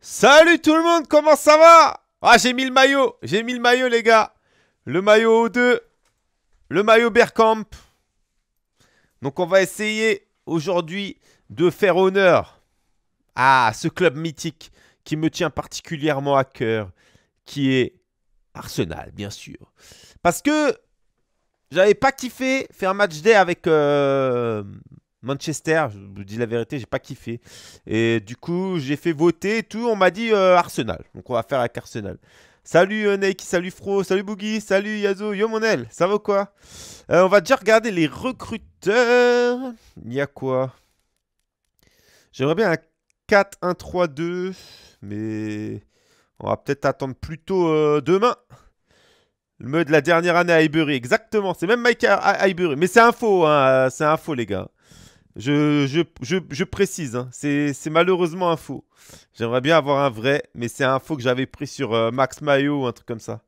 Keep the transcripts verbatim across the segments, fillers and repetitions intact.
Salut tout le monde, comment ça va? Ah, j'ai mis le maillot, j'ai mis le maillot les gars. Le maillot O deux, le maillot Bergkamp. Donc on va essayer aujourd'hui de faire honneur à ce club mythique qui me tient particulièrement à cœur, qui est Arsenal, bien sûr. Parce que j'avais pas kiffé faire un match day avec euh, Manchester, je vous dis la vérité, j'ai pas kiffé. Et du coup, j'ai fait voter et tout, on m'a dit euh, Arsenal. Donc on va faire avec Arsenal. Salut euh, Nike, salut Fro, salut Boogie, salut Yazo, yo Monel, ça va quoi? Euh, On va déjà regarder les recruteurs. Il y a quoi? J'aimerais bien un quatre un trois deux, mais on va peut-être attendre plutôt euh, demain. Le mode de la dernière année à Highbury, exactement. C'est même Mike à Highbury. Mais c'est un faux, hein, c'est un faux, les gars. Je, je, je, je précise, hein. C'est c'est malheureusement un faux. J'aimerais bien avoir un vrai, mais c'est un faux que j'avais pris sur euh, Max Mayo ou un truc comme ça.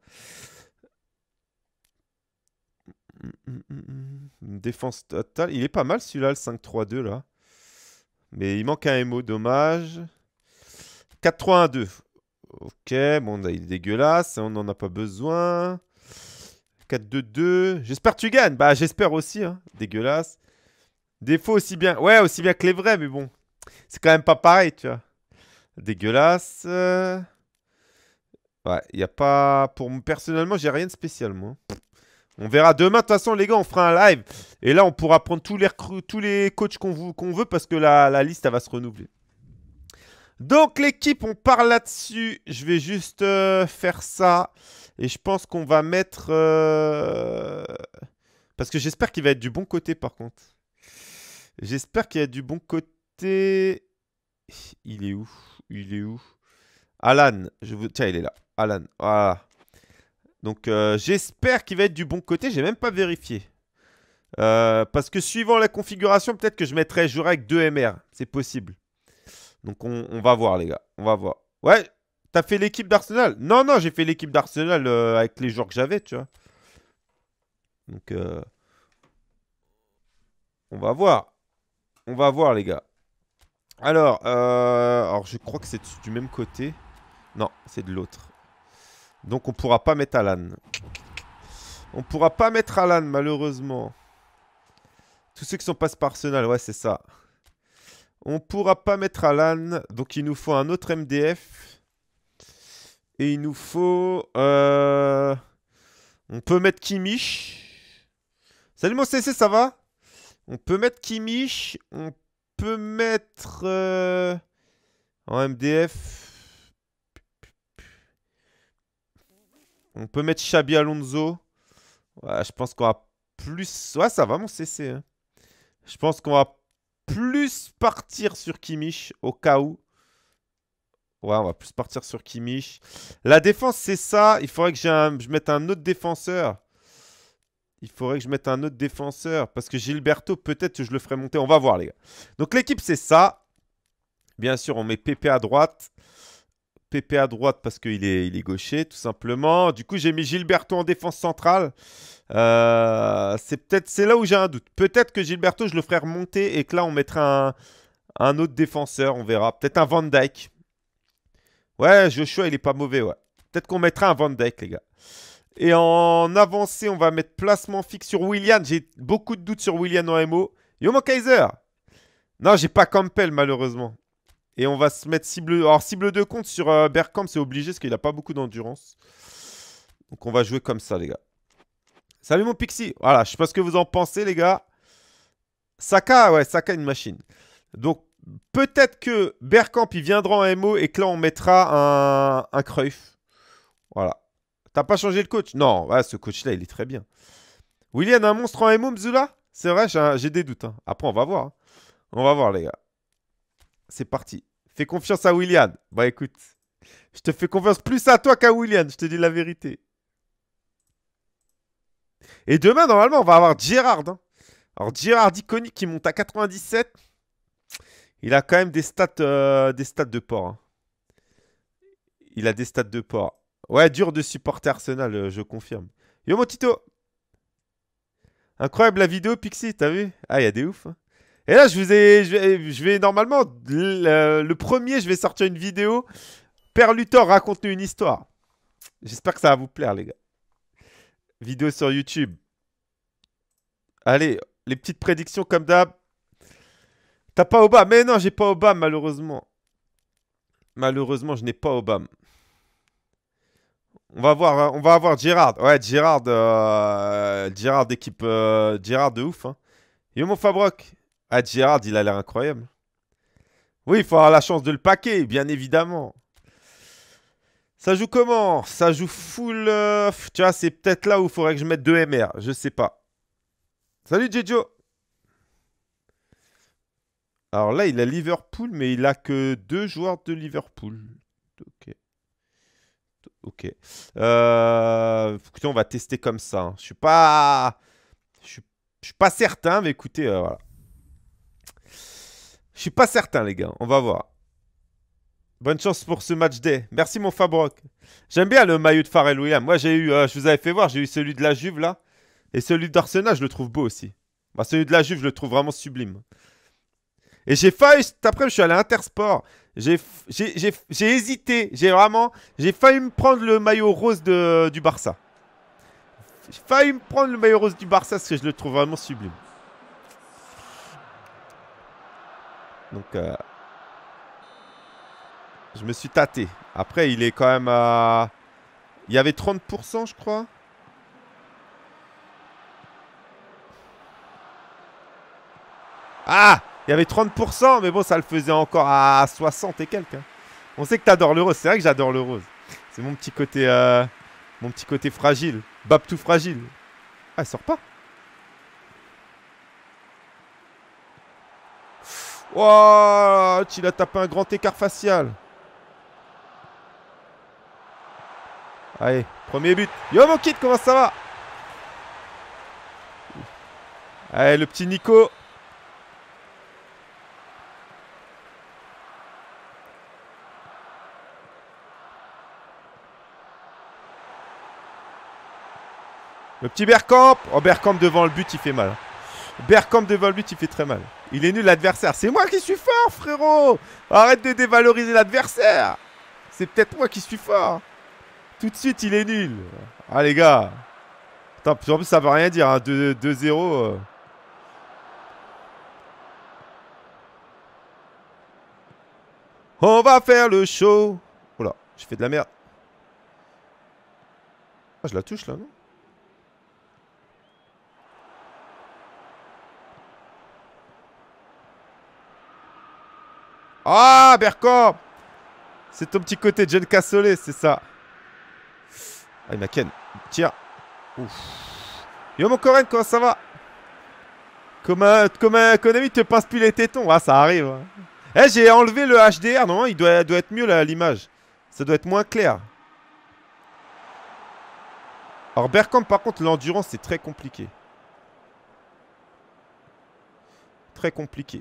Une défense totale. Il est pas mal celui-là, le cinq trois deux là. Mais il manque un M O, dommage. quatre trois un deux. Ok, bon, il est dégueulasse, on n'en a pas besoin. quatre deux deux. J'espère que tu gagnes. Bah, j'espère aussi, hein. Dégueulasse. Défaut aussi bien. Ouais, aussi bien que les vrais, mais bon. C'est quand même pas pareil, tu vois. Dégueulasse. Euh, Ouais, il n'y a pas... Pour personnellement, j'ai rien de spécial, moi. On verra demain. De toute façon, les gars, on fera un live. Et là, on pourra prendre tous les, recrues, tous les coachs qu'on vou- qu'on veut parce que la, la liste, elle va se renouveler. Donc, l'équipe, on parle là-dessus. Je vais juste euh, faire ça. Et je pense qu'on va mettre... euh, Parce que j'espère qu'il va être du bon côté, par contre. J'espère qu'il y a du bon côté. Il est où? Il est où? Alan. Je vous... Tiens, il est là. Alan. Voilà. Donc, euh, j'espère qu'il va être du bon côté. J'ai même pas vérifié. Euh, parce que suivant la configuration, peut-être que je mettrai jouer avec deux M R. C'est possible. Donc, on, on va voir, les gars. On va voir. Ouais, t'as fait l'équipe d'Arsenal? Non, non, j'ai fait l'équipe d'Arsenal euh, avec les joueurs que j'avais, tu vois. Donc, euh, on va voir. On va voir, les gars. Alors, euh, alors je crois que c'est du même côté. Non, c'est de l'autre. Donc on pourra pas mettre Alan. On pourra pas mettre Alan, malheureusement. Tous ceux qui sont passés par Arsenal, ouais, c'est ça. On pourra pas mettre Alan. Donc il nous faut un autre M D F. Et il nous faut... euh, On peut mettre Kimmich. Salut mon C C, ça va? On peut mettre Kimmich. On peut mettre... euh, En M D F... On peut mettre Xabi Alonso. Ouais, je pense qu'on va plus... Ouais, ça va mon C C, hein. Je pense qu'on va plus partir sur Kimmich au cas où. Ouais, on va plus partir sur Kimmich. La défense, c'est ça. Il faudrait que un... je mette un autre défenseur. Il faudrait que je mette un autre défenseur. Parce que Gilberto, peut-être que je le ferai monter. On va voir, les gars. Donc, l'équipe, c'est ça. Bien sûr, on met Pépé à droite. Pépé à droite parce qu'il est, il est gaucher, tout simplement. Du coup, j'ai mis Gilberto en défense centrale. Euh, c'est peut-être, c'est là où j'ai un doute. Peut-être que Gilberto, je le ferai remonter et que là, on mettra un, un autre défenseur. On verra. Peut-être un Van Dijk. Ouais, Joshua, il est pas mauvais, ouais. Peut-être qu'on mettra un Van Dijk, les gars. Et en avancée, on va mettre placement fixe sur Willian. J'ai beaucoup de doutes sur Willian en M O. Yo, mon Kaiser. Non, j'ai pas Campbell, malheureusement. Et on va se mettre cible... Alors, cible de compte sur euh, Bergkamp, c'est obligé parce qu'il n'a pas beaucoup d'endurance. Donc, on va jouer comme ça, les gars. Salut, mon Pixie. Voilà, je sais pas ce que vous en pensez, les gars. Saka, ouais, Saka, une machine. Donc, peut-être que Bergkamp, il viendra en M O et que là, on mettra un, un Cruyff. Voilà. T'as pas changé le coach? Non, ouais, ce coach-là, il est très bien. William, un monstre en M O, Mzula? C'est vrai, j'ai des doutes, hein. Après, on va voir, hein. On va voir, les gars. C'est parti. Fais confiance à William. Bah écoute, je te fais confiance plus à toi qu'à William, je te dis la vérité. Et demain, normalement, on va avoir Gérard, hein. Alors, Gérard iconique qui monte à quatre-vingt-dix-sept. Il a quand même des stats, euh, des stats de port, hein. Il a des stats de port. Ouais, dur de supporter Arsenal, euh, je confirme. Yo, mon Tito. Incroyable la vidéo, Pixie, t'as vu? Ah, il y a des ouf, hein. Et là, je vous ai, je vais, je vais normalement, le, le premier, je vais sortir une vidéo Père Luthor, raconte-nous une histoire. J'espère que ça va vous plaire, les gars. Vidéo sur YouTube. Allez, les petites prédictions comme d'hab. T'as pas Obama? Mais non, j'ai pas Obama, malheureusement. Malheureusement, je n'ai pas Obama. On va voir, hein, on va avoir Gérard. Ouais, Gérard, euh, Gérard d'équipe, euh, Gérard de ouf. Hein. Yo, mon Fabroc. Ah, Gérard, il a l'air incroyable. Oui, il faut avoir la chance de le paquer, bien évidemment. Ça joue comment? Ça joue full... Euh, tu vois, c'est peut-être là où il faudrait que je mette deux M R. Je sais pas. Salut, Jejo. Alors là, il a Liverpool, mais il a que deux joueurs de Liverpool. Ok. Ok. Euh, écoutez, on va tester comme ça. Hein. Je suis pas... Je suis, je suis pas certain, mais écoutez, euh, voilà. Je suis pas certain, les gars. On va voir. Bonne chance pour ce match day. Merci, mon Fabroc. J'aime bien le maillot de Pharrell Williams. Moi, j'ai eu... Euh, je vous avais fait voir, j'ai eu celui de la Juve, là. Et celui d'Arsenal, je le trouve beau aussi. Bah, celui de la Juve, je le trouve vraiment sublime. Et j'ai failli... Cet après, je suis allé à Intersport. J'ai hésité. J'ai vraiment... J'ai failli me prendre le maillot rose de, du Barça. J'ai failli me prendre le maillot rose du Barça parce que je le trouve vraiment sublime. Donc... Euh... Je me suis tâté. Après, il est quand même à... Il y avait trente pour cent, je crois. Ah! Il y avait trente pour cent, mais bon, ça le faisait encore à soixante et quelques. Hein. On sait que t'adores le rose. C'est vrai que j'adore le rose. C'est mon petit côté... Euh... Mon petit côté fragile. Babtou fragile. Ah, il sort pas. Oh, tu l'as tapé un grand écart facial. Allez, premier but. Yo mon kid, comment ça va? Allez, le petit Nico. Le petit Bergkamp. Oh, Bergkamp devant le but, il fait mal. Bergkamp devant le but, il fait très mal. Il est nul l'adversaire. C'est moi qui suis fort, frérot. Arrête de dévaloriser l'adversaire. C'est peut-être moi qui suis fort. Tout de suite, il est nul. Ah, les gars. Attends, en plus, ça veut rien dire. Hein. deux zéro. Euh. On va faire le show. Oh là, j'ai fait de la merde. Ah, je la touche, là, non? Ah, Bergkamp. C'est ton petit côté John Cassolet, c'est ça. Ah, il m'a ken. Tire. Ouf. Yo, mon Coren, comment ça va? Comme un, comme un Konami te pince plus les tétons. Ah, ça arrive. Hein. Eh, j'ai enlevé le H D R. Non, il doit, doit être mieux, là, l'image. Ça doit être moins clair. Alors, Bergkamp, par contre, l'endurance, c'est très compliqué. Très compliqué.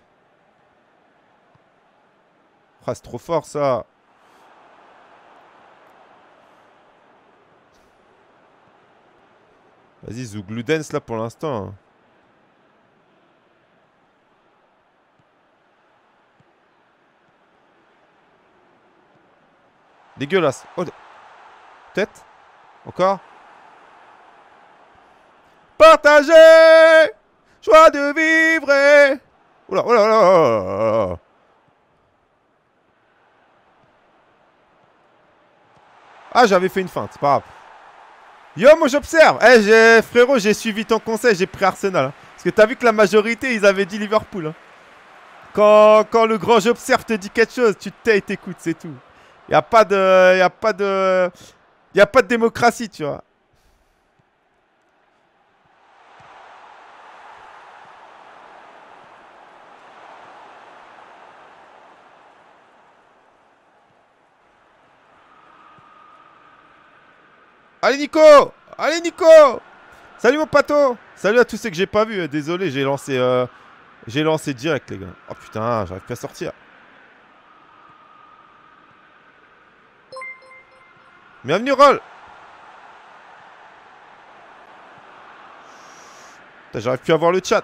Ah, c'est trop fort, ça. Vas-y, Zouglou-Dance, là, pour l'instant. Hein. Dégueulasse. Oh, tête. Encore. Partagez. Joie de vivre. Et... Oula, oula, oula, oula. Ah, j'avais fait une feinte, c'est pas grave. Yo, moi j'observe. Eh, hey, frérot, j'ai suivi ton conseil, j'ai pris Arsenal. Hein. Parce que t'as vu que la majorité, ils avaient dit Liverpool. Hein. Quand, quand le grand j'observe te dit quelque chose, tu te tais et t'écoutes, c'est tout. Y a pas de... Y a pas de... Y a pas de démocratie, tu vois. Allez Nico! Allez Nico! Salut mon pato! Salut à tous ceux que j'ai pas vu. Désolé, j'ai lancé euh, j'ai lancé direct les gars. Oh putain, j'arrive pas à sortir. Bienvenue Roll! J'arrive plus à voir le chat.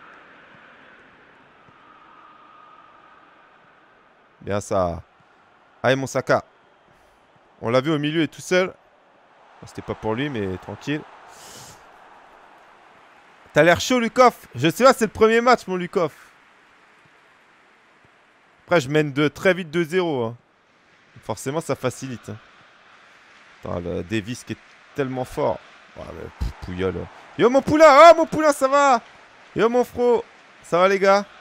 Bien ça. Allez, mon Saka. On l'a vu au milieu et tout seul. C'était pas pour lui, mais tranquille. T'as l'air chaud, Lukov. Je sais pas, c'est le premier match, mon Lukov. Après, je mène de très vite deux zéro. Hein. Forcément, ça facilite. Hein. Attends, le Davis qui est tellement fort. Oh, le Pouyol. Yo, mon poulain. Oh, mon poulain, ça va. Yo, mon fro. Ça va, les gars?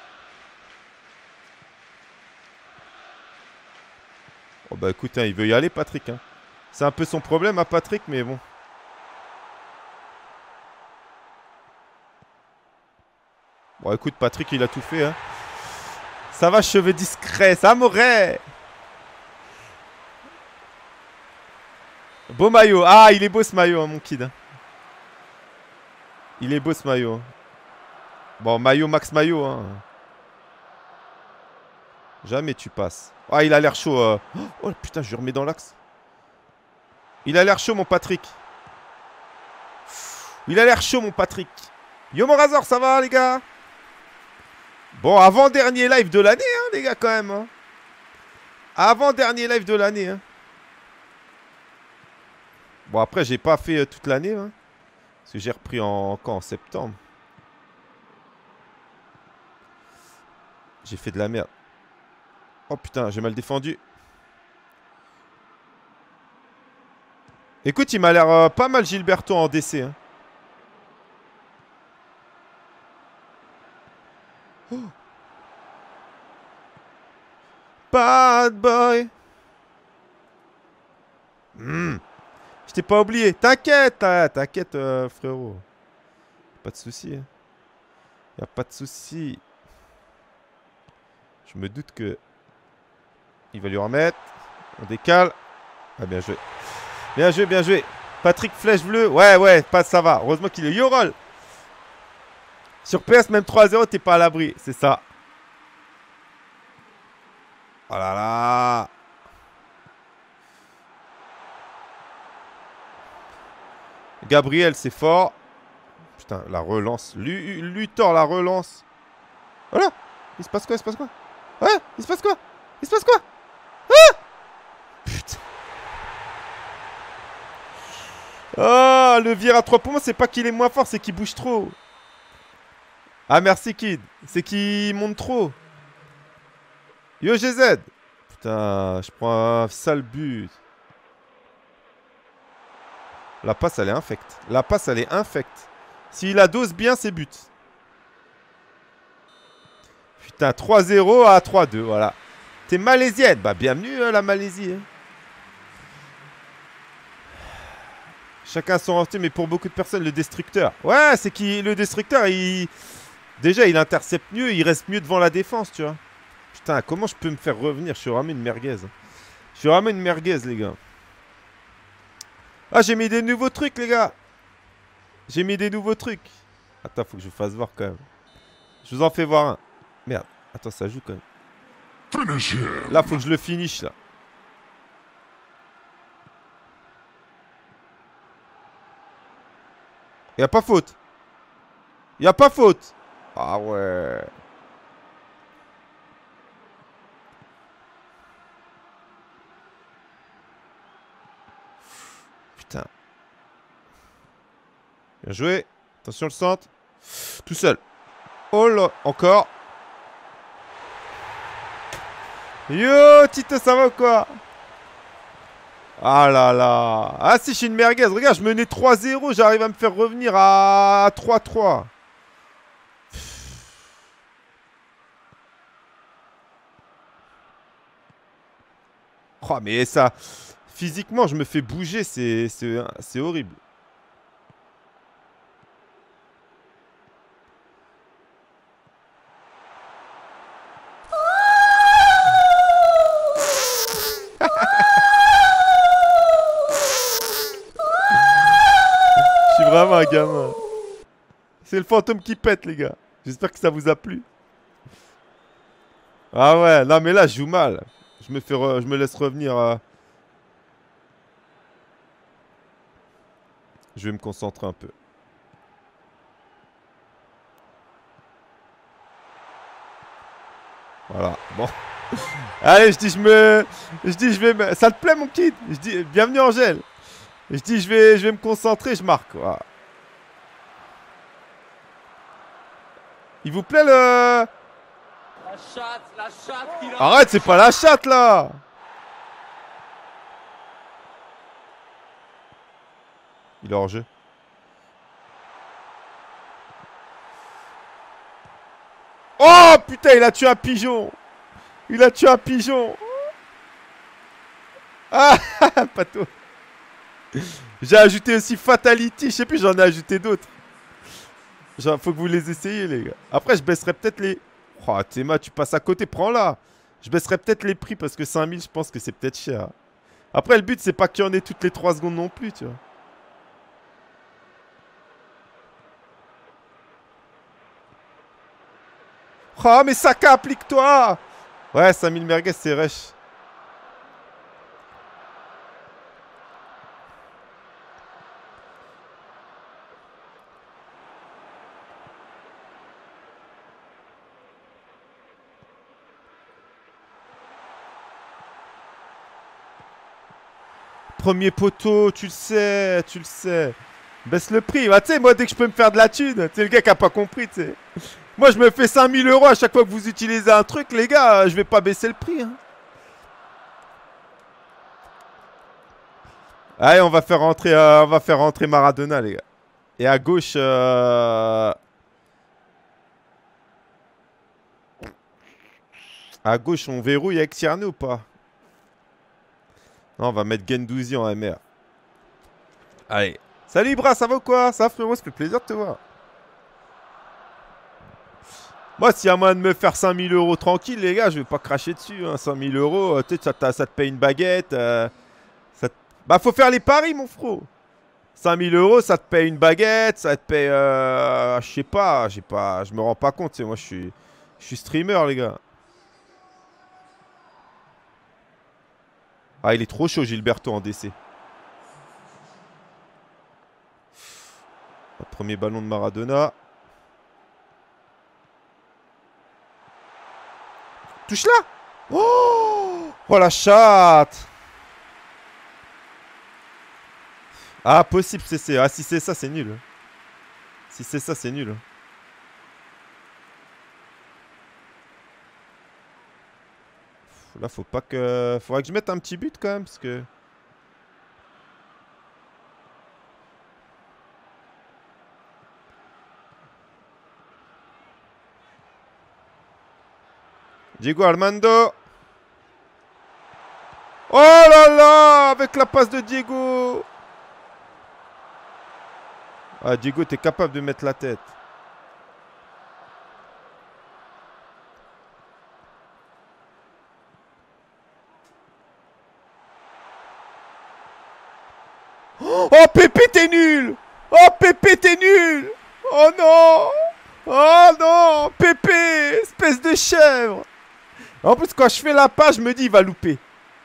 Oh, bah écoute, hein, il veut y aller, Patrick. Hein. C'est un peu son problème à Patrick, mais bon. Bon, écoute, Patrick, il a tout fait. Hein. Ça va, cheveux discrets. Ça m'aurait. Beau maillot. Ah, il est beau ce maillot, hein, mon kid. Hein. Il est beau ce maillot. Bon, maillot, max maillot. Hein. Jamais tu passes. Ah, il a l'air chaud. Euh... Oh putain, je le remets dans l'axe. Il a l'air chaud, mon Patrick. Il a l'air chaud, mon Patrick. Yo, mon Razor, ça va, les gars? Bon, avant-dernier live de l'année, hein, les gars, quand même. Hein. Avant-dernier live de l'année. Hein. Bon, après, j'ai pas fait euh, toute l'année. Hein, parce que j'ai repris en, quand, en septembre. J'ai fait de la merde. Oh putain, j'ai mal défendu. Écoute, il m'a l'air euh, pas mal Gilberto en D C. Hein. Oh. Bad boy. Mmh. Je t'ai pas oublié. T'inquiète, t'inquiète, euh, frérot. Pas de souci. Hein. Y a pas de souci. Je me doute que il va lui remettre. On décale. Ah, bien joué. Bien joué, bien joué. Patrick Flèche Bleue. Ouais, ouais, pas, ça va. Heureusement qu'il est Yorol. Sur P S, même trois à zéro, t'es pas à l'abri. C'est ça. Oh là là. Gabriel, c'est fort. Putain, la relance. Luthor, la relance. Voilà. Il se passe quoi? Il se passe quoi? Ouais, il se passe quoi? Il se passe quoi? Ah! Putain. Oh, le vir à trois points, c'est pas qu'il est moins fort, c'est qu'il bouge trop. Ah, merci, Kid. C'est qu'il monte trop. Yo, G Z. Putain, je prends un sale but. La passe, elle est infecte. La passe, elle est infecte. S'il la dose bien, c'est but. Putain, trois zéro à trois deux, voilà. T'es malaisienne. Bah, bienvenue à la Malaisie. Hein. Chacun son renté, mais pour beaucoup de personnes, le destructeur. Ouais, c'est qui le destructeur, il... Déjà, il intercepte mieux, il reste mieux devant la défense, tu vois. Putain, comment je peux me faire revenir? Je suis vraiment une merguez. Je suis vraiment une merguez, les gars. Ah, j'ai mis des nouveaux trucs, les gars. J'ai mis des nouveaux trucs. Attends, faut que je vous fasse voir, quand même. Je vous en fais voir un. Merde. Attends, ça joue, quand même. Là, faut que je le finish, là. Y'a pas faute. Y'a pas faute. Ah ouais. Putain. Bien joué. Attention le centre. Tout seul. Oh là. Encore. Yo, Tito, ça va ou quoi? Ah là là. Ah si, je suis une merguez. Regarde, je menais trois zéro. J'arrive à me faire revenir à trois trois. Oh, mais ça... Physiquement, je me fais bouger. C'est c'est horrible. Vraiment un gamin. C'est le fantôme qui pète, les gars. J'espère que ça vous a plu. Ah ouais, non mais là je joue mal. Je me, fais re... je me laisse revenir. Euh... Je vais me concentrer un peu. Voilà, bon. Allez, je dis, je me... Je dis, je vais me... Ça te plaît, mon kid? Je dis, bienvenue, Angèle. Je dis, je vais, je vais me concentrer, je marque. Voilà. Il vous plaît, le... La chatte, la chatte qu'il a. Arrête, c'est pas la chatte, là. Il est hors jeu. Oh, putain, il a tué un pigeon. Il a tué un pigeon. Ah, Pato. J'ai ajouté aussi Fatality. Je sais plus, j'en ai ajouté d'autres. Genre, faut que vous les essayiez, les gars. Après, je baisserai peut-être les... Oh, Théma, tu passes à côté, prends-la. Je baisserai peut-être les prix parce que cinq mille, je pense que c'est peut-être cher. Après, le but, c'est pas qu'il y en ait toutes les trois secondes non plus, tu vois. Oh, mais Saka, applique-toi. Ouais, cinq mille merguez, c'est rush. Premier poteau, tu le sais, tu le sais. Baisse le prix. Bah, tu sais, moi, dès que je peux me faire de la thune, c'est le gars qui a pas compris, tu sais. Moi, je me fais cinq mille euros à chaque fois que vous utilisez un truc, les gars. Je vais pas baisser le prix. Hein. Allez, on va faire rentrer, euh, on va faire rentrer Maradona, les gars. Et à gauche, euh... à gauche, on verrouille avec Tierney ou pas? Non, on va mettre Gendouzi en M R. Allez. Salut, Ibra, ça va ou quoi? Ça va, frérot, ça fait plaisir de te voir. Moi, s'il y a moyen de me faire cinq mille euros tranquille, les gars, je vais pas cracher dessus. Hein. cinq mille euros, euh, tu sais, ça, ça te paye une baguette. Euh, ça te... Bah, faut faire les paris, mon frérot. cinq mille euros, ça te paye une baguette, ça te paye... Euh, je sais pas, j'ai pas, je me rends pas compte. Moi, je suis, je suis streamer, les gars. Ah, il est trop chaud, Gilberto, en D C. Premier ballon de Maradona. Touche-la. Oh, oh la chatte. Ah, possible, c'est ça. Ah, si c'est ça, c'est nul. Si c'est ça, c'est nul. Là, faut pas que... Faudrait que je mette un petit but quand même, parce que... Diego Armando. Oh là là, avec la passe de Diego. Ah, Diego, t'es capable de mettre la tête. Oh, Pépé, t'es nul. Oh, Pépé, t'es nul. Oh non. Oh non, Pépé, espèce de chèvre. En plus, quand je fais la passe, je me dis, il va louper.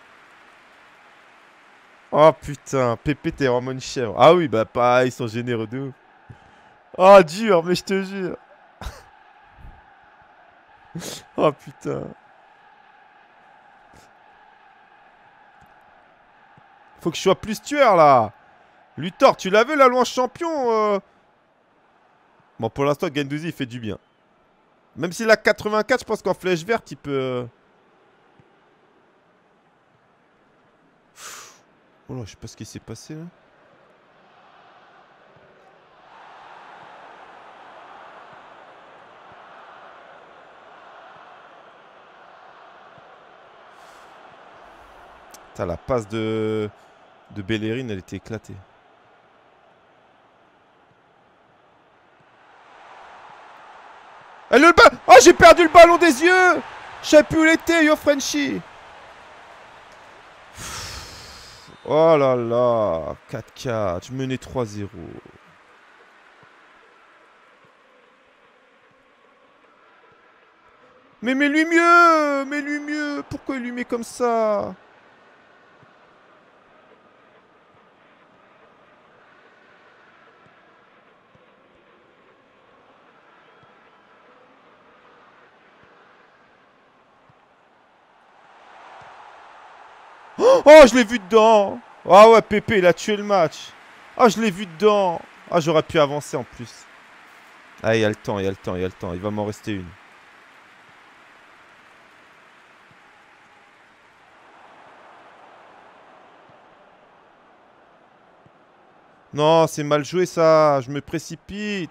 Oh putain, Pépé, t'es vraiment une chèvre. Ah oui, bah pas, ils sont généreux de ouf. Oh, dur, mais je te jure. Oh putain. Faut que je sois plus tueur là. Luthor, tu l'as vu la loi champion euh... Bon, pour l'instant, Gendouzi, il fait du bien. Même s'il a quatre-vingt-quatre, je pense qu'en flèche verte, il peut... Oh là, je sais pas ce qui s'est passé là. Putain, la passe de... de Bellerin, elle était éclatée. Elle le bat. Oh, j'ai perdu le ballon des yeux. Je sais plus où il était, yo Frenchy. Oh là là, quatre quatre, je menais trois zéro. Mais mets-lui mieux, mets-lui mieux. Pourquoi il lui met comme ça? Oh, oh, je l'ai vu dedans. Ah ouais, Pépé, il a tué le match. Ah, je l'ai vu dedans. Ah, j'aurais pu avancer en plus. Ah, il y a le temps, il y a le temps, il y a le temps. Il va m'en rester une. Non, c'est mal joué ça. Je me précipite.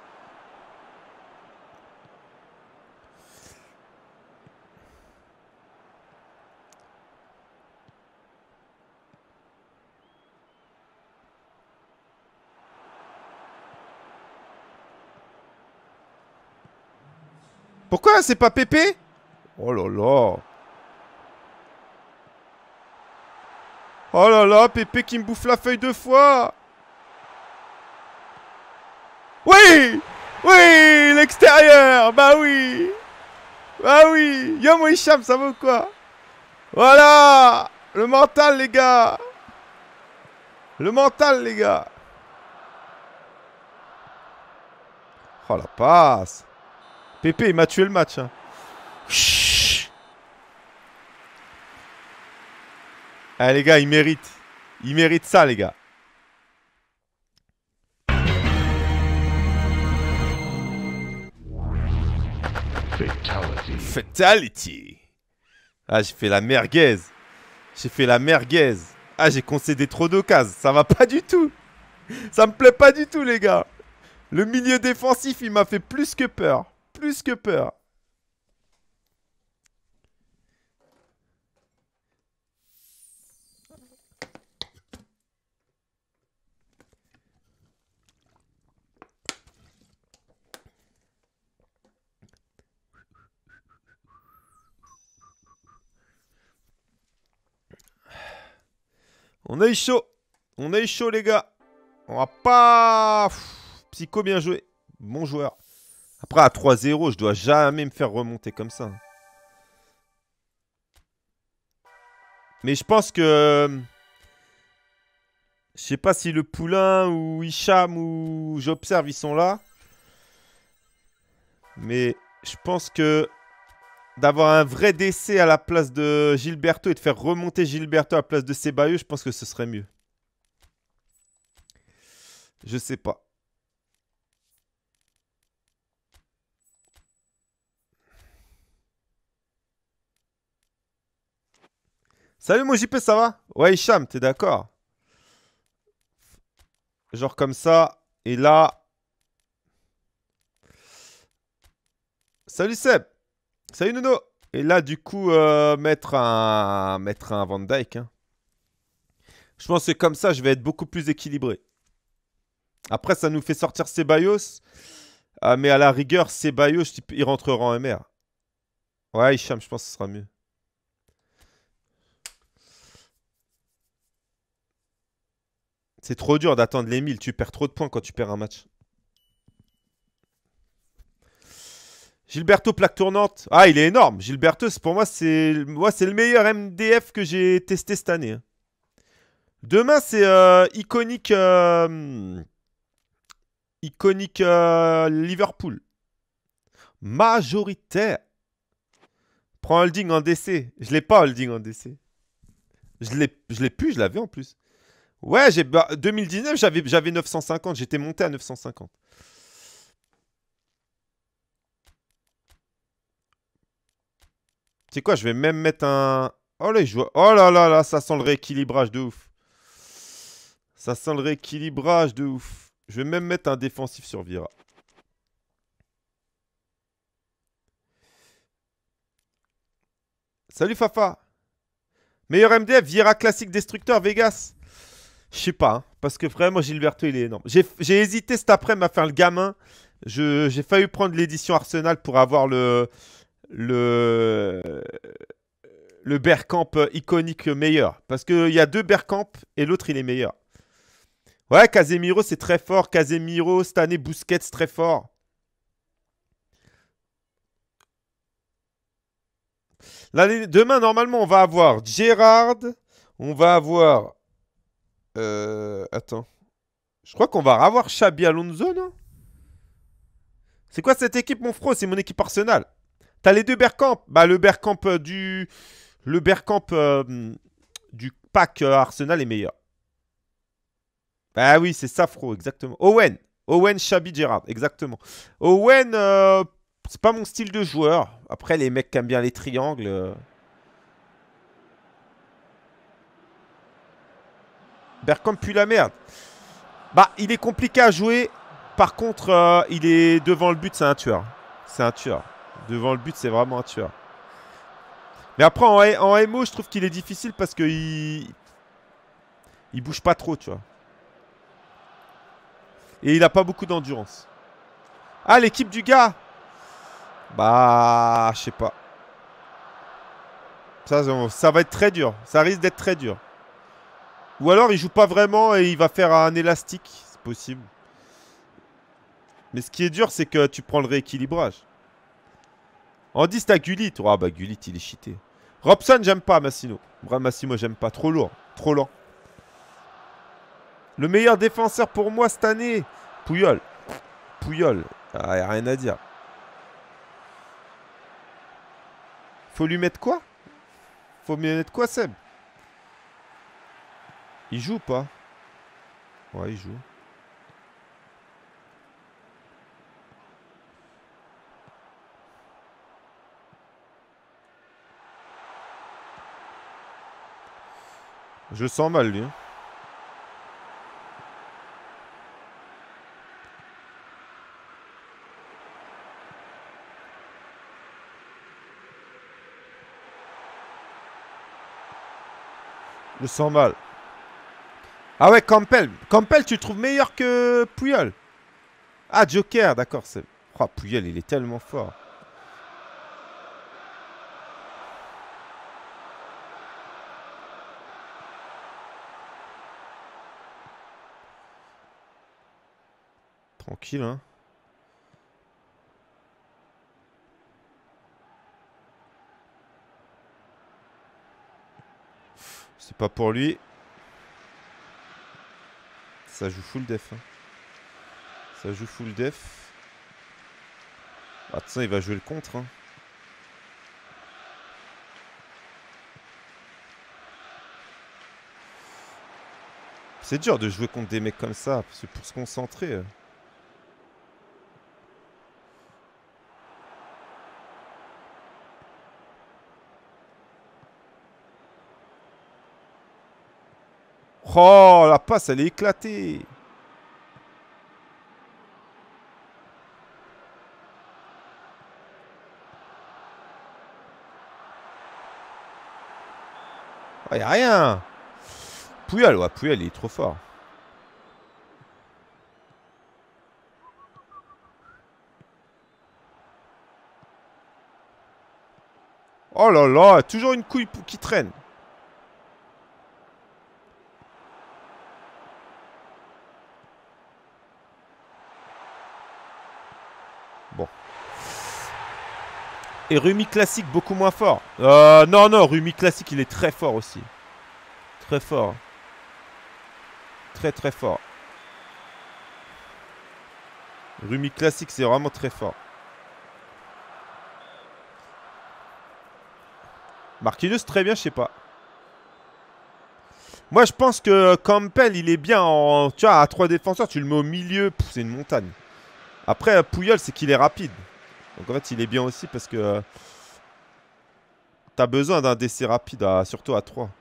Pourquoi c'est pas Pépé? Oh là là. Oh là là, Pépé qui me bouffe la feuille deux fois. Oui! Oui! L'extérieur! Bah oui! Bah oui! Yo mon Hicham, ça vaut quoi? Voilà! Le mental, les gars! Le mental, les gars! Oh la passe! Pépé, il m'a tué le match. Hein. Chut. Ah les gars, il mérite. Il mérite ça, les gars. Fatality. Fatality. Ah, j'ai fait la merguez. J'ai fait la merguez. Ah, j'ai concédé trop d'occasions. Ça va pas du tout. Ça me plaît pas du tout, les gars. Le milieu défensif, il m'a fait plus que peur. Plus que peur. On a eu chaud. On a eu chaud, les gars. On va pas... Pff, Psycho, bien joué. Bon joueur. Après, à trois zéro, je dois jamais me faire remonter comme ça. Mais je pense que... Je sais pas si le Poulain ou Hicham ou J'observe, ils sont là. Mais je pense que... D'avoir un vrai décès à la place de Gilberto et de faire remonter Gilberto à la place de Ceballos, je pense que ce serait mieux. Je sais pas. Salut mon J P, ça va? Ouais, Hicham, t'es d'accord? Genre comme ça. Et là... Salut Seb. Salut Nuno. Et là, du coup, euh, mettre un mettre un Van Dijk. Hein. Je pense que comme ça, je vais être beaucoup plus équilibré. Après, ça nous fait sortir Ceballos. Euh, mais à la rigueur, Ceballos, il rentrera en M R. Ouais, Hicham, je pense que ce sera mieux. C'est trop dur d'attendre les mille. Tu perds trop de points quand tu perds un match. Gilberto, plaque tournante. Ah, il est énorme. Gilberto, pour moi, c'est moi, c'est le meilleur M D F que j'ai testé cette année. Demain, c'est euh, iconique... Euh, iconique euh, Liverpool. Majoritaire. Prends holding en D C. Je l'ai pas holding en D C. Je l'ai plus, je l'avais en plus. Ouais, j'ai bah, deux mille dix-neuf, j'avais j'avais neuf cent cinquante. J'étais monté à neuf cent cinquante. Tu sais quoi, je vais même mettre un... Oh là, je vois... oh là là là, ça sent le rééquilibrage de ouf. Ça sent le rééquilibrage de ouf. Je vais même mettre un défensif sur Vira. Salut Fafa. Meilleur M D F, Vira classique destructeur Vegas. Je sais pas, hein, parce que vraiment Gilberto il est énorme. J'ai hésité cet après-midi à faire le gamin. J'ai failli prendre l'édition Arsenal pour avoir le... Le... Le Bergkamp iconique meilleur. Parce qu'il y a deux Bergkamp et l'autre il est meilleur. Ouais, Casemiro c'est très fort. Casemiro, cette année Busquets très fort. Demain, normalement, on va avoir Gérard. On va avoir... Euh, attends. Je crois qu'on va avoir Xabi Alonso, non? C'est quoi cette équipe, mon frère? C'est mon équipe Arsenal. T'as les deux Bergkamp. Bah, le Bergkamp euh, du... Le Bergkamp euh, du pack euh, Arsenal est meilleur. Ah oui, c'est Safro, exactement. Owen. Owen, Chabi, Gerrard, exactement. Owen, euh, c'est pas mon style de joueur. Après, les mecs qui aiment bien les triangles... Euh... Bergkamp pue la merde. Bah, il est compliqué à jouer. Par contre, euh, il est devant le but, c'est un tueur. C'est un tueur. Devant le but, c'est vraiment un tueur. Mais après, en, en M O, je trouve qu'il est difficile parce qu'il... Il bouge pas trop, tu vois. Et il a pas beaucoup d'endurance. Ah, l'équipe du gars. Bah, je sais pas. Ça, ça va être très dur. Ça risque d'être très dur. Ou alors, il joue pas vraiment et il va faire un élastique. C'est possible. Mais ce qui est dur, c'est que tu prends le rééquilibrage. En dix, t'as Gullit. Ah bah, Gullit, il est cheaté. Robson, j'aime pas, Massimo. Massimo, j'aime pas. Trop lourd. Trop lent. Le meilleur défenseur pour moi cette année. Puyol. Puyol. Ah, y a rien à dire. Faut lui mettre quoi? Faut lui mettre quoi, Seb? Il joue ou pas? Ouais, il joue. Je sens mal, lui. Je sens mal. Ah ouais, Campbell. Campbell, tu le trouves meilleur que Puyol? Ah, Joker, d'accord. Oh, Puyol, il est tellement fort. Tranquille, hein. C'est pas pour lui. Ça joue full def. Hein. Ça joue full def. Attention, il va jouer le contre. Hein. C'est dur de jouer contre des mecs comme ça. Parce que pour se concentrer... Euh... Oh, la passe, elle est éclatée. Il n'y a rien. Puyol, ouais, Puyol, il est trop fort. Oh là là, toujours une couille qui traîne. Bon. Et Rumi classique, beaucoup moins fort. Euh, non, non, Rumi classique, il est très fort aussi. Très fort. Très, très fort. Rumi classique, c'est vraiment très fort. Marquinhos, très bien, je sais pas. Moi, je pense que Campbell, il est bien en... Tu vois, à trois défenseurs, tu le mets au milieu, c'est une montagne. Après, Puyol, c'est qu'il est rapide. Donc, en fait, il est bien aussi parce que... Euh, T'as besoin d'un décès rapide, à, surtout à trois.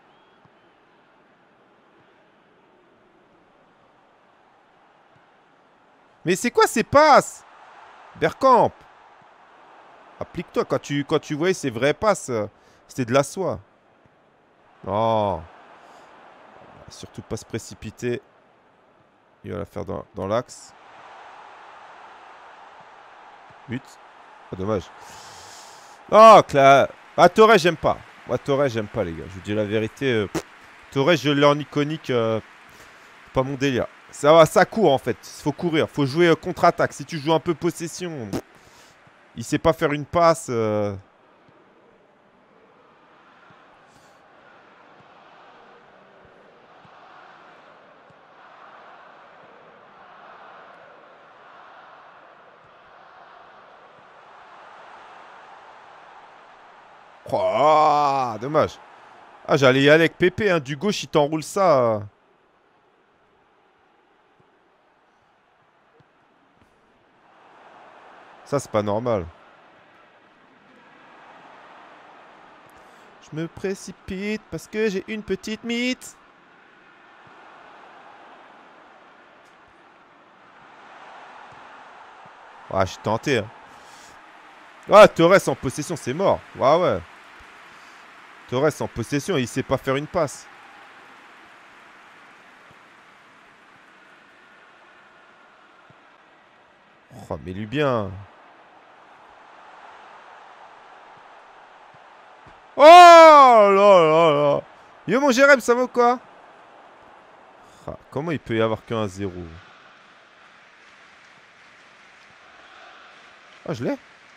Mais c'est quoi ces passes? Bergkamp, applique-toi. Quand tu, quand tu voyais ces vraies passes, c'était de la soie. Non. Surtout pas se précipiter. Il va la faire dans, dans l'axe. But. Ah, dommage. Oh, Cla... Ah, Torres, j'aime pas. Moi, Torres, j'aime pas, les gars. Je vous dis la vérité. Euh... Torres, je l'ai en iconique. Euh... Pas mon délire. Ça va, ça court, en fait. Il faut courir. Il faut jouer euh, contre-attaque. Si tu joues un peu possession, il sait pas faire une passe. Euh... Oh, dommage. Ah, j'allais y aller avec Pépé, hein. Du gauche, il t'enroule ça. Ça, c'est pas normal. Je me précipite parce que j'ai une petite mythe. Ah, je suis tenté. Hein. Ah, Torres en possession, c'est mort. Ouais, ouais. Torres en possession, il sait pas faire une passe. Oh, mais lui bien. Oh là là là. Yo, mon Jérém, ça va ou quoi? Ah, comment il peut y avoir qu'un zéro? Ah, je l'ai.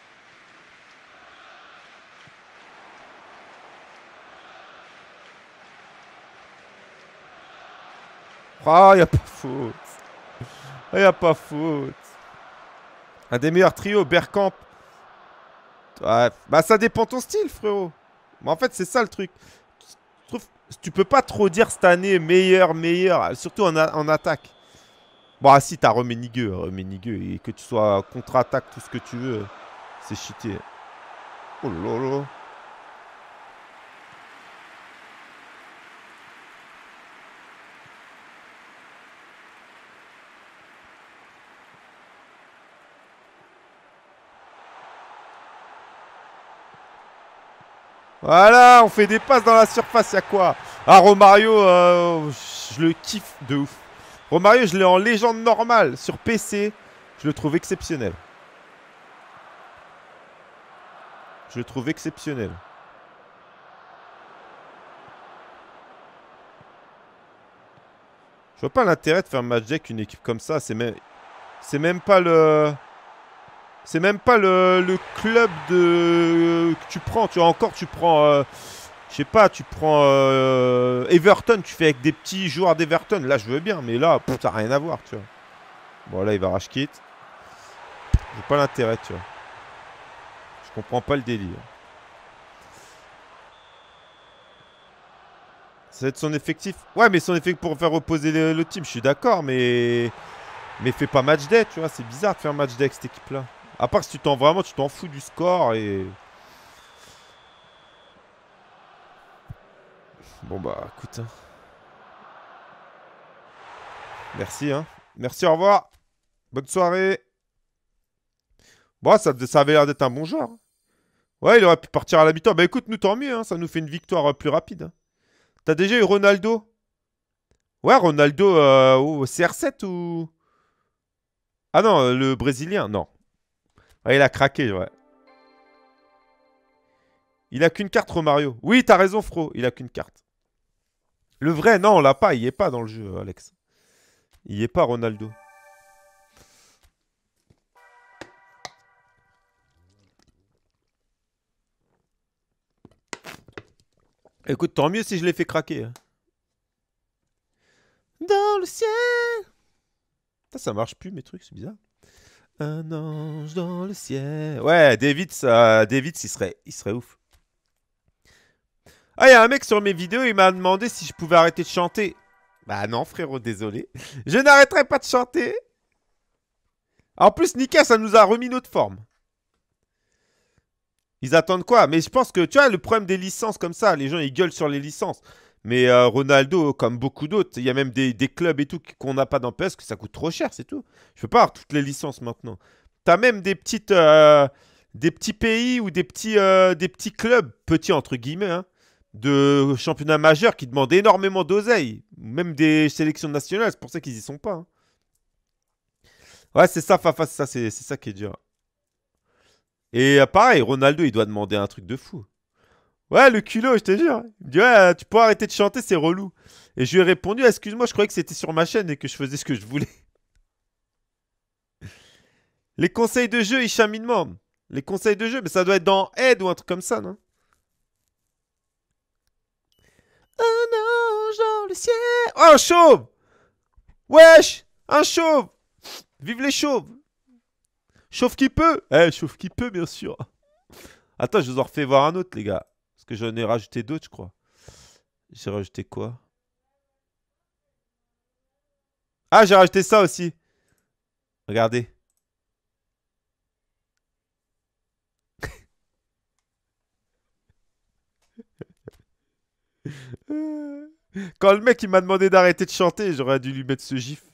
Ah, y a pas faute. Ah, y a pas faute. Un des meilleurs trios, Bergkamp. Ouais, bah ça dépend ton style, frérot. Mais en fait, c'est ça le truc. Je trouve, tu peux pas trop dire cette année meilleur, meilleur, surtout en, a en attaque. Bon, ah si, t'as Rummenigge, Rummenigge, et que tu sois contre-attaque, tout ce que tu veux, c'est cheaté. Oh là là. Voilà, on fait des passes dans la surface, y'a quoi? Ah, Romario, euh, je le kiffe de ouf. Romario, je l'ai en légende normale sur P C. Je le trouve exceptionnel. Je le trouve exceptionnel. Je vois pas l'intérêt de faire un match deck une équipe comme ça. C'est même, c'est même pas le... C'est même pas le, le club de que tu prends. Tu vois, encore, tu prends... Euh, je sais pas, tu prends euh, Everton. Tu fais avec des petits joueurs d'Everton. Là, je veux bien. Mais là, ça n'a rien à voir, tu vois. Bon, là, il va rage kit. J'ai pas l'intérêt, tu vois. Je comprends pas le délire. Ça va être son effectif. Ouais, mais son effectif pour faire reposer le, le team, je suis d'accord, mais... Mais fais pas match day, tu vois. C'est bizarre de faire match day avec cette équipe-là. À part si tu t'en vraiment, tu t'en fous du score et... Bon bah, écoute. Hein. Merci, hein. Merci, au revoir. Bonne soirée. Bon, ça, ça avait l'air d'être un bon joueur. Ouais, il aurait pu partir à la mi-temps. Bah écoute, nous tant mieux, hein. Ça nous fait une victoire euh, plus rapide. Hein. T'as déjà eu Ronaldo? Ouais, Ronaldo euh, au C R sept ou... Ah non, euh, le Brésilien, non. Ah, il a craqué, ouais. Il a qu'une carte, Romario. Oui, t'as raison, Fro. Il a qu'une carte. Le vrai, non, on l'a pas. Il y est pas dans le jeu, Alex. Il y est pas, Ronaldo. Écoute, tant mieux si je l'ai fait craquer. Dans le ciel. Ça, ça marche plus, mes trucs, c'est bizarre. Un ange dans le ciel. Ouais, David, ça, David, il serait, il serait ouf. Ah, il y a un mec sur mes vidéos, il m'a demandé si je pouvais arrêter de chanter. Bah non, frérot, désolé. Je n'arrêterai pas de chanter. En plus, Nika, ça nous a remis notre forme. Ils attendent quoi? Mais je pense que, tu vois, le problème des licences comme ça, les gens, ils gueulent sur les licences. Mais euh, Ronaldo, comme beaucoup d'autres, il y a même des, des clubs et tout qu'on n'a pas dans P S, que ça coûte trop cher, c'est tout. Je peux pas avoir toutes les licences maintenant. T'as même des petites, euh, des petits pays ou des petits, euh, des petits clubs, petits entre guillemets, hein, de championnat majeur qui demandent énormément d'oseille. Même des sélections nationales, c'est pour ça qu'ils y sont pas. Hein. Ouais, c'est ça, Fafa, c'est ça, c'est ça qui est dur. Et euh, pareil, Ronaldo, il doit demander un truc de fou. Ouais, le culot, je te jure. Il me dit, ouais, tu peux arrêter de chanter, c'est relou. Et je lui ai répondu, excuse-moi, je croyais que c'était sur ma chaîne et que je faisais ce que je voulais. Les conseils de jeu, Hicham, il demande. Les conseils de jeu, mais ça doit être dans Aide ou un truc comme ça, non? Un ange dans le ciel. Oh, un chauve. Wesh, un chauve. Vive les chauves. Chauve qui peut. Eh, chauve qui peut, bien sûr. Attends, je vous en refais voir un autre, les gars. Parce que j'en ai rajouté d'autres, je crois. J'ai rajouté quoi? Ah, j'ai rajouté ça aussi. Regardez. Quand le mec il m'a demandé d'arrêter de chanter, j'aurais dû lui mettre ce gif.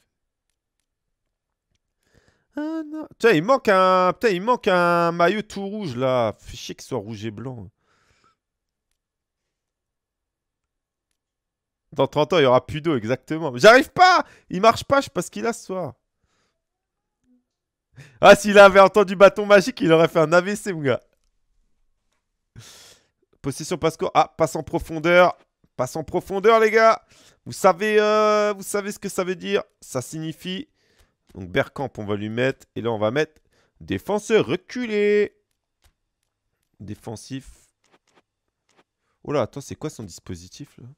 Ah non. Tiens, il manque un. Putain, il manque un maillot tout rouge là. Fait chier qu'il soit rouge et blanc. Dans trente ans, il y aura plus d'eau, exactement. J'arrive pas! Il marche pas, je sais pas ce qu'il a ce soir. Ah, s'il avait entendu bâton magique, il aurait fait un A V C, mon gars. Possession passe-court. Ah, passe en profondeur. Passe en profondeur, les gars. Vous savez, euh, vous savez ce que ça veut dire. Ça signifie... Donc, Bergkamp, on va lui mettre. Et là, on va mettre défenseur reculé. Défensif. Oh là, attends, c'est quoi son dispositif, là?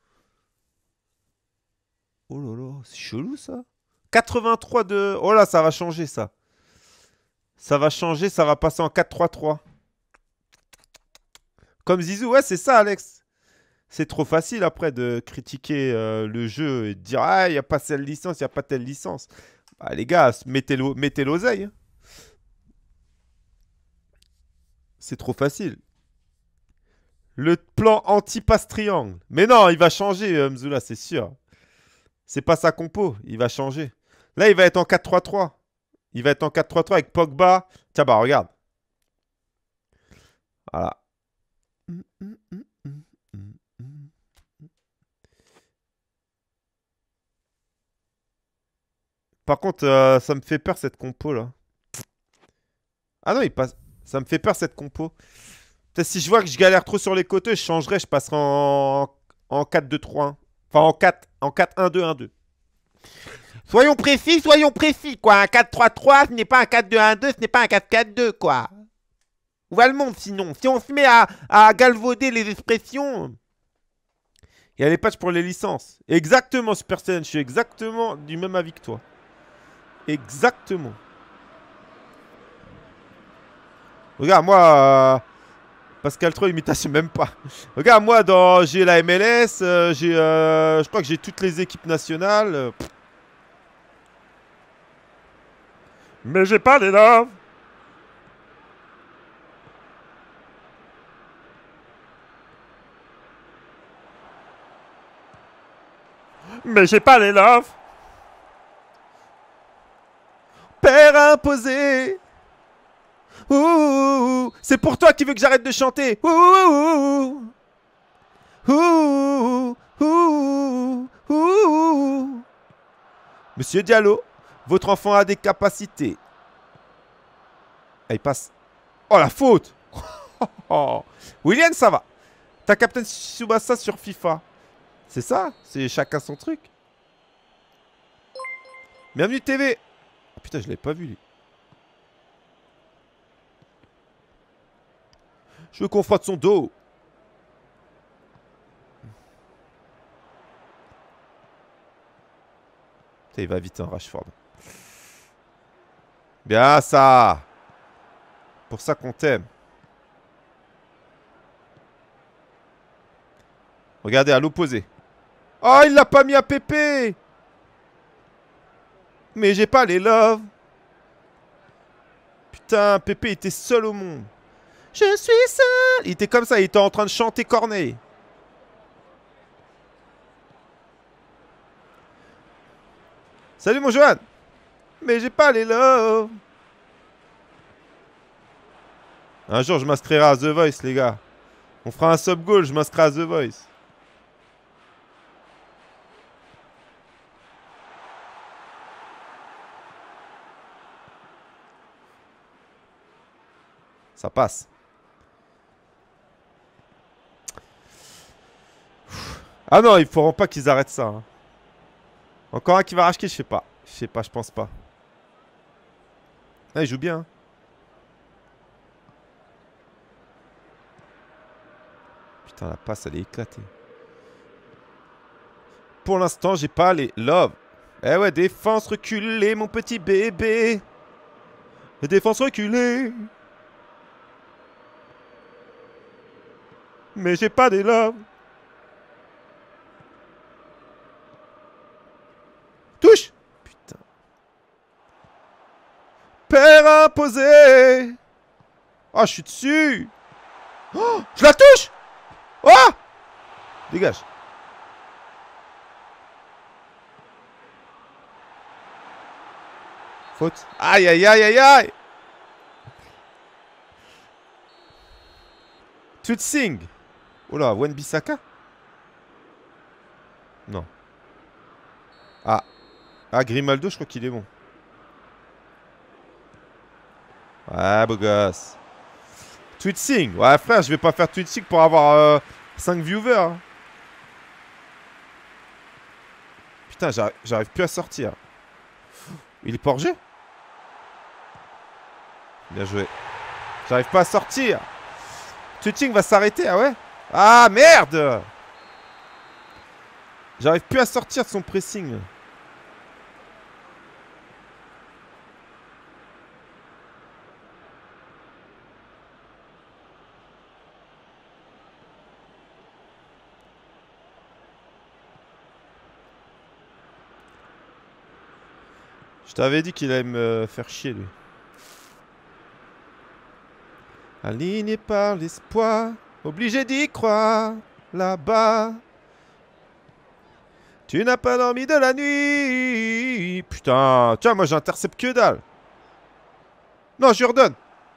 Oh là là, c'est chelou, ça. quatre-vingt-trois de... Oh là, ça va changer, ça. Ça va changer, ça va passer en quatre trois trois. Comme Zizou, ouais, c'est ça, Alex. C'est trop facile, après, de critiquer euh, le jeu et de dire « Ah, il n'y a pas telle licence, il n'y a pas telle licence. » Bah, les gars, mettez l'oseille. Hein. C'est trop facile. Le plan anti-passe triangle. Mais non, il va changer, euh, Mzula, c'est sûr. C'est pas sa compo, il va changer. Là, il va être en quatre trois trois. Il va être en quatre trois trois avec Pogba. Tiens, bah, regarde. Voilà. Par contre, euh, ça me fait peur, cette compo, là. Ah non, il passe... Ça me fait peur, cette compo. Peut-être si je vois que je galère trop sur les côtés, je changerai, je passerai en, en quatre deux trois un. Enfin, en quatre, en quatre un deux un deux. Soyons précis, soyons précis, quoi. Un quatre trois trois, ce n'est pas un quatre deux un deux, ce n'est pas un quatre quatre deux, quoi. Où va le monde, sinon? Si on se met à, à galvauder les expressions... Il y a les patchs pour les licences. Exactement, Super Saiyan, je suis exactement du même avis que toi. Exactement. Regarde, moi... Euh, Pascal trois, imitation, même pas. Regarde, moi, dans j'ai la M L S, euh, j'ai... Euh, je crois que j'ai toutes les équipes nationales. Euh, Mais j'ai pas les loves. Mais j'ai pas les loves. Père imposé. Ouh, c'est pour toi qui veux que j'arrête de chanter. Ouh, ouh, ouh, ouh. Monsieur Diallo, votre enfant a des capacités. Ah, il passe. Oh, la faute. Oh. William, ça va. T'as Captain Tsubasa sur FIFA. C'est ça? C'est chacun son truc. Bienvenue T V. Oh, putain, je l'avais pas vu, lui. Je veux qu'on frotte son dos. Putain, il va vite, hein, Rashford. Bien, ça. Pour ça qu'on t'aime. Regardez, à l'opposé. Oh, il l'a pas mis à Pépé. Mais j'ai pas les loves. Putain, Pépé était seul au monde. Je suis seul. Il était comme ça, il était en train de chanter Corneille. Salut mon Johan. Mais j'ai pas les loves. Un jour, je m'inscrirai à The Voice, les gars. On fera un sub-goal, je m'inscrirai à The Voice. Ça passe. Ah non, il faut pas qu'ils arrêtent ça. Hein. Encore un qui va racheter, je sais pas. Je sais pas, je pense pas. Ah, il joue bien. Hein. Putain, la passe, elle est éclatée. Pour l'instant, j'ai pas les love. Eh ouais, défense reculée, mon petit bébé. Défense reculée. Mais j'ai pas des love. Touche! Putain. Père imposé! Oh, je suis dessus! Oh, je la touche! Oh! Dégage. Faute. Aïe, aïe, aïe, aïe, aïe! Tutsing! Oh là, Wan-Bissaka? Non. Ah. Ah, Grimaldo, je crois qu'il est bon. Ouais, beau gosse. Twitsing. Ouais, frère, je vais pas faire Twitsing pour avoir euh, cinq viewers. Hein. Putain, j'arrive plus à sortir. Il est pas hors jeu? Bien joué. J'arrive pas à sortir. Twitsing va s'arrêter, ah ouais? Ah, merde! J'arrive plus à sortir de son pressing. Je t'avais dit qu'il allait me faire chier, lui. Aligné par l'espoir, obligé d'y croire, là-bas. Tu n'as pas dormi de la nuit. Putain, tiens, moi j'intercepte que dalle. Non, je lui redonne.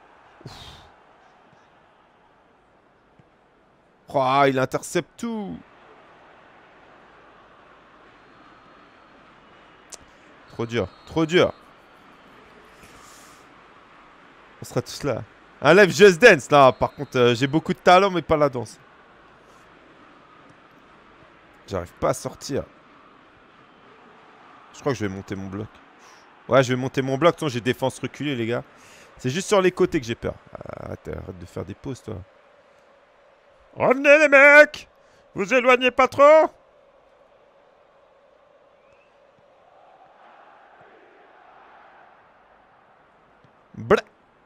Oh, il intercepte tout. Trop dur, trop dur. On sera tous là. Un live Just Dance, là. Par contre, euh, j'ai beaucoup de talent, mais pas la danse. J'arrive pas à sortir. Je crois que je vais monter mon bloc. Ouais, je vais monter mon bloc. J'ai défense reculée, les gars. C'est juste sur les côtés que j'ai peur. Arrête, arrête de faire des pauses, toi. Revenez, les mecs! Vous éloignez pas trop? Blah.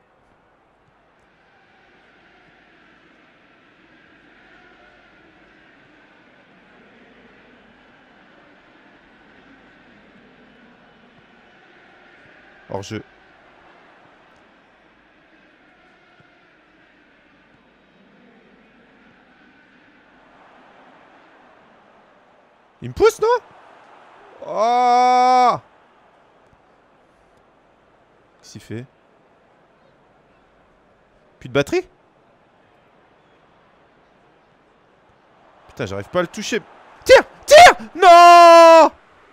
Hors jeu. Il me pousse, non? Oh! Qu'est-ce qu'il fait? Plus de batterie? Putain, j'arrive pas à le toucher. Tire! Tire! Non!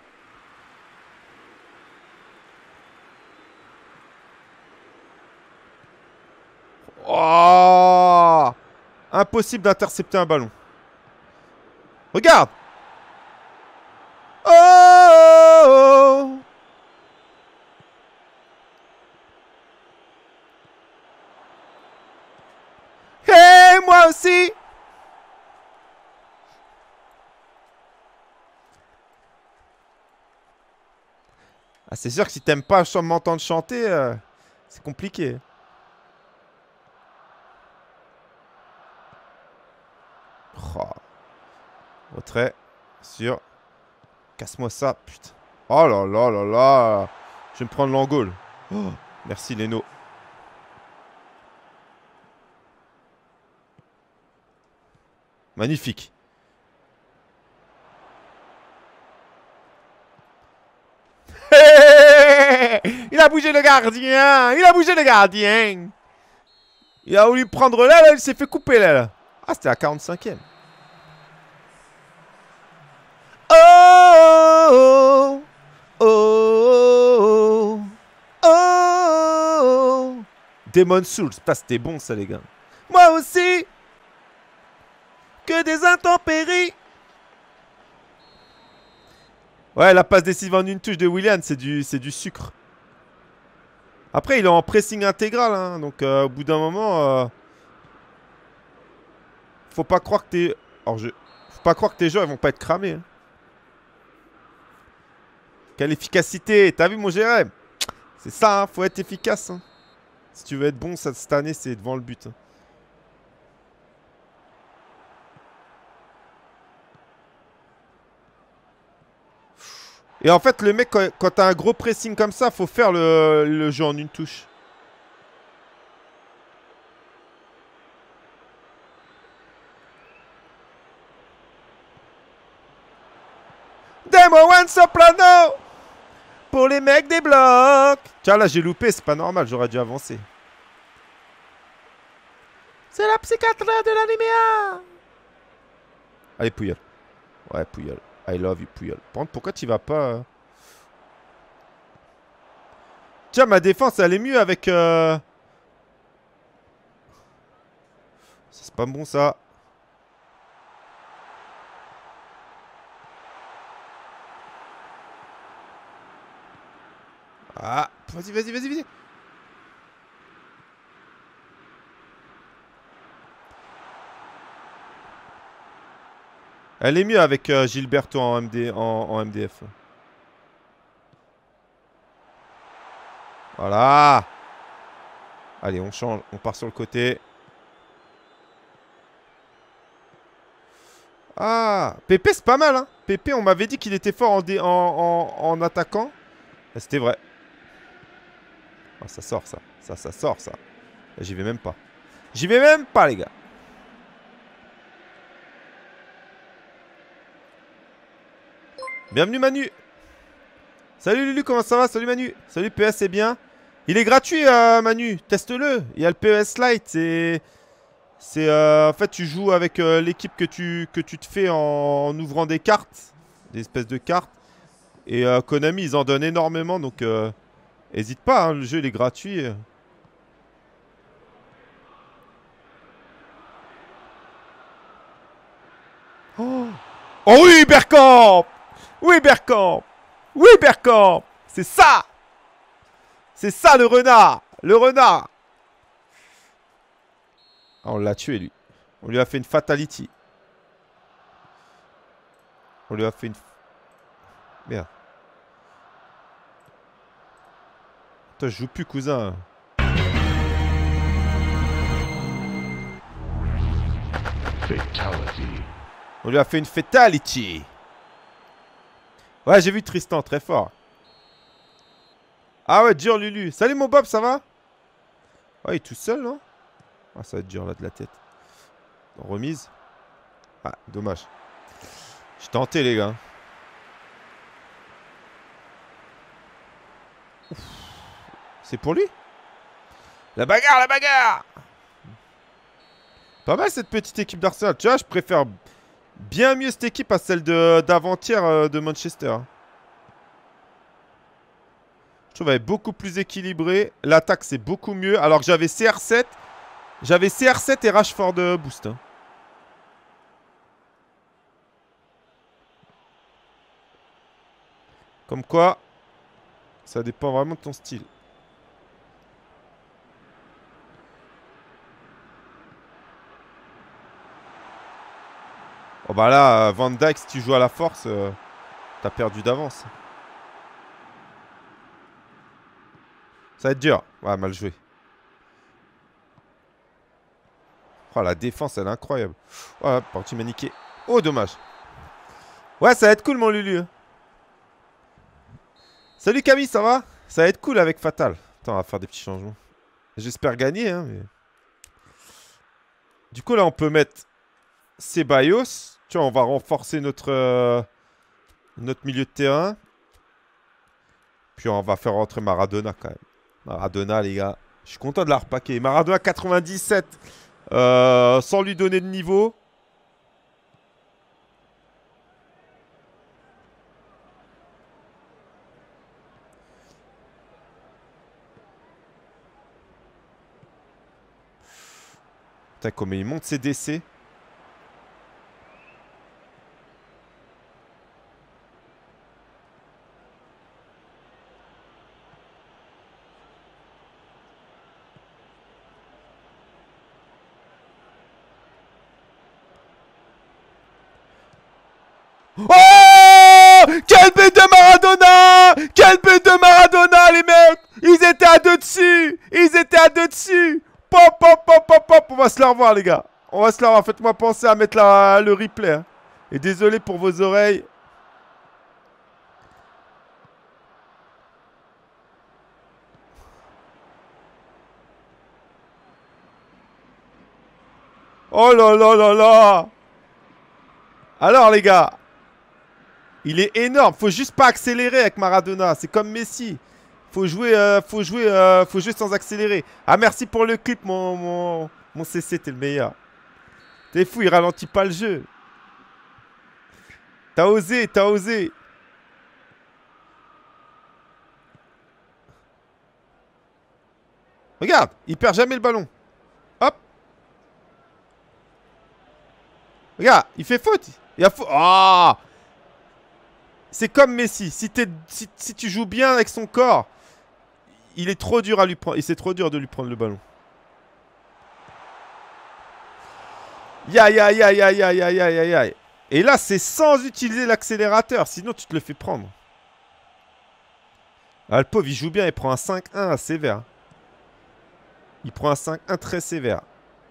Oh! Impossible d'intercepter un ballon. Regarde! Oh! Hey, moi aussi! Ah, c'est sûr que si t'aimes pas m'entendre chanter, euh, c'est compliqué. Oh. Retrait sur. Casse-moi ça, putain. Oh là là là là. Je vais me prendre l'angole. Oh, merci Leno. Magnifique. Il a bougé le gardien. Il a bougé le gardien. Il a voulu prendre là, là il s'est fait couper là. là. Ah, c'était à quarante-cinquième. Oh, oh, oh, oh. Demon Souls. Putain, c'était bon ça, les gars. Moi aussi. Que des intempéries. Ouais, la passe décisive en une touche de Willian, c'est du, c'est du sucre. Après, il est en pressing intégral, hein, donc euh, au bout d'un moment, euh, faut pas croire que tes, alors je, faut pas croire que tes joueurs ils vont pas être cramés. Hein. Quelle efficacité! T'as vu mon G R M? C'est ça, hein, faut être efficace. Hein. Si tu veux être bon ça, cette année, c'est devant le but. Hein. Et en fait, le mec, quand, quand t'as un gros pressing comme ça, faut faire le, le jeu en une touche. Demo One Soprano pour les mecs des blocs. Tiens, là, j'ai loupé, c'est pas normal, j'aurais dû avancer. C'est la psychiatre de l'animéa. Allez, Puyol. Ouais, Puyol. I love you, Puyol. Par contre, pourquoi tu vas pas... euh... Tiens, ma défense, elle est mieux avec... Euh... C'est pas bon, ça. Ah, vas-y, vas-y, vas-y, vas-y. Elle est mieux avec euh, Gilberto en, M D, en, en M D F. Voilà. Allez, on change. On part sur le côté. Ah, Pépé, c'est pas mal, hein. Pépé, on m'avait dit qu'il était fort en, dé, en, en, en attaquant. C'était vrai. Ah, ça sort, ça. Ça, ça sort, ça. J'y vais même pas. J'y vais même pas, les gars. Bienvenue, Manu. Salut, Lulu, comment ça va? Salut, Manu. Salut, P S, c'est bien. Il est gratuit, euh, Manu. Teste-le. Il y a le P E S Lite. C'est... C'est... Euh, en fait, tu joues avec euh, l'équipe que tu, que tu te fais en, en ouvrant des cartes. Des espèces de cartes. Et euh, Konami, ils en donnent énormément. Donc, euh, hésite pas. Hein, le jeu, il est gratuit. Oh, oh oui, Bergkamp. Oui, Bergkamp. Oui, Bergkamp. C'est ça. C'est ça, le renard. Le renard. Ah, on l'a tué, lui. On lui a fait une fatality. On lui a fait une... Merde. Toi, je joue plus, cousin. Fatality. On lui a fait une fatality. Ouais, j'ai vu Tristan, très fort. Ah ouais, dur, Lulu. Salut, mon Bob, ça va? Ouais, il est tout seul, non? Ah, ça va être dur, là, de la tête. Remise. Ah, dommage. J'ai tenté, les gars. C'est pour lui? La bagarre, la bagarre! Pas mal, cette petite équipe d'Arsenal. Tu vois, je préfère bien mieux cette équipe à celle d'avant-hier de, de Manchester. Je trouve qu'elle est beaucoup plus équilibrée. L'attaque, c'est beaucoup mieux. Alors que j'avais C R sept. J'avais C R sept et Rashford de boost. Hein. Comme quoi, ça dépend vraiment de ton style. Oh bah là, Van Dijk, si tu joues à la force, euh, t'as perdu d'avance. Ça va être dur. Ouais, mal joué. Oh, la défense, elle est incroyable. Oh, parti m'a niqué. Oh, dommage. Ouais, ça va être cool, mon Lulu. Salut, Camille, ça va? Ça va être cool avec Fatal. Attends, on va faire des petits changements. J'espère gagner, hein. Mais... Du coup, là, on peut mettre Ceballos. Tu vois, on va renforcer notre, euh, notre milieu de terrain. Puis, on va faire rentrer Maradona, quand même. Maradona, les gars. Je suis content de la repaquer. Maradona quatre-vingt-dix-sept. Euh, sans lui donner de niveau. Putain, comment il monte ses D C. Oh! Quel but de Maradona! Quel but de Maradona, les mecs! Ils étaient à deux dessus! Ils étaient à deux dessus! Pop, pop, pop, pop, pop! On va se la revoir, les gars. On va se la revoir. Faites-moi penser à mettre la, le replay. Hein. Et désolé pour vos oreilles. Oh là là là là. Alors les gars. Il est énorme. Faut juste pas accélérer avec Maradona. C'est comme Messi. Faut jouer, euh, faut jouer, euh, faut jouer sans accélérer. Ah merci pour le clip mon, mon, mon C C. T'es le meilleur. T'es fou, il ralentit pas le jeu. T'as osé, t'as osé. Regarde, il perd jamais le ballon. Hop. Regarde, il fait faute. Il a faute. Ah. C'est comme Messi. Si, t'es, si, si tu joues bien avec son corps, il est trop dur à lui prendre. Et c'est trop dur de lui prendre le ballon. Ya ya ya ya ya ya ya ya ya. Et là, c'est sans utiliser l'accélérateur. Sinon, tu te le fais prendre. Ah, le pauvre, il joue bien. Il prend un cinq un sévère. Il prend un cinq un très sévère.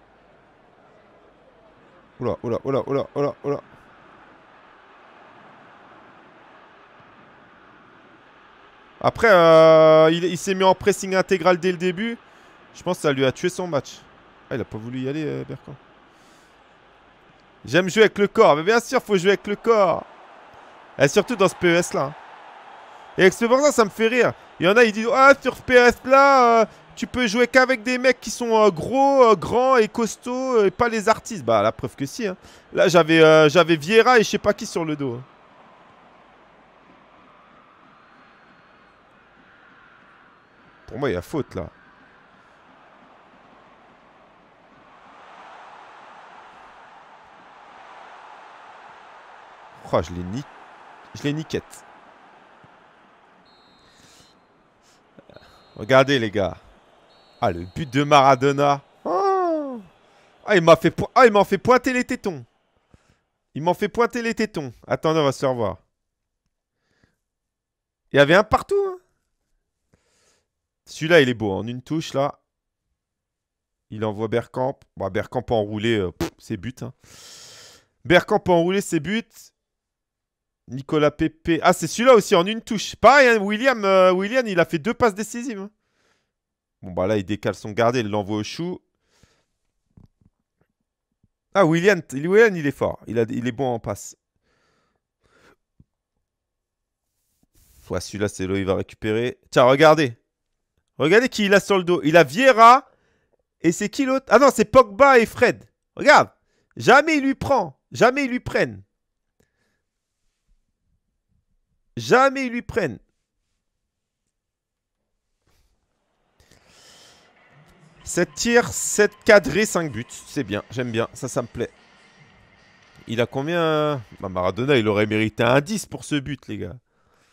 Oula, oula, oula, oula, oula, oula. Après, euh, il, il s'est mis en pressing intégral dès le début. Je pense que ça lui a tué son match. Ah, il a pas voulu y aller, euh, Bergkamp. J'aime jouer avec le corps. Mais bien sûr, faut jouer avec le corps. Et surtout dans ce P E S-là. Et avec ce pour ça, ça me fait rire. Il y en a, ils disent, ah, sur ce P E S-là, euh, tu peux jouer qu'avec des mecs qui sont euh, gros, euh, grands et costauds, euh, et pas les artistes. Bah, la preuve que si. Hein. Là, j'avais euh, j'avais Vieira et je sais pas qui sur le dos. Hein. Pour moi, il y a faute, là. Oh, je l'ai ni... Je l'ai niquette. Regardez, les gars. Ah, le but de Maradona. Oh. Ah, il m'a fait, po... ah, il m'en fait pointer les tétons. Il m'en fait pointer les tétons. Attendez, on va se revoir. Il y avait un partout. Hein. Celui-là, il est beau. En une touche, là. Il envoie Bergkamp. Bon, Bergkamp enroulé, euh, c'est but. Hein. Bergkamp enroulé, c'est but. Nicolas Pepe. Ah, c'est celui-là aussi, en une touche. Pareil, hein, William, euh, William, il a fait deux passes décisives. Hein. Bon, bah là, il décale son gardé, il l'envoie au chou. Ah, William, William, il est fort. Il, a, il est bon en passe. Ouais, celui-là, c'est là, il va récupérer. Tiens, regardez. Regardez qui il a sur le dos. Il a Vieira. Et c'est qui l'autre? Ah non, c'est Pogba et Fred. Regarde. Jamais il lui prend. Jamais ils lui prennent. Jamais ils lui prennent. sept tirs, sept cadrés, cinq buts. C'est bien, j'aime bien. Ça, ça me plaît. Il a combien? Bah, Maradona, il aurait mérité un dix pour ce but, les gars.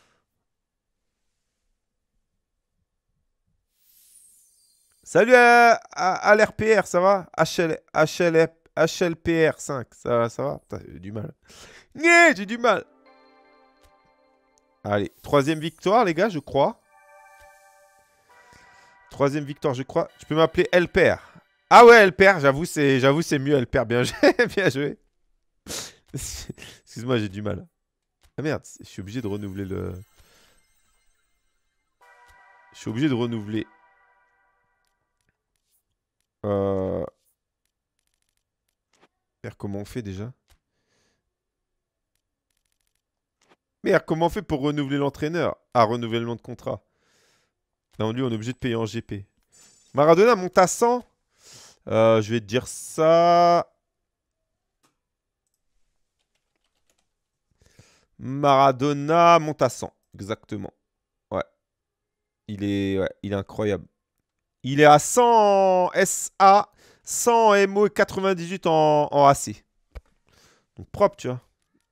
Salut à, à, à l'R P R, ça va? H L, H L, H L P R cinq, ça, ça va? Putain, j'ai du mal. Yeah, j'ai du mal. Allez, troisième victoire, les gars, je crois. Troisième victoire, je crois. Tu peux m'appeler Elper. Ah ouais, Elper, j'avoue, c'est j'avoue c'est mieux, Elper. Bien joué, bien joué. Excuse-moi, j'ai du mal. Ah merde, je suis obligé de renouveler le... Je suis obligé de renouveler. Euh... Merde, comment on fait déjà? Merde, comment on fait pour renouveler l'entraîneur? Ah, renouvellement de contrat. Non, lui, on est obligé de payer en G P. Maradona monte à cent. Euh, je vais te dire ça. Maradona monte à cent. Exactement. Ouais. Il est, ouais, il est incroyable. Il est à cent en S A, cent en M O et quatre-vingt-dix-huit en, en A C. Donc propre, tu vois.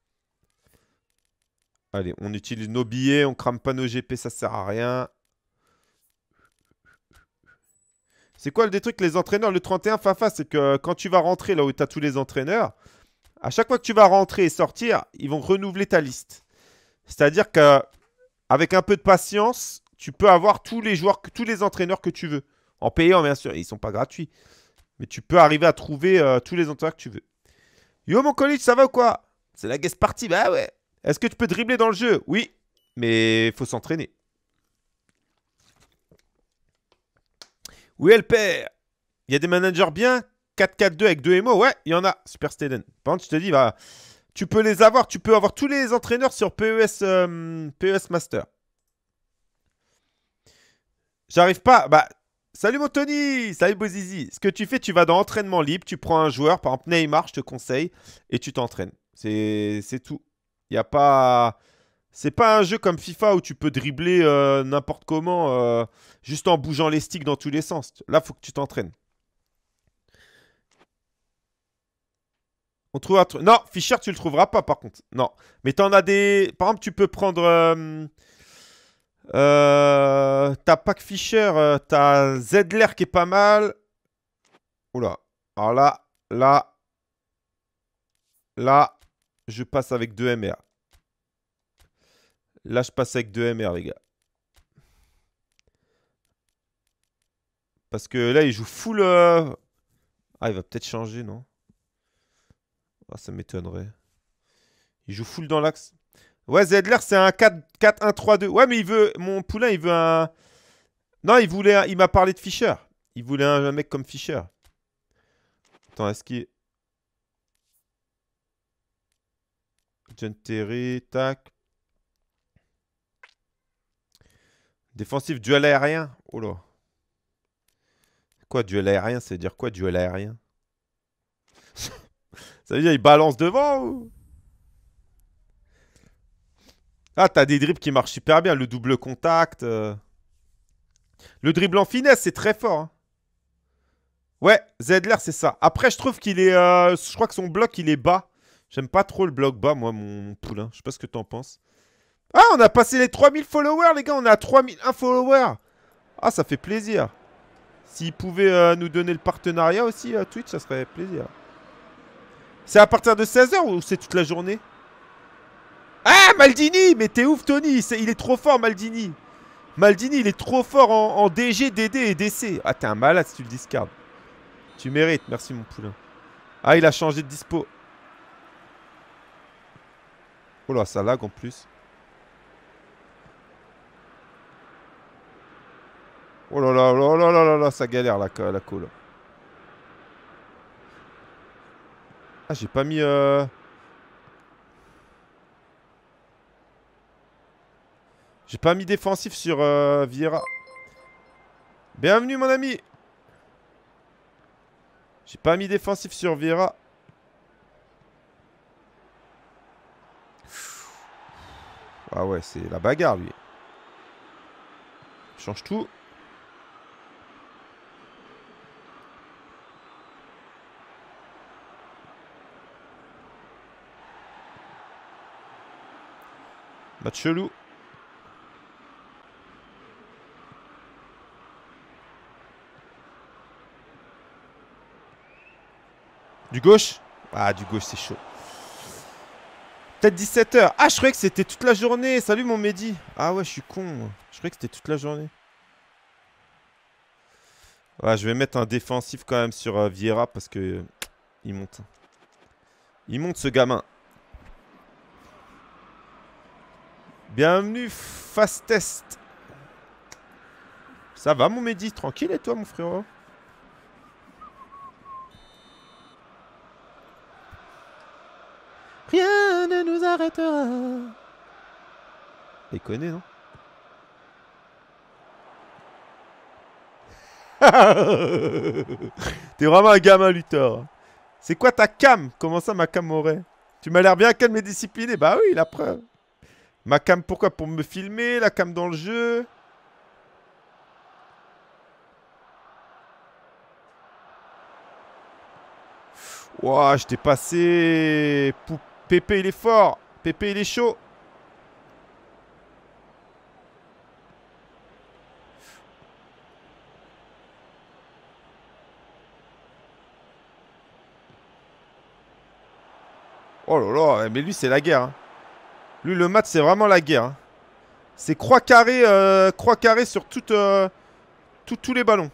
Allez, on utilise nos billets, on crame pas nos G P, ça sert à rien. C'est quoi le des trucs, les entraîneurs, le trente et un, Fafa, c'est que quand tu vas rentrer là où tu as tous les entraîneurs, à chaque fois que tu vas rentrer et sortir, ils vont renouveler ta liste. C'est-à-dire qu'avec un peu de patience, tu peux avoir tous les joueurs, tous les entraîneurs que tu veux. En payant, bien sûr, ils ne sont pas gratuits. Mais tu peux arriver à trouver euh, tous les entraîneurs que tu veux. Yo, mon collègue, ça va ou quoi? C'est la guest party, bah ouais. Est-ce que tu peux dribbler dans le jeu? Oui, mais il faut s'entraîner. Oui, elle perd. Il y a des managers bien quatre quatre deux avec deux émo. Ouais, il y en a. Super Steden. Par contre, je te dis, bah, tu peux les avoir. Tu peux avoir tous les entraîneurs sur P E S, euh, P E S Master. J'arrive pas. Bah, salut mon Tony. Salut Bozizi. Ce que tu fais, tu vas dans entraînement libre. Tu prends un joueur, par exemple Neymar, je te conseille, et tu t'entraînes. C'est tout. Il n'y a pas... C'est pas un jeu comme FIFA où tu peux dribbler euh, n'importe comment, euh, juste en bougeant les sticks dans tous les sens. Là, il faut que tu t'entraînes. On trouve un truc. Non, Fischer, tu le trouveras pas, par contre. Non. Mais t'en as des... Par exemple, tu peux prendre... Euh... Euh... T'as pas que Fischer, euh, t'as Zedler qui est pas mal. Oula. Alors là, là... Là, je passe avec deux M R. Là, je passe avec deux M R, les gars. Parce que là, il joue full... Euh... Ah, il va peut-être changer, non? Ah, ça m'étonnerait. Il joue full dans l'axe. Ouais, Zedler, c'est un quatre un trois deux. Ouais, mais il veut... Mon poulain, il veut un... Non, il voulait... Un... Il m'a parlé de Fischer. Il voulait un, un mec comme Fischer. Attends, est-ce qu'il... John Terry, tac. Défensif, duel aérien. Oh là. Quoi, duel aérien? Ça veut dire quoi, duel aérien? Ça veut dire il balance devant ou... Ah, t'as des dribbles qui marchent super bien. Le double contact. Euh... Le dribble en finesse, c'est très fort. Hein. Ouais, Zedler, c'est ça. Après, je trouve qu'il est... Euh... Je crois que son bloc, il est bas. J'aime pas trop le bloc bas, moi, mon, mon poulain. Je sais pas ce que t'en penses. Ah, on a passé les trois mille followers, les gars. On est à trois mille un followers. Ah, ça fait plaisir. S'ils pouvaient euh, nous donner le partenariat aussi, euh, Twitch, ça serait plaisir. C'est à partir de seize heures ou c'est toute la journée? Ah, Maldini! Mais t'es ouf, Tony! Est, il est trop fort, Maldini! Maldini, il est trop fort en, en D G, D D et D C. Ah, t'es un malade si tu le discardes. Tu mérites, merci mon poulain. Ah, il a changé de dispo. Oh là, ça lag en plus. Oh là là, là là là là là, ça galère la, la call. Ah, j'ai pas mis... Euh... J'ai pas mis défensif sur euh, Vieira. Bienvenue, mon ami. J'ai pas mis défensif sur Vieira. Ah ouais, c'est la bagarre, lui. Change tout. Match chelou. Du gauche? Ah, du gauche, c'est chaud. Peut-être dix-sept heures. Ah, je croyais que c'était toute la journée. Salut, mon Mehdi. Ah ouais, je suis con. Je croyais que c'était toute la journée. Ouais, je vais mettre un défensif quand même sur euh, Vieira parce que... Euh, il monte. Il monte, ce gamin. Bienvenue, Fastest. Ça va, mon Mehdi? Tranquille, et toi, mon frérot? Rien ne nous arrêtera. Il connaît, non? T'es vraiment un gamin, Luthor. C'est quoi ta cam? Comment ça, ma cam aurait? Tu m'as l'air bien calme et discipliné. Bah oui, la preuve. Ma cam, pourquoi? Pour me filmer, la cam dans le jeu. Ouah, je t'ai passé. Pou... Pépé, il est fort. Pépé, il est chaud. Oh là là, mais lui, c'est la guerre. Hein. Lui, le match, c'est vraiment la guerre. Hein. C'est croix carrée, euh, croix carrée sur toutes, euh, tout, tous les ballons.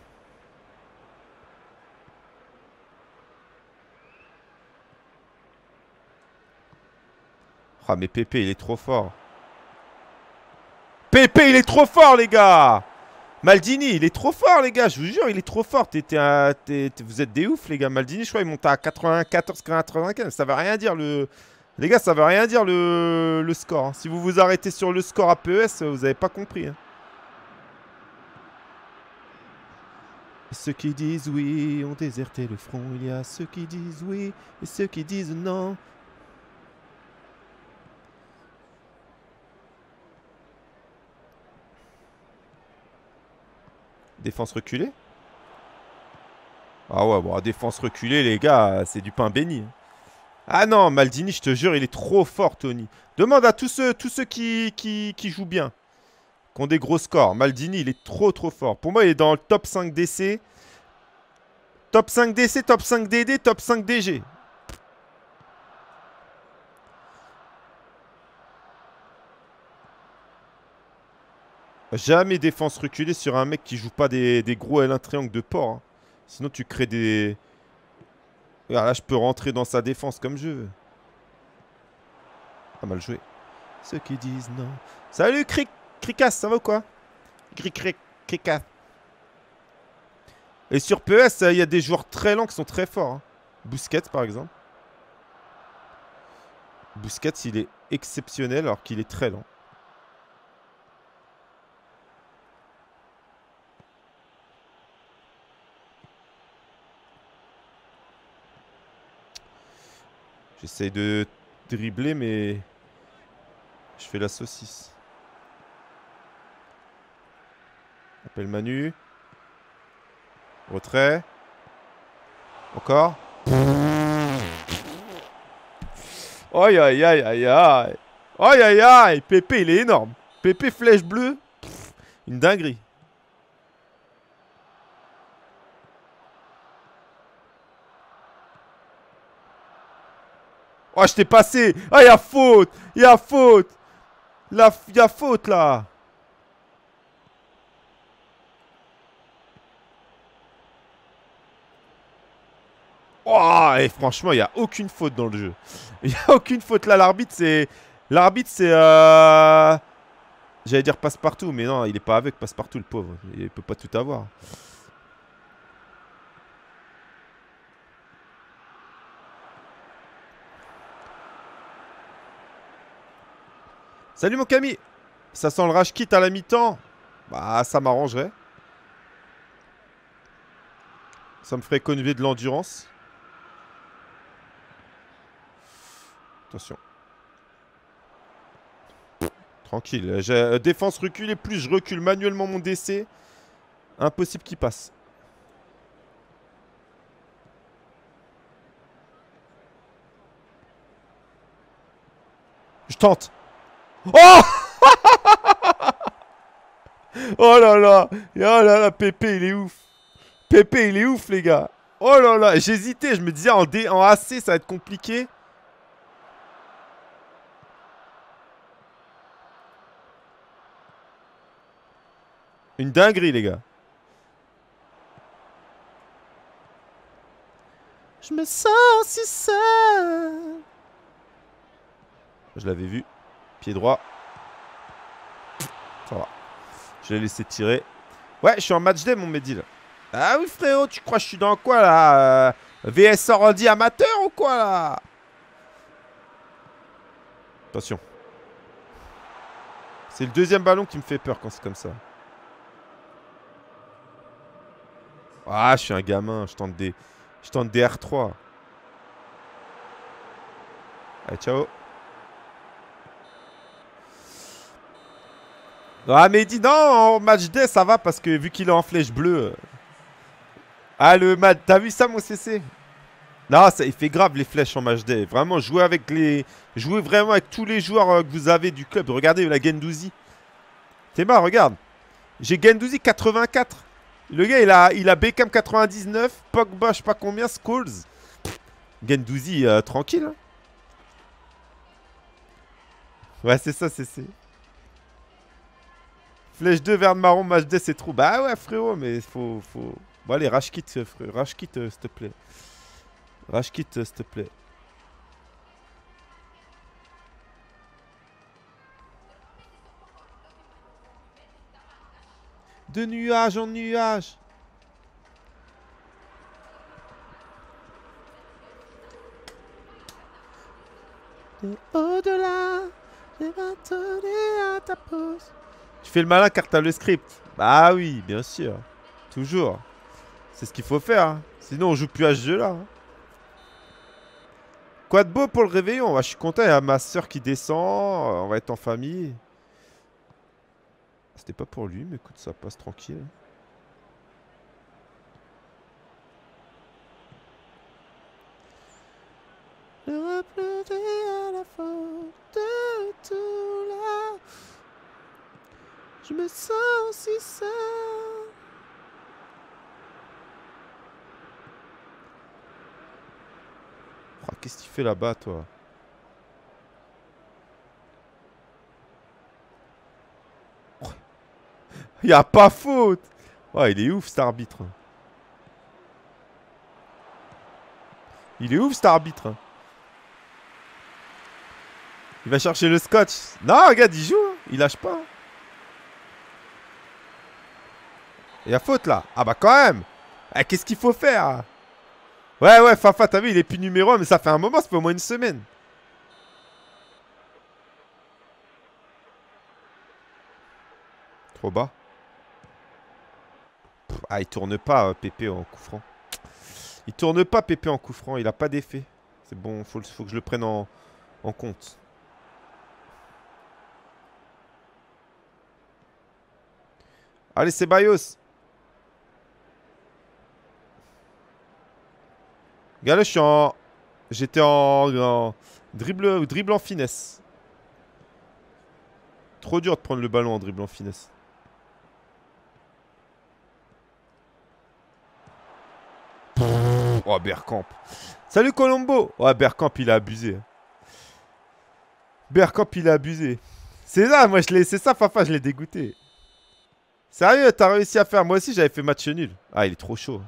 Ah, mais Pépé, il est trop fort. Pépé, il est trop fort, les gars. Maldini, il est trop fort, les gars. Je vous jure, il est trop fort. T'es, t'es un- t'es- t'es- vous êtes des oufs, les gars. Maldini, je crois, il monte à quatre-vingt-quatorze, quatre-vingt-quinze. Ça veut rien dire, le... Les gars, ça veut rien dire, le, le score. hein. Si vous vous arrêtez sur le score A P E S, vous avez pas compris. hein. Ceux qui disent oui ont déserté le front. Il y a ceux qui disent oui et ceux qui disent non. Défense reculée. Ah ouais, bon, défense reculée, les gars, c'est du pain béni. hein. Ah non, Maldini, je te jure, il est trop fort, Tony. Demande à tous ceux, tous ceux qui, qui, qui jouent bien, qui ont des gros scores. Maldini, il est trop, trop fort. Pour moi, il est dans le top cinq D C. Top cinq D C, top cinq D D, top cinq D G. Jamais défense reculée sur un mec qui joue pas des, des gros L un triangle de port. hein. Sinon, tu crées des... Regarde, là, je peux rentrer dans sa défense comme je veux. Pas mal joué. Ceux qui disent non. Salut, Cric Cricas, ça va ou quoi? Cric Cric Cricas. Et sur P E S, il y a des joueurs très lents qui sont très forts. hein. Busquets, par exemple. Busquets, il est exceptionnel alors qu'il est très lent. J'essaye de dribbler, mais je fais la saucisse. Appelle Manu. Retrait. Encore. Aïe aïe aïe aïe aïe. Aïe aïe aïe. Pépé, il est énorme. Pépé flèche bleue. Pff, une dinguerie. Oh, je t'ai passé. Ah, il y a faute. Il y a faute. Il y a faute là. Oh, et franchement, il n'y a aucune faute dans le jeu. Il n'y a aucune faute là. L'arbitre, c'est... L'arbitre, c'est... Euh... J'allais dire passe-partout, mais non, il est pas avec passe-partout, le pauvre. Il peut pas tout avoir. Salut mon Camille. Ça sent le rage kit à la mi-temps. Bah, ça m'arrangerait. Ça me ferait économiser de l'endurance. Attention. Tranquille. J'ai euh, défense reculée, plus je recule manuellement mon D C. Impossible qu'il passe. Je tente. Oh Oh là là. Oh là là, Pépé, il est ouf. Pépé, il est ouf, les gars. Oh là là, j'hésitais. Je me disais, en, D... en A C, ça va être compliqué. Une dinguerie, les gars. Je me sens si seul. Je l'avais vu. Pied droit. Ça va. Je l'ai laissé tirer. Ouais, je suis en match day, mon Mehdi, là. Ah oui, frérot, tu crois que je suis dans quoi, là euh, V S ordi amateur ou quoi, là? Attention. C'est le deuxième ballon qui me fait peur quand c'est comme ça. Ah, je suis un gamin. Je tente des, je tente des R trois. Allez, ciao. Ah, mais dis non, en match day, ça va parce que vu qu'il est en flèche bleue. Ah, le match. T'as vu ça, mon C C? Non, ça, il fait grave les flèches en match day. Vraiment, jouer avec les. Jouer vraiment avec tous les joueurs euh, que vous avez du club. Regardez la Gendouzi. T'es marre, regarde. J'ai Gendouzi quatre-vingt-quatre. Le gars, il a, il a Beckham quatre-vingt-dix-neuf. Pogba, je sais pas combien. Scholes. Gendouzi, euh, tranquille. Hein. Ouais, c'est ça, c'est c'est. Flèche deux, vert marron, match day, c'est trop. Bah ouais, frérot, mais faut. faut... Bon, allez, rage kit, frérot. Rage kit, euh, s'il te plaît. Rage kit, euh, s'il te plaît. De nuage en nuage. Et au-delà, je vais donner à ta pause. Tu fais le malin car t'as le script. Bah oui, bien sûr. Toujours. C'est ce qu'il faut faire. Hein. Sinon, on joue plus à ce jeu-là. Hein. Quoi de beau pour le réveillon? Je suis content, il y a ma soeur qui descend. On va être en famille. C'était pas pour lui, mais écoute, ça passe tranquille. Je repleurais à la faute de tout là. Je me sens si seul. Oh, qu'est-ce que tu fais là-bas, toi? Oh. Y a pas faute. Oh, il est ouf, cet arbitre. Il est ouf, cet arbitre. Il va chercher le scotch. Non, regarde, il joue. Hein. Il lâche pas. Il y a faute, là. Ah bah, quand même. Eh, qu'est-ce qu'il faut faire? Ouais, ouais, Fafa, t'as vu, il est plus numéro un, mais ça fait un moment, ça fait au moins une semaine. Trop bas. Pff, ah, il tourne pas, euh, Pépé, en coup franc. Il tourne pas, Pépé, en coup franc. Il a pas d'effet. C'est bon, faut, faut que je le prenne en, en compte. Allez, c'est Bayos. Regarde là, je suis en... J'étais en... en... Dribble... dribble en finesse. Trop dur de prendre le ballon en dribble en finesse. Oh, Bergkamp. Salut, Colombo. Ouais, Bergkamp, il a abusé. Bergkamp, il a abusé. C'est ça, moi, je l'ai... C'est ça, Fafa, je l'ai dégoûté. Sérieux, t'as réussi à faire... Moi aussi, j'avais fait match nul. Ah, il est trop chaud.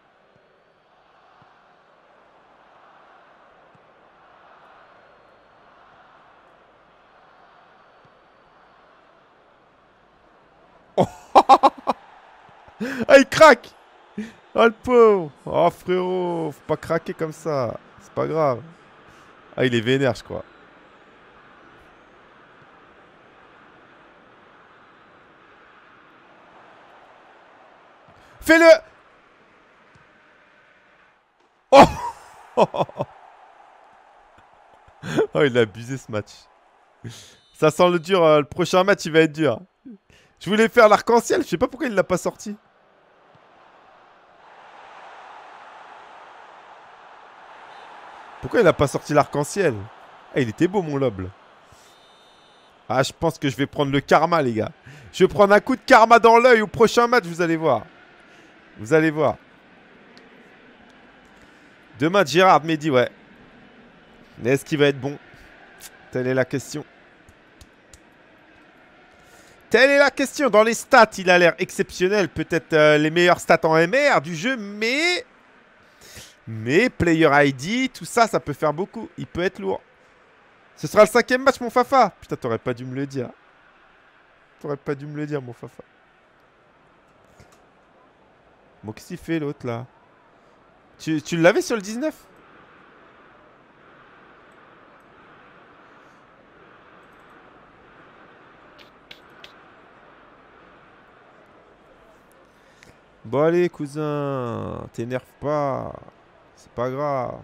Oh. Ah, il craque. Oh, le pauvre. Oh, frérot. Faut pas craquer comme ça. C'est pas grave. Ah, il est vénère, je crois. Fais-le. Oh. Oh, il a abusé ce match. Ça sent le dur. Euh, le prochain match, il va être dur. Je voulais faire l'arc-en-ciel. Je sais pas pourquoi il l'a pas sorti. Pourquoi il a pas sorti l'arc-en-ciel? Ah, il était beau, mon lob. Ah, je pense que je vais prendre le karma, les gars. Je vais prendre un coup de karma dans l'œil au prochain match, vous allez voir. Vous allez voir. Demain, Gérard Mehdi, ouais. Mais est-ce qu'il va être bon? Telle est la question. Telle est la question. Dans les stats, il a l'air exceptionnel. Peut-être euh, les meilleures stats en M R du jeu, mais... Mais Player I D, tout ça, ça peut faire beaucoup. Il peut être lourd. Ce sera le cinquième match, mon Fafa. Putain, t'aurais pas dû me le dire. T'aurais pas dû me le dire, mon Fafa. Bon, qu'est-ce qu'il fait, l'autre, là? Tu, tu l'avais sur le dix-neuf? Bon, allez, cousin. T'énerve pas. C'est pas grave.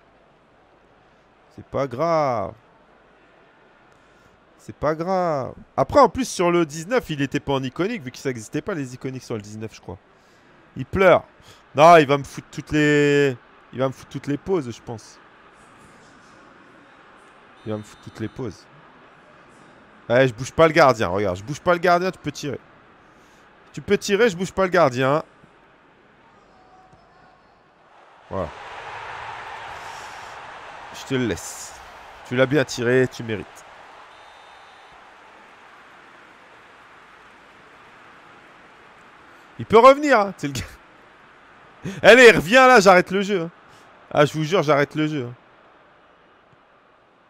C'est pas grave. C'est pas grave. Après, en plus, sur le dix-neuf, il était pas en iconique, vu que ça n'existait pas, les iconiques sur le dix-neuf, je crois. Il pleure. Non, il va me foutre toutes les... Il va me foutre toutes les pauses, je pense. Il va me foutre toutes les pauses. Ouais, je bouge pas le gardien. Regarde, je bouge pas le gardien, tu peux tirer. Tu peux tirer, je bouge pas le gardien. Voilà. Je te le laisse. Tu l'as bien tiré, tu mérites. Il peut revenir, hein. C'est le gars. Allez, reviens là, j'arrête le jeu. Hein. Ah, je vous jure, j'arrête le jeu. Hein.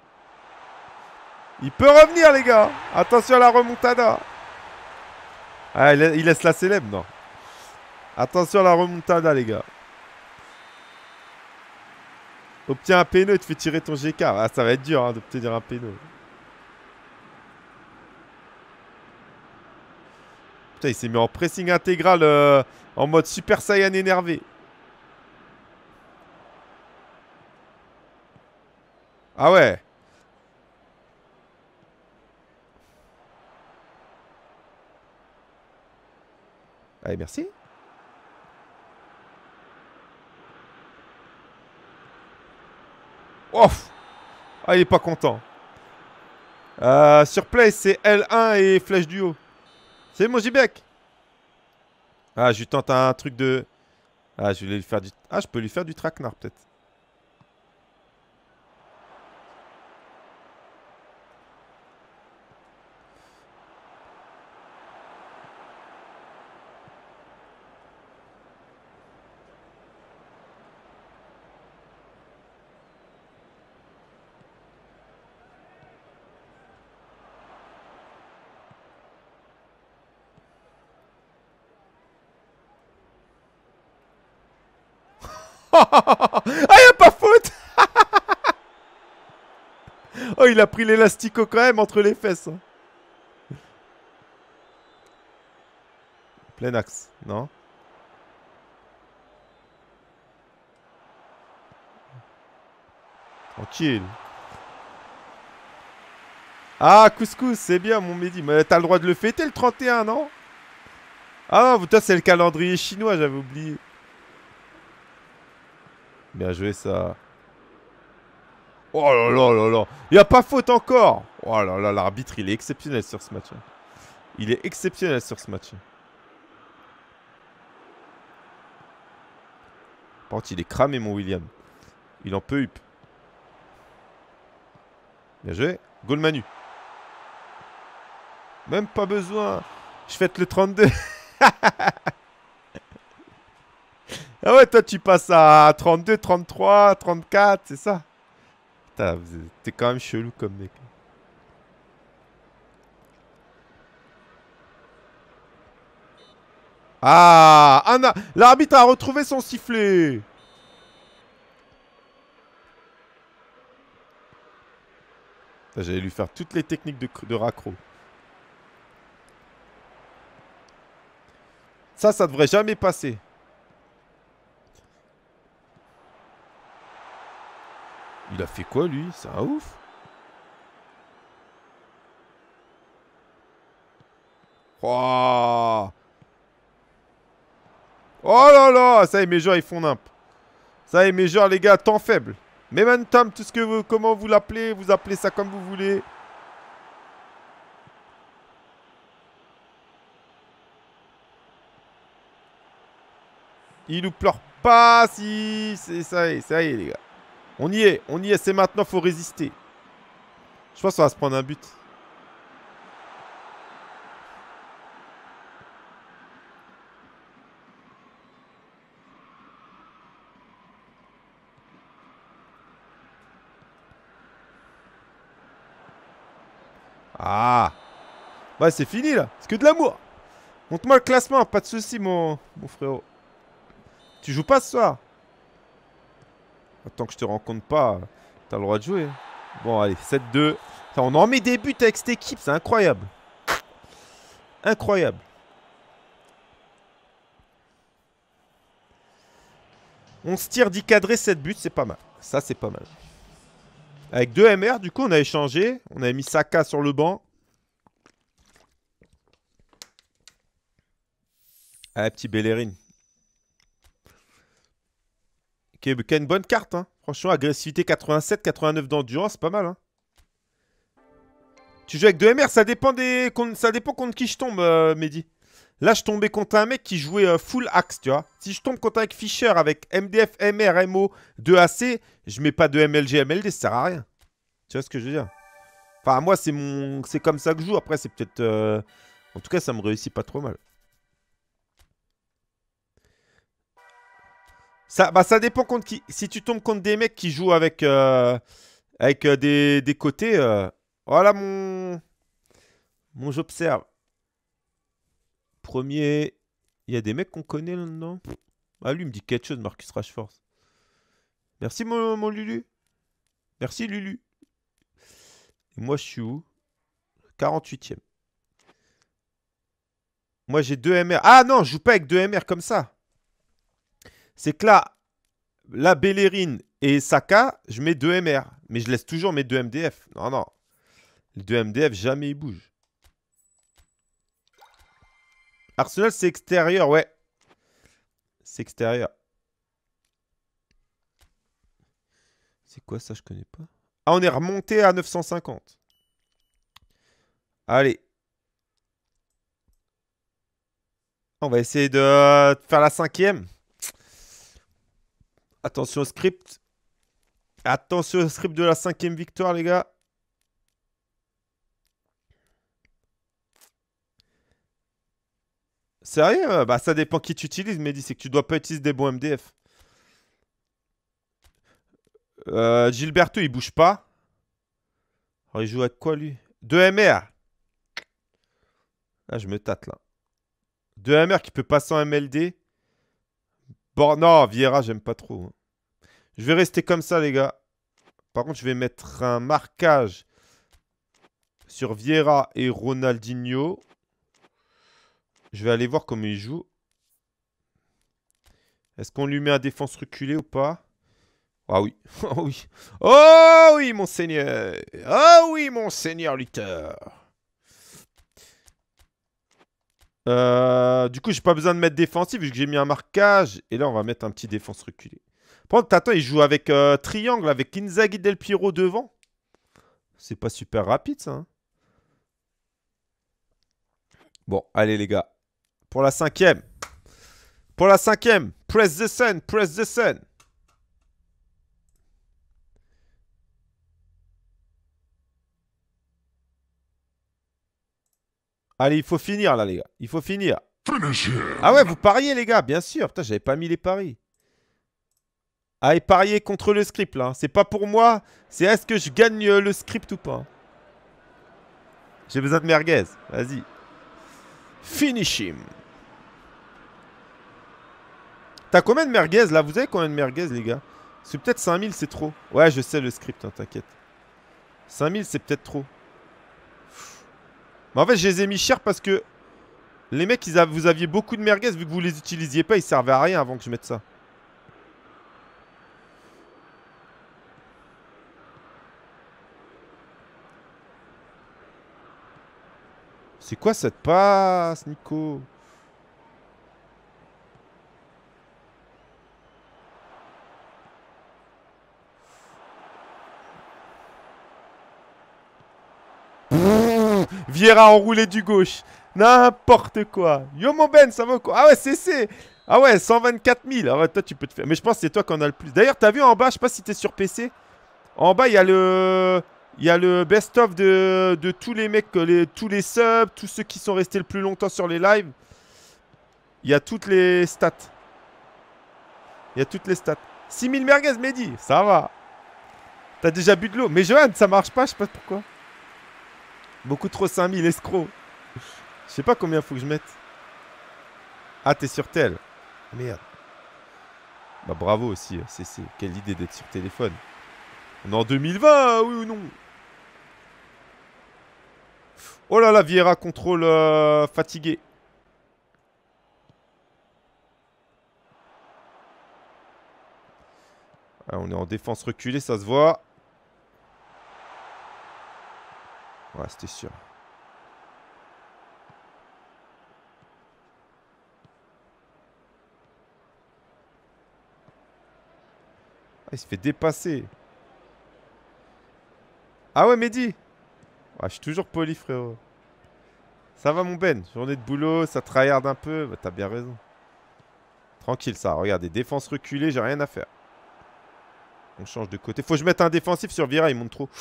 Il peut revenir, les gars. Attention à la remontada. Ah, il, il laisse la célèbre, non. Attention à la remontada, les gars. Obtiens un péno et te fais tirer ton G K. Ah, ça va être dur hein, d'obtenir un péno. Putain, il s'est mis en pressing intégral euh, en mode Super Saiyan énervé. Ah ouais. Allez, merci. Oh. Ah, il est pas content. Euh, sur play, c'est L un et flèche du haut. C'est mon J-Bec. Ah, je lui tente un truc de... Ah, je vais lui faire du... Ah, je peux lui faire du traquenard, peut-être. Ah, y a pas faute. Oh, il a pris l'élastico quand même entre les fesses. Hein. Plein axe, non? Tranquille. Ah, couscous, c'est bien, mon Mehdi. Mais t'as le droit de le fêter le trente et un, non? Ah non, toi, c'est le calendrier chinois, j'avais oublié. Bien joué, ça. Oh là là là là. Il n'y a pas faute encore. Oh là là, l'arbitre, il est exceptionnel sur ce match. Hein. Il est exceptionnel sur ce match. Par contre, il est cramé, mon William. Il en peut up. Bien joué. Goal Manu. Même pas besoin. Je fête le trente-deux. Ah ouais, toi, tu passes à trente-deux, trente-trois, trente-quatre, c'est ça? Putain, t'es quand même chelou comme mec. Ah, Anna, l'arbitre a retrouvé son sifflet. J'allais lui faire toutes les techniques de, de raccro. Ça, ça devrait jamais passer. Il a fait quoi, lui? C'est un ouf. Oh, oh là là. Ça y est, mes joueurs, ils font nimp. Ça y est, mes joueurs, les gars, temps faible. Momentum, tout ce que vous... Comment vous l'appelez? Vous appelez ça comme vous voulez. Il nous pleure pas si... C'est ça y est, ça y est, les gars. On y est, on y est, c'est maintenant, faut résister. Je pense qu'on va se prendre un but. Ah. Ouais, c'est fini, là. C'est que de l'amour. Montre-moi le classement, pas de soucis, mon... mon frérot. Tu joues pas ce soir? Tant que je te rencontre pas, t'as le droit de jouer. Bon, allez, sept deux. On en met des buts avec cette équipe, c'est incroyable. Incroyable. On se tire d'y cadrer sept buts, c'est pas mal. Ça, c'est pas mal. Avec deux M R, du coup, on a échangé. On a mis Saka sur le banc. Ah, petit Bellerin. Qui a une bonne carte, hein. Franchement, agressivité quatre-vingt-sept, quatre-vingt-neuf d'endurance, c'est pas mal, hein. Tu joues avec deux M R, ça dépend des... Ça dépend contre qui je tombe, euh, Mehdi. Là, je tombais contre un mec qui jouait euh, full axe, tu vois. Si je tombe contre un Fischer avec M D F, M R, M O, deux A C, je mets pas de M L G, M L D, ça sert à rien. Tu vois ce que je veux dire? Enfin, moi, c'est mon... c'est comme ça que je joue. Après, c'est peut-être... Euh... En tout cas, ça me réussit pas trop mal. Ça, bah, ça dépend contre qui. Si tu tombes contre des mecs qui jouent avec, euh, avec euh, des, des côtés... Euh... Voilà mon... Mon j'observe. premier. Il y a des mecs qu'on connaît là-dedans. Ah, lui, il me dit quelque chose, Marcus Rashford. Merci, mon, mon Lulu. Merci, Lulu. Et moi, je suis où? quarante-huitième. Moi, j'ai deux M R. Ah non, je joue pas avec deux M R comme ça. C'est que là, là, Bellerin et Saka, je mets deux M R. Mais je laisse toujours mes deux M D F. Non, non. Les deux M D F, jamais ils bougent. Arsenal, c'est extérieur, ouais. C'est extérieur. C'est quoi ça, je connais pas. Ah, on est remonté à neuf cent cinquante. Allez. On va essayer de faire la cinquième. Attention au script. Attention au script de la cinquième victoire, les gars. Sérieux? Bah, ça dépend qui tu utilises, Mehdi. C'est que tu dois pas utiliser des bons M D F. Euh, Gilberto, il bouge pas. Alors, il joue avec quoi, lui? deux M R. Là, je me tâte, là. deux M R qui peut passer en M L D. Bon, non, Vieira, j'aime pas trop. Hein. Je vais rester comme ça, les gars. Par contre, je vais mettre un marquage sur Vieira et Ronaldinho. Je vais aller voir comment il joue. Est-ce qu'on lui met un défense reculée ou pas? Ah oui. Oh oui. Oh oui, monseigneur. Oh oui, monseigneur Luther. Euh, du coup, j'ai pas besoin de mettre défensif vu que j'ai mis un marquage. Et là, on va mettre un petit défense reculé. Par contre, attends, il joue avec euh, triangle, avec Inzaghi Del Piero devant. C'est pas super rapide, ça. Hein. Bon, allez, les gars. Pour la cinquième. Pour la cinquième. Press the sun, press the sun. Allez, il faut finir, là, les gars. Il faut finir. Ah ouais, vous pariez, les gars, bien sûr. Putain, j'avais pas mis les paris. Allez, parier contre le script, là. C'est pas pour moi. C'est est-ce que je gagne euh, le script ou pas. J'ai besoin de merguez. Vas-y. Finish him. T'as combien de merguez, là? Vous avez combien de merguez, les gars? C'est peut-être cinq mille, c'est trop. Ouais, je sais le script, hein, t'inquiète. cinq mille, c'est peut-être trop. Mais en fait, je les ai mis chers parce que les mecs, ils a... vous aviez beaucoup de merguez. Vu que vous les utilisiez pas, ils servaient à rien avant que je mette ça. C'est quoi cette passe, Nico? Vieira enroulé du gauche. N'importe quoi. Yo mon Ben, ça va quoi? Ah ouais, c'est c'est. Ah ouais, cent vingt-quatre mille. Ah ouais, toi tu peux te faire. Mais je pense que c'est toi qui en as le plus. D'ailleurs, t'as vu en bas, je sais pas si t'es sur P C. En bas, il y a le. Il y a le best-of de, de tous les mecs, les, tous les subs, tous ceux qui sont restés le plus longtemps sur les lives. Il y a toutes les stats. Il y a toutes les stats. six mille merguez, Mehdi, ça va. T'as déjà bu de l'eau. Mais Johan, ça marche pas, je sais pas pourquoi. Beaucoup trop cinq mille, escroc. Je sais pas combien faut que je mette. Ah, t'es sur tel. Merde. Bah bravo aussi, C C. Quelle idée d'être sur téléphone. On est en deux mille vingt, oui ou non? Oh là là, Vieira contrôle euh, fatigué. Ah, on est en défense reculée, ça se voit. Ouais, c'était sûr. Ah, il se fait dépasser. Ah ouais, Mehdi. Ouais, je suis toujours poli, frérot. Ça va, mon Ben? Journée de boulot, ça tryhard un peu. Bah, t'as bien raison. Tranquille, ça. Regardez, défense reculée, j'ai rien à faire. On change de côté. Faut que je mette un défensif sur Vieira, il monte trop.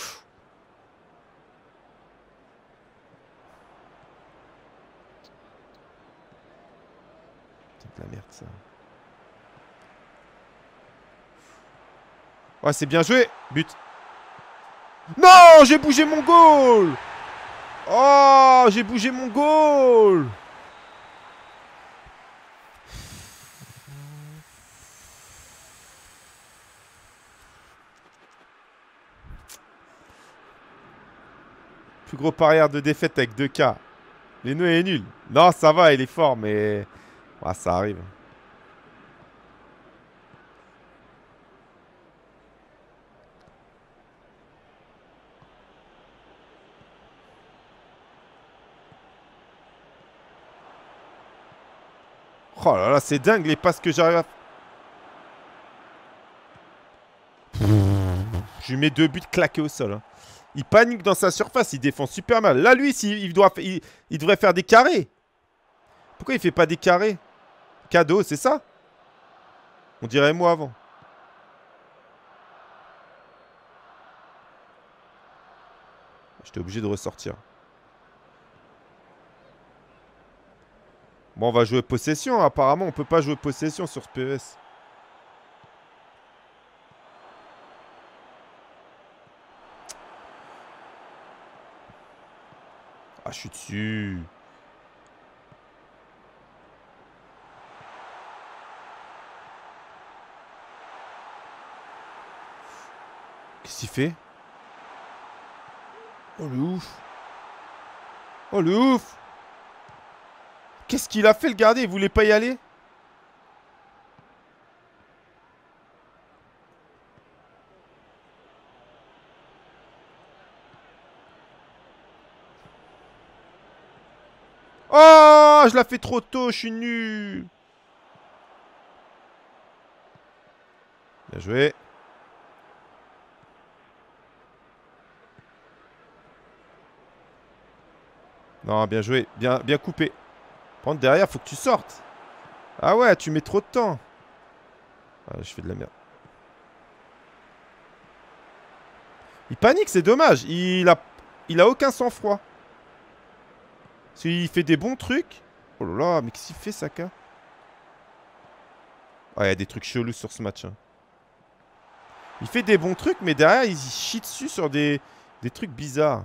C'est de la merde, ça. Ouais, c'est bien joué. But. Non, j'ai bougé mon goal. Oh, j'ai bougé mon goal. gros parieur de défaite avec deux K. Leno est nul. Non, ça va, il est fort, mais... Ouais, ça arrive. Oh là là, c'est dingue les passes que j'arrive à... Je lui mets deux buts claqués au sol. Hein. Il panique dans sa surface, il défend super mal. Là, lui, il, il, doit, il, il devrait faire des carrés. Pourquoi il fait pas des carrés? Cadeau, c'est ça? On dirait moi avant. J'étais obligé de ressortir. Bon, on va jouer possession. Apparemment, on peut pas jouer possession sur ce P E S. Ah, je suis dessus. Qu'est-ce qu'il fait? Oh, le ouf. Oh, le ouf. Qu'est-ce qu'il a fait, le gardien? Il voulait pas y aller? Oh, je la fais trop tôt, je suis nul. Bien joué. Non, bien joué. Bien, bien coupé. Prendre derrière, faut que tu sortes. Ah ouais, tu mets trop de temps. Ah, je fais de la merde. Il panique, c'est dommage. Il a, il a aucun sang-froid. Parce qu'il fait des bons trucs. Oh là là, mais qu'est-ce qu'il fait, Saka? Ah, il y a des trucs chelous sur ce match. Hein. Il fait des bons trucs, mais derrière, il chie dessus sur des, des trucs bizarres.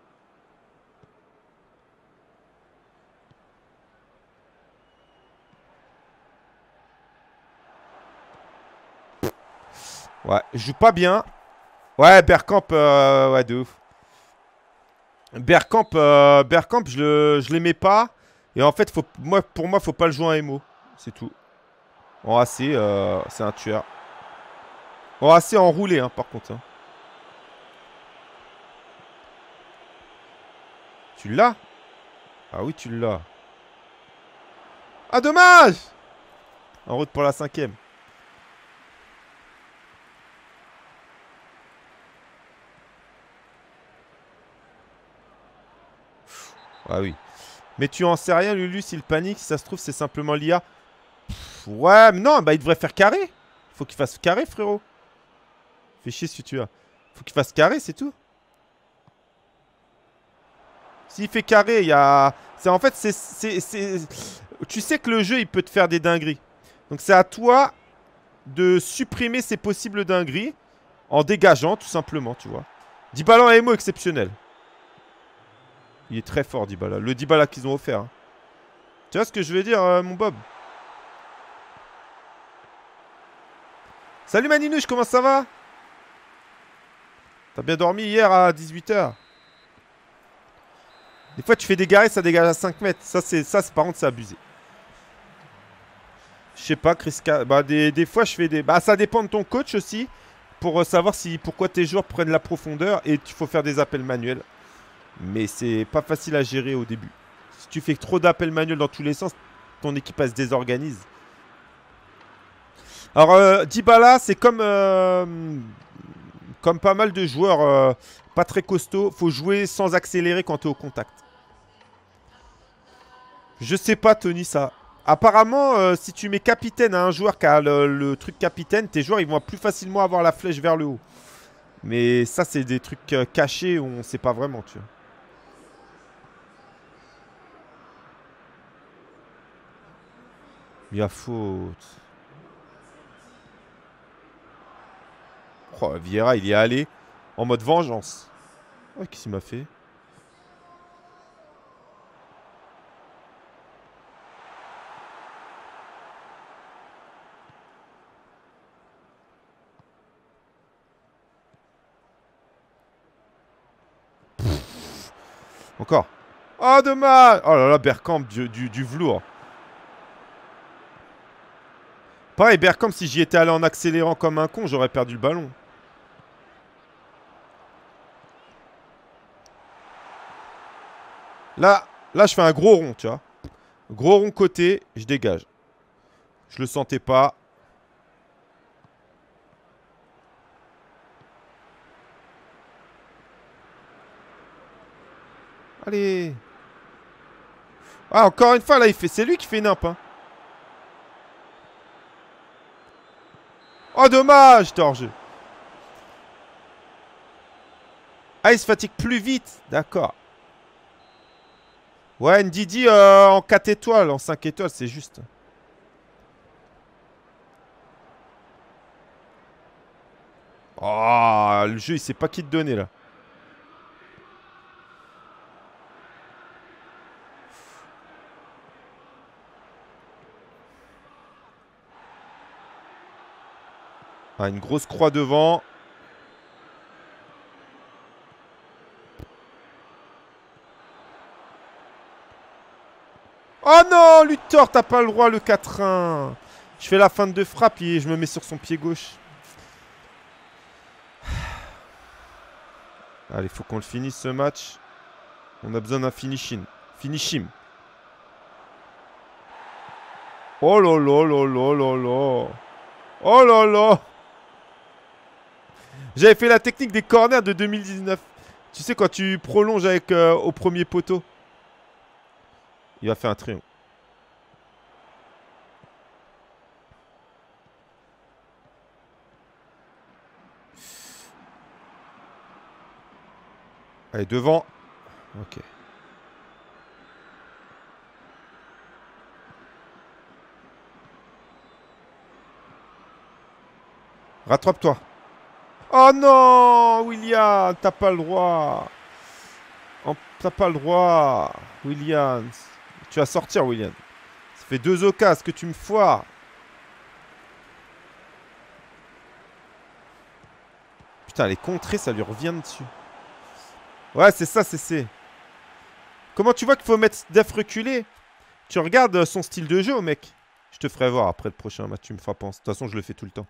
Ouais, je joue pas bien. Ouais, Bergkamp, euh, ouais, de ouf. Bergkamp, euh, Bergkamp je, le, je l'aimais pas. Et en fait, faut, moi, pour moi, faut pas le jouer en M O. C'est tout. En A C, euh, c'est un tueur. En A C enroulé, hein, par contre. Hein. Tu l'as? Ah oui, tu l'as. Ah, dommage! En route pour la cinquième. Ah oui. Mais tu en sais rien, Lulu, s'il panique, si ça se trouve, c'est simplement l'I A. Ouais, mais non, bah il devrait faire carré. Faut qu'il fasse carré, frérot. Fais chier si tu as. Faut qu'il fasse carré, c'est tout. S'il fait carré, il y a... C'est en fait, c'est... Tu sais que le jeu, il peut te faire des dingueries. Donc c'est à toi de supprimer ces possibles dingueries en dégageant, tout simplement, tu vois. Dybala en M O exceptionnel. Il est très fort, Dybala. Le Dybala qu'ils ont offert. Hein. Tu vois ce que je veux dire, euh, mon Bob? Salut Maninouche, comment ça va? T'as bien dormi hier à dix-huit heures? Des fois, tu fais des garés, ça dégage à cinq mètres. Ça, c'est ça, par contre, c'est abusé. Je sais pas, Chris... Bah, des, des fois, je fais des... Bah, ça dépend de ton coach aussi. Pour savoir si pourquoi tes joueurs prennent la profondeur. Et il faut faire des appels manuels. Mais c'est pas facile à gérer au début. Si tu fais trop d'appels manuels dans tous les sens, ton équipe, elle se désorganise. Alors, euh, Dybala, c'est comme... Euh, comme pas mal de joueurs euh, pas très costauds. Faut jouer sans accélérer quand tu es au contact. Je sais pas, Tony, ça. Apparemment, euh, si tu mets capitaine à un joueur qui a le, le truc capitaine, tes joueurs, ils vont plus facilement avoir la flèche vers le haut. Mais ça, c'est des trucs euh, cachés où on sait pas vraiment, tu vois. Il y a faute. Oh, Vieira, il y est allé en mode vengeance. Oh, qu'est-ce qu'il m'a fait? Encore. Oh, dommage. Oh là là, Bergkamp, du, du, du velours. Pareil, Bergkamp, si j'y étais allé en accélérant comme un con, j'aurais perdu le ballon. Là, là, je fais un gros rond, tu vois. Gros rond côté, je dégage. Je le sentais pas. Allez. Ah, encore une fois, là, il fait... c'est lui qui fait nimp, hein. Oh, dommage, t'es hors jeu. Ah, il se fatigue plus vite. D'accord. Ouais, Ndidi euh, en quatre étoiles, en cinq étoiles, c'est juste. Oh, le jeu, il sait pas qui te donner, là. Ah, une grosse croix devant. Oh non, Luthor, t'as pas le droit, le quatre un. Je fais la feinte de frappe et je me mets sur son pied gauche. Allez, faut qu'on le finisse ce match. On a besoin d'un finishing. Finish him. Oh là là là là là là. Oh là là. J'avais fait la technique des corners de deux mille dix-neuf. Tu sais, quand tu prolonges avec euh, au premier poteau. Il va faire un triangle. Allez, devant. Ok. Rattrape-toi. Oh non, William, t'as pas le droit. Oh, t'as pas le droit, Williams. Tu vas sortir, William. Ça fait deux occasions que tu me foires. Putain, les contrées, ça lui revient dessus. Ouais, c'est ça, c'est... c'est. Comment tu vois qu'il faut mettre def reculé? Tu regardes son style de jeu, mec. Je te ferai voir après le prochain match, tu me feras penser. De toute façon, je le fais tout le temps.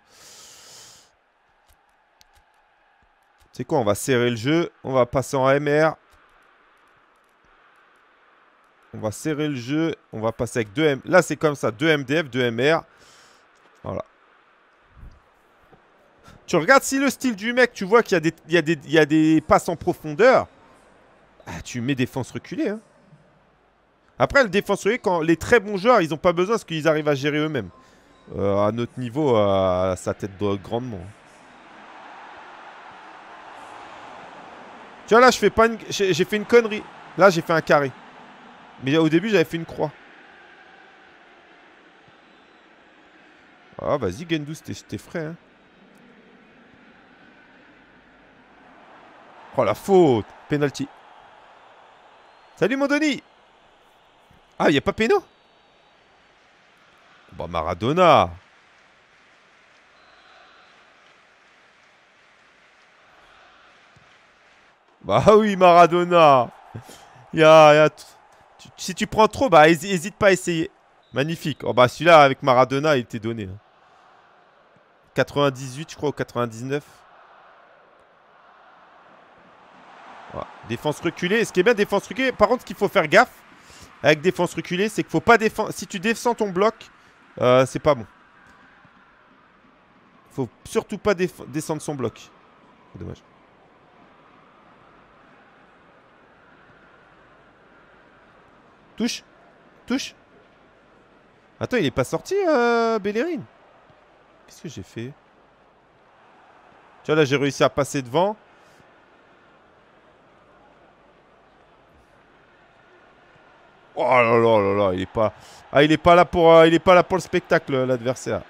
C'est quoi? On va serrer le jeu. On va passer en M R. On va serrer le jeu. On va passer avec deux M. Là, c'est comme ça. deux M D F, deux M R. Voilà. Tu regardes si le style du mec, tu vois qu'il y a des, il y a des, il y a des passes en profondeur. Ah, tu mets défense reculée. Hein. Après, le défense reculée, quand les très bons joueurs, ils n'ont pas besoin parce qu'ils arrivent à gérer eux-mêmes. Euh, à notre niveau, euh, ça t'aide grandement. Tu vois, là, je fais pas une... j'ai fait une connerie. Là, j'ai fait un carré. Mais au début, j'avais fait une croix. Ah, vas-y, Gendous, t'es frais. Hein. Oh, la faute. Penalty. Salut, mon Denis. Ah, il n'y a pas péno? Bah, Maradona. Bah oui, Maradona. Y a, y a tu, si tu prends trop, bah hésite pas à essayer. Magnifique. Oh bah celui-là avec Maradona, il était donné. quatre-vingt-dix-huit, je crois, ou quatre-vingt-dix-neuf. Voilà. Défense reculée. Ce qui est bien, défense reculée. Par contre, ce qu'il faut faire gaffe avec défense reculée, c'est qu'il faut pas défendre. Si tu descends ton bloc, euh, c'est pas bon. Faut surtout pas descendre son bloc. Dommage. Touche. Touche. Attends, il est pas sorti, euh, Bellerin. Qu'est-ce que j'ai fait? Tu vois, là, j'ai réussi à passer devant. Oh là là là là, il est pas... Ah, il est pas là pour, euh, il est pas là pour le spectacle, l'adversaire.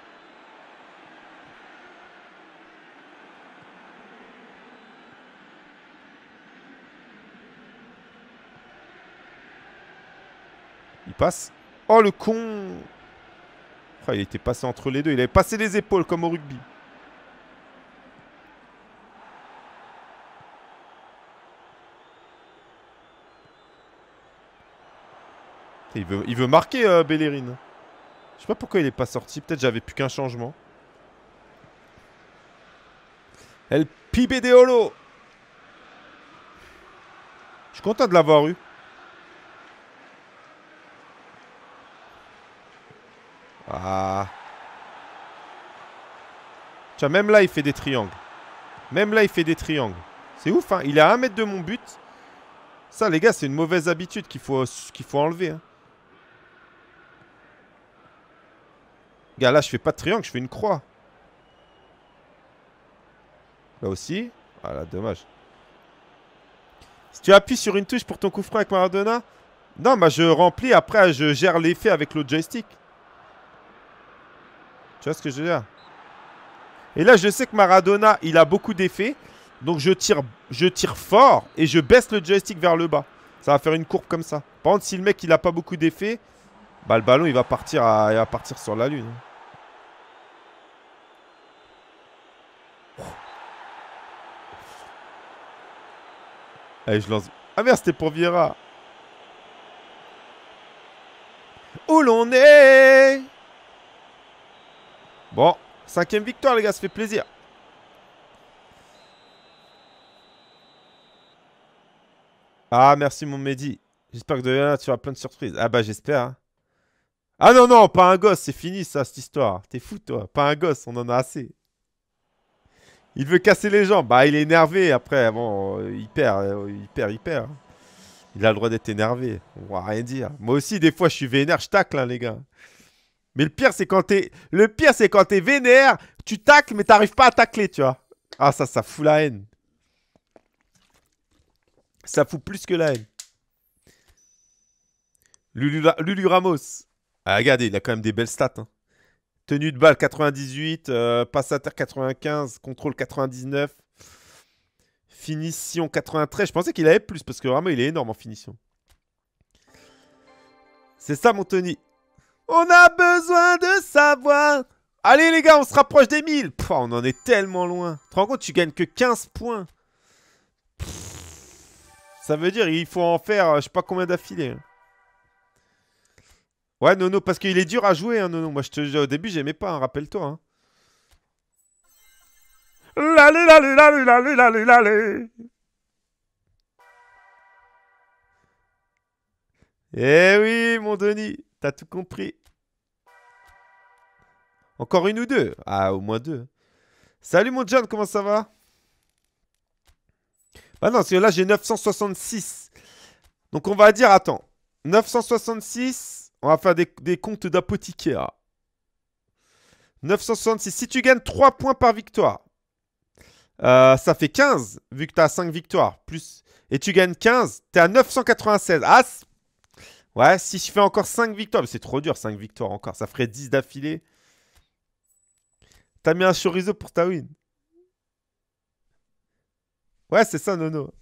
Il passe. Oh, le con. Oh, il était passé entre les deux. Il avait passé les épaules comme au rugby. Il veut, il veut marquer euh, Bellerin. Je sais pas pourquoi il est pas sorti. Peut-être j'avais plus qu'un changement. El Pibe de Olo. Je suis content de l'avoir eu. Ah. Tiens, même là, il fait des triangles. Même là, il fait des triangles. C'est ouf, hein. Il est à un mètre de mon but. Ça, les gars, c'est une mauvaise habitude qu'il faut, qu'il faut enlever. Hein. Regarde, là, je fais pas de triangle, je fais une croix. Là aussi. Voilà, dommage. Si tu appuies sur une touche pour ton coup franc avec Maradona, non, bah je remplis, après je gère l'effet avec l'autre joystick. Tu vois ce que je veux dire? Et là, je sais que Maradona, il a beaucoup d'effets. Donc je tire, je tire fort et je baisse le joystick vers le bas. Ça va faire une courbe comme ça. Par contre, si le mec, il a pas beaucoup d'effets, bah le ballon, il va partir, à, il va partir sur la lune. Allez, je lance. Ah merde, c'était pour Vieira. Où l'on est? Bon, cinquième victoire, les gars, ça fait plaisir. Ah, merci, mon Mehdi. J'espère que de là, tu auras plein de surprises. Ah bah, j'espère. Hein. Ah non, non, pas un gosse, c'est fini, ça, cette histoire. T'es fou, toi. Pas un gosse, on en a assez. Il veut casser les jambes. Bah, il est énervé. Après, bon, euh, il perd, euh, il perd, il perd. Il a le droit d'être énervé. On va rien dire. Moi aussi, des fois, je suis vénère, je tacle, hein, les gars. Mais le pire, c'est quand t'es... Le pire, c'est quand t'es vénère, tu tacles, mais t'arrives pas à tacler, tu vois. Ah, ça, ça fout la haine. Ça fout plus que la haine. Lulu, Lulu Ramos. Ah, regardez, il a quand même des belles stats. Hein. Tenue de balle quatre-vingt-dix-huit, euh, passe à terre quatre-vingt-quinze, contrôle quatre-vingt-dix-neuf, finition quatre-vingt-treize. Je pensais qu'il avait plus parce que vraiment il est énorme en finition. C'est ça mon Tony. On a besoin de savoir. Allez les gars, on se rapproche des mille. Pff, on en est tellement loin. Tu te rends compte, tu gagnes que quinze points. Pff, ça veut dire il faut en faire je sais pas combien d'affilée. Ouais, Nono, parce qu'il est dur à jouer, hein, Nono. Moi, je te dis, au début, j'aimais pas, hein, rappelle-toi. Hein. Lale, lale, lale, lale, lale, lale. Eh oui, mon Denis, t'as tout compris. Encore une ou deux? Ah, au moins deux. Salut, mon John, comment ça va? Ah non, parce que là, j'ai neuf cent soixante-six. Donc, on va dire, attends. neuf cent soixante-six... On va faire des, des comptes d'apothicaire. neuf cent soixante-six. Si tu gagnes trois points par victoire, euh, ça fait quinze, vu que tu as cinq victoires. Plus, et tu gagnes quinze, tu es à neuf cent quatre-vingt-seize. Ah, ouais, si je fais encore cinq victoires, c'est trop dur, cinq victoires encore. Ça ferait dix d'affilée. T'as mis un chorizo pour ta win. Ouais, c'est ça, Nono.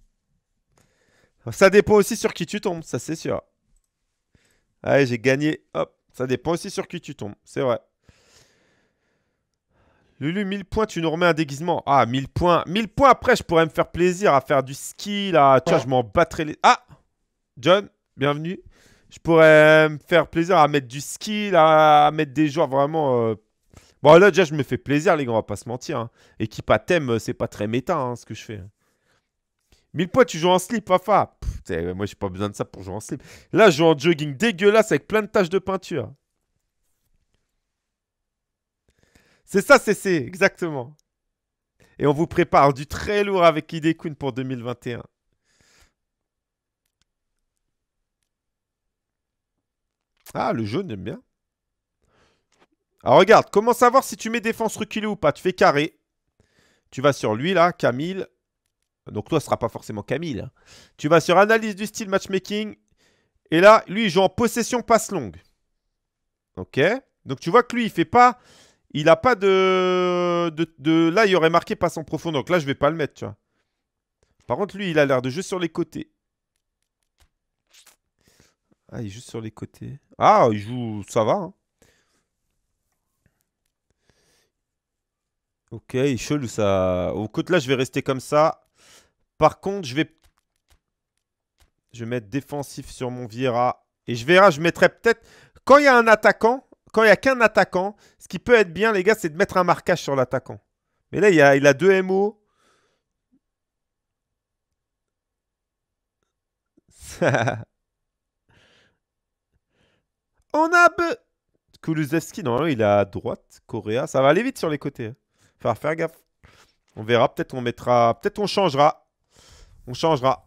Ça dépend aussi sur qui tu tombes, ça c'est sûr. Allez, j'ai gagné. Hop, ça dépend aussi sur qui tu tombes. C'est vrai. Lulu, mille points, tu nous remets un déguisement. Ah, mille points. mille points après, je pourrais me faire plaisir à faire du ski, là. Tu vois, je m'en battrais les... Ah, John, bienvenue. Je pourrais me faire plaisir à mettre du ski, là, à mettre des joueurs vraiment... Euh... Bon, là, déjà, je me fais plaisir, les gars, on va pas se mentir. Hein. Équipe à thème, c'est pas très méta, hein, ce que je fais. mille points, tu joues en slip, Fafa. Pff, moi, j'ai pas besoin de ça pour jouer en slip. Là, je joue en jogging dégueulasse avec plein de taches de peinture. C'est ça, c'est c'est exactement. Et on vous prépare du très lourd avec Idekun pour deux mille vingt et un. Ah, le jaune, j'aime bien. Alors, regarde, comment savoir si tu mets défense reculée ou pas? Tu fais carré. Tu vas sur lui, là, Camille. Donc toi, ce sera pas forcément Camille. Hein. Tu vas sur analyse du style matchmaking. Et là, lui, il joue en possession passe longue. Ok. Donc tu vois que lui, il fait pas... Il a pas de... de, de... Là, il y aurait marqué passe en profond. Donc là, je vais pas le mettre, tu vois. Par contre, lui, il a l'air de jouer sur les côtés. Ah, il joue sur les côtés. Ah, il joue... Ça va, hein. Ok, il chelou ça. Au côté là, je vais rester comme ça. Par contre, je vais... Je vais mettre défensif sur mon Vieira. Et je verrai, je mettrai peut-être... Quand il y a un attaquant, quand il n'y a qu'un attaquant, ce qui peut être bien, les gars, c'est de mettre un marquage sur l'attaquant. Mais là, il, y a, il a deux M O. On a... Be... Kulusevski, normalement, il est à droite. Correa, ça va aller vite sur les côtés. Hein. Faut faire gaffe. On verra, peut-être on mettra... Peut-être on changera. On changera.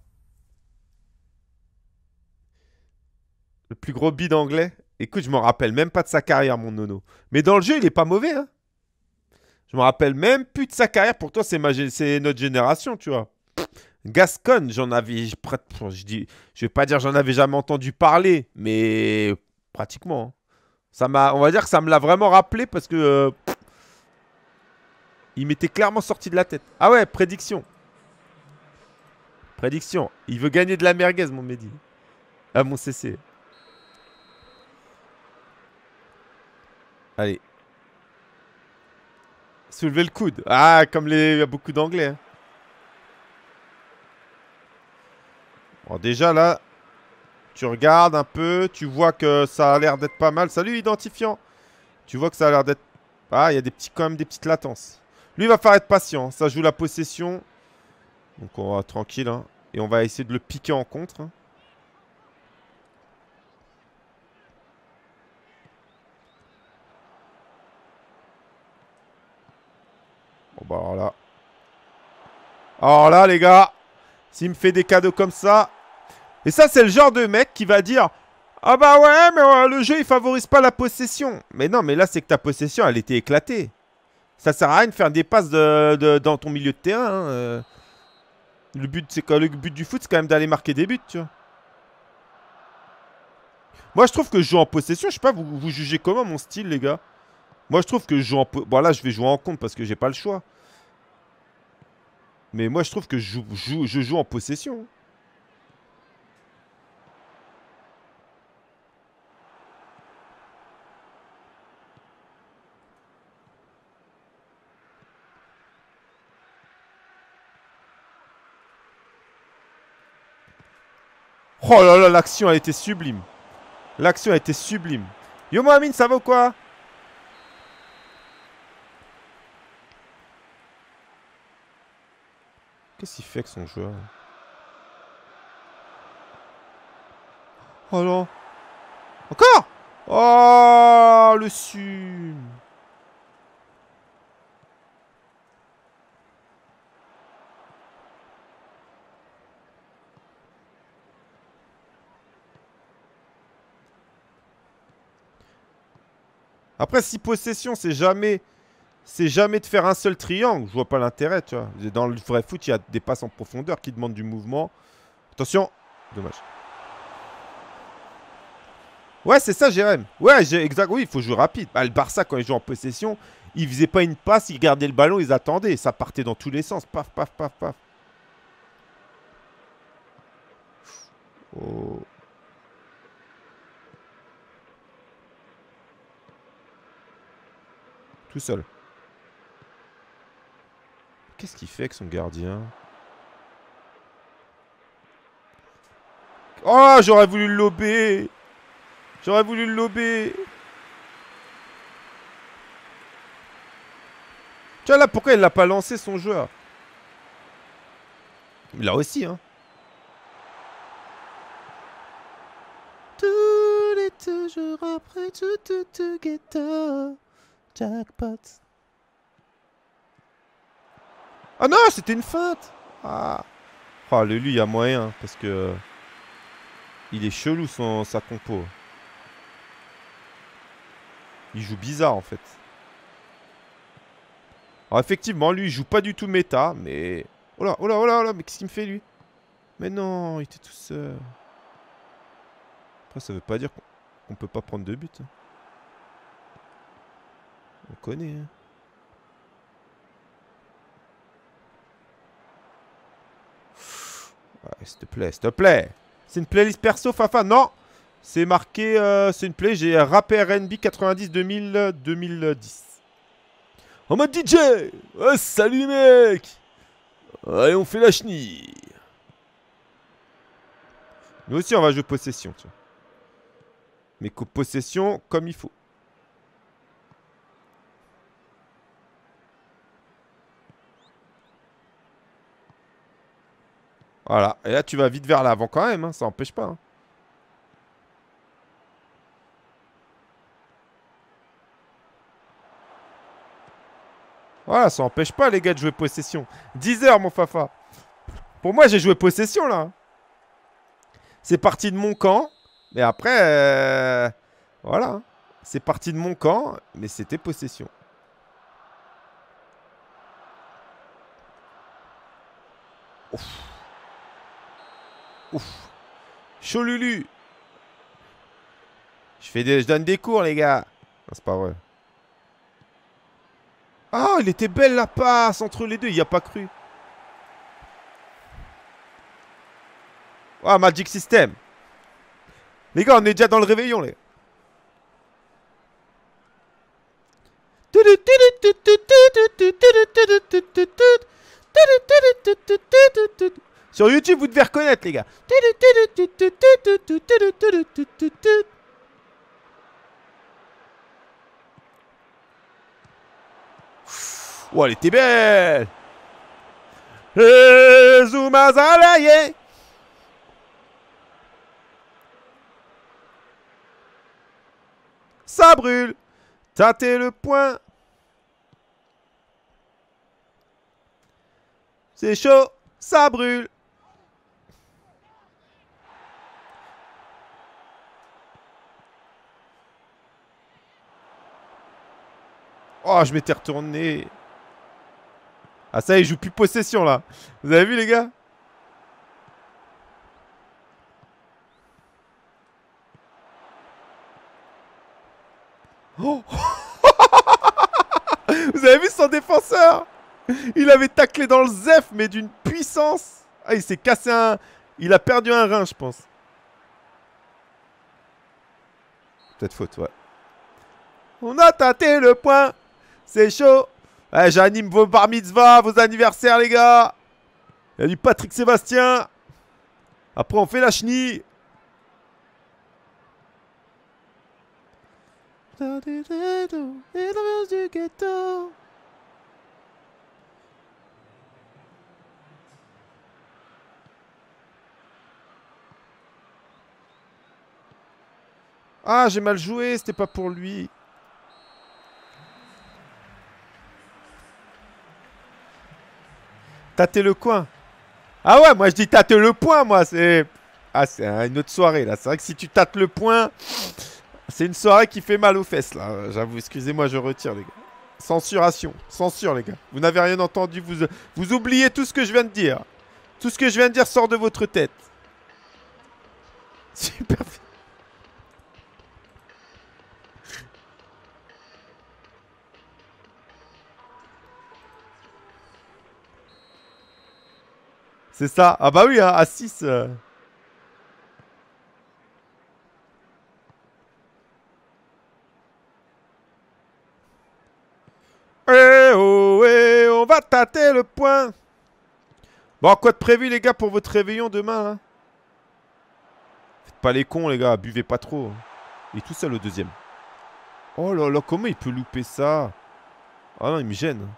Le plus gros bid anglais. Écoute, je me rappelle même pas de sa carrière, mon nono. Mais dans le jeu, il est pas mauvais, hein. Je me rappelle même plus de sa carrière. Pour toi, c'est ma... notre génération, tu vois. Gascon, j'en avais... Je, je, dis... je vais pas dire j'en avais jamais entendu parler, mais pratiquement. Hein. Ça m'a... On va dire que ça me l'a vraiment rappelé parce que... Euh... Il m'était clairement sorti de la tête. Ah ouais, prédiction. Prédiction. Il veut gagner de la merguez, mon Mehdi. Ah, mon C C. Allez. Soulever le coude. Ah, comme les... il y a beaucoup d'anglais. Hein. Bon, déjà, là, tu regardes un peu. Tu vois que ça a l'air d'être pas mal. Salut, identifiant. Tu vois que ça a l'air d'être... Ah, il y a des petits, quand même des petites latences. Lui, il va falloir être patient. Ça joue la possession. Donc, on va tranquille. Hein. Et on va essayer de le piquer en contre. Hein. Bon, bah, alors là. Alors là, les gars. S'il me fait des cadeaux comme ça. Et ça, c'est le genre de mec qui va dire... Ah bah ouais, mais euh, le jeu, il favorise pas la possession. Mais non, mais là, c'est que ta possession, elle était éclatée. Ça sert à rien de faire des passes de, de, dans ton milieu de terrain. Hein. Euh, le but, c'est le but du foot, c'est quand même d'aller marquer des buts, tu vois. Moi, je trouve que je joue en possession. Je sais pas, vous, vous jugez comment mon style, les gars? Moi, je trouve que je joue en... Bon, là, je vais jouer en compte parce que j'ai pas le choix. Mais moi, je trouve que je joue, je joue, je joue en possession. Oh là là, l'action a été sublime. L'action a été sublime. Yo, Mohamed, ça va ou quoi? Qu'est-ce qu'il fait avec son joueur? Oh non. Encore? Oh, le sud. Après, si possession, c'est jamais... C'est jamais de faire un seul triangle. Je vois pas l'intérêt, tu vois. Dans le vrai foot, il y a des passes en profondeur qui demandent du mouvement. Attention. Dommage. Ouais, c'est ça, Jérém. Ouais, exact. Oui, il faut jouer rapide. Bah, le Barça, quand ils jouent en possession, ils faisaient pas une passe, ils gardaient le ballon, ils attendaient. Ça partait dans tous les sens. Paf, paf, paf, paf. Oh. Tout seul. Qu'est-ce qu'il fait avec son gardien? Oh, j'aurais voulu le lober. J'aurais voulu le lober. Tu vois là, pourquoi il l'a pas lancé son joueur? Là aussi, hein. Tous les toujours après tout, tout, tout, ghetto. Jackpot. Ah non, c'était une feinte. Ah. Oh, le lui, il y a moyen. Parce que... Il est chelou, son, sa compo. Il joue bizarre, en fait. Alors, effectivement, lui, il joue pas du tout méta, mais... Oh là, oh là, oh là, oh là, mais qu'est-ce qu'il me fait, lui? Mais non, il était tout seul. Après, ça veut pas dire qu'on qu'on peut pas prendre de but. Hein. On connaît, hein. Ouais, s'il te plaît, s'il te plaît. C'est une playlist perso, Fafa? Non. C'est marqué, euh, c'est une play, j'ai rap R and B quatre-vingt-dix deux mille deux mille dix. En mode D J. Ouais, salut mec. Allez, on fait la chenille. Nous aussi, on va jouer possession, tu vois. Mais coupe possession comme il faut. Voilà. Et là, tu vas vite vers l'avant quand même. Hein. Ça n'empêche pas. Hein. Voilà, ça n'empêche pas, les gars, de jouer possession. dix heures, mon fafa. Pour moi, j'ai joué possession, là. C'est parti de mon camp. Mais après, euh, voilà. C'est parti de mon camp, mais c'était possession. Ouf. Ouf. Cholulu. Je, fais des... je donne des cours, les gars. C'est pas vrai. Ah, il était belle la passe entre les deux. Il n'y a pas cru. Ah, Magic System. Les gars, on est déjà dans le réveillon, les. Sur YouTube, vous devez reconnaître, les gars. Oh, elle était belle. Zumazalaye. Ça brûle. Tâtez le point. C'est chaud. Ça brûle. Oh, je m'étais retourné. Ah, ça y est, il joue plus possession, là. Vous avez vu, les gars? Oh. Vous avez vu son défenseur? Il avait taclé dans le zef, mais d'une puissance. Ah, il s'est cassé un... Il a perdu un rein, je pense. Peut-être faute, ouais. On a tâté le point. C'est chaud. Ouais, j'anime vos bar mitzvah, vos anniversaires, les gars. Il y a du Patrick Sébastien. Après, on fait la chenille. Ah, j'ai mal joué, c'était pas pour lui. Tâter le coin. Ah ouais, moi je dis tâter le point, moi. C'est ah, c'est une autre soirée, là. C'est vrai que si tu tâtes le point, c'est une soirée qui fait mal aux fesses, là. J'avoue, excusez-moi, je retire, les gars. Censuration. Censure, les gars. Vous n'avez rien entendu. Vous, vous oubliez tout ce que je viens de dire. Tout ce que je viens de dire sort de votre tête. Super. C'est ça. Ah bah oui, hein, à six. Euh... Eh oh, eh, on va tâter le point. Bon, quoi de prévu, les gars, pour votre réveillon demain, là? Faites pas les cons, les gars. Buvez pas trop. Il est tout seul, le deuxième. Oh là là, comment il peut louper ça? Ah non, il me gêne.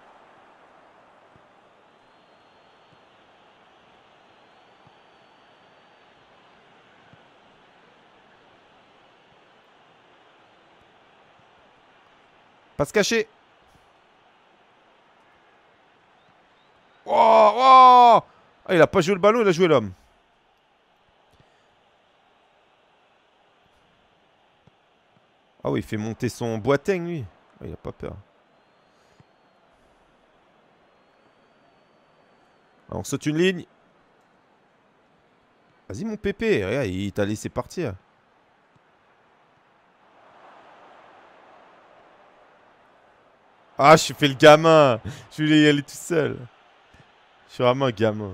Pas se cacher. Oh, oh ah, il a pas joué le ballon, il a joué l'homme. Ah oui, il fait monter son Boateng, lui. Ah, il a pas peur. Ah, on saute une ligne. Vas-y, mon pépé. Regarde, il t'a laissé partir. Ah, je fais le gamin. Je voulais y aller tout seul. Je suis vraiment un gamin.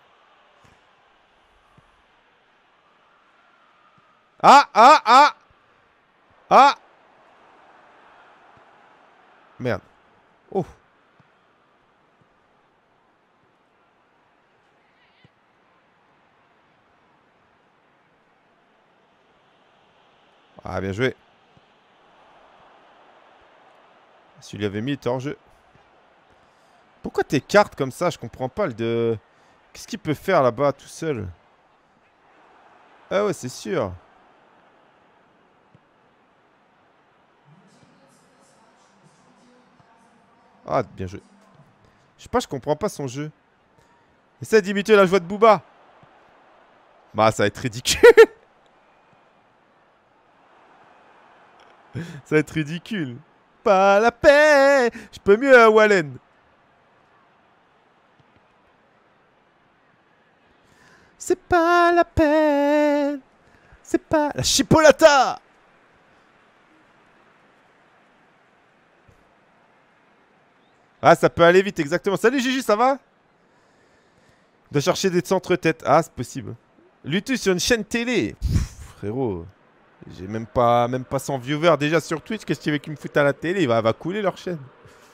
Ah, ah, ah. Ah. Merde. Oh. Ah, bien joué. S'il lui avait mis, il était hors jeu. Pourquoi t'écartes comme ça? Je comprends pas le de... Qu'est-ce qu'il peut faire là-bas tout seul? Ah ouais, c'est sûr. Ah, bien joué. Je sais pas, je comprends pas son jeu. Essaye d'imiter la joie de Booba. Bah, ça va être ridicule. Ça va être ridicule. Pas la paix. Je peux mieux à Wallen. C'est pas la peine. C'est pas... La chipolata. Ah, ça peut aller vite, exactement. Salut Gigi, ça va? On doit chercher des centres-têtes. Ah, c'est possible. Lutu sur une chaîne télé. Pff, frérot. J'ai même pas, même pas cent viewers déjà sur Twitch. Qu'est-ce que tu veux qu'ils me foutent à la télé? Il va, va couler leur chaîne.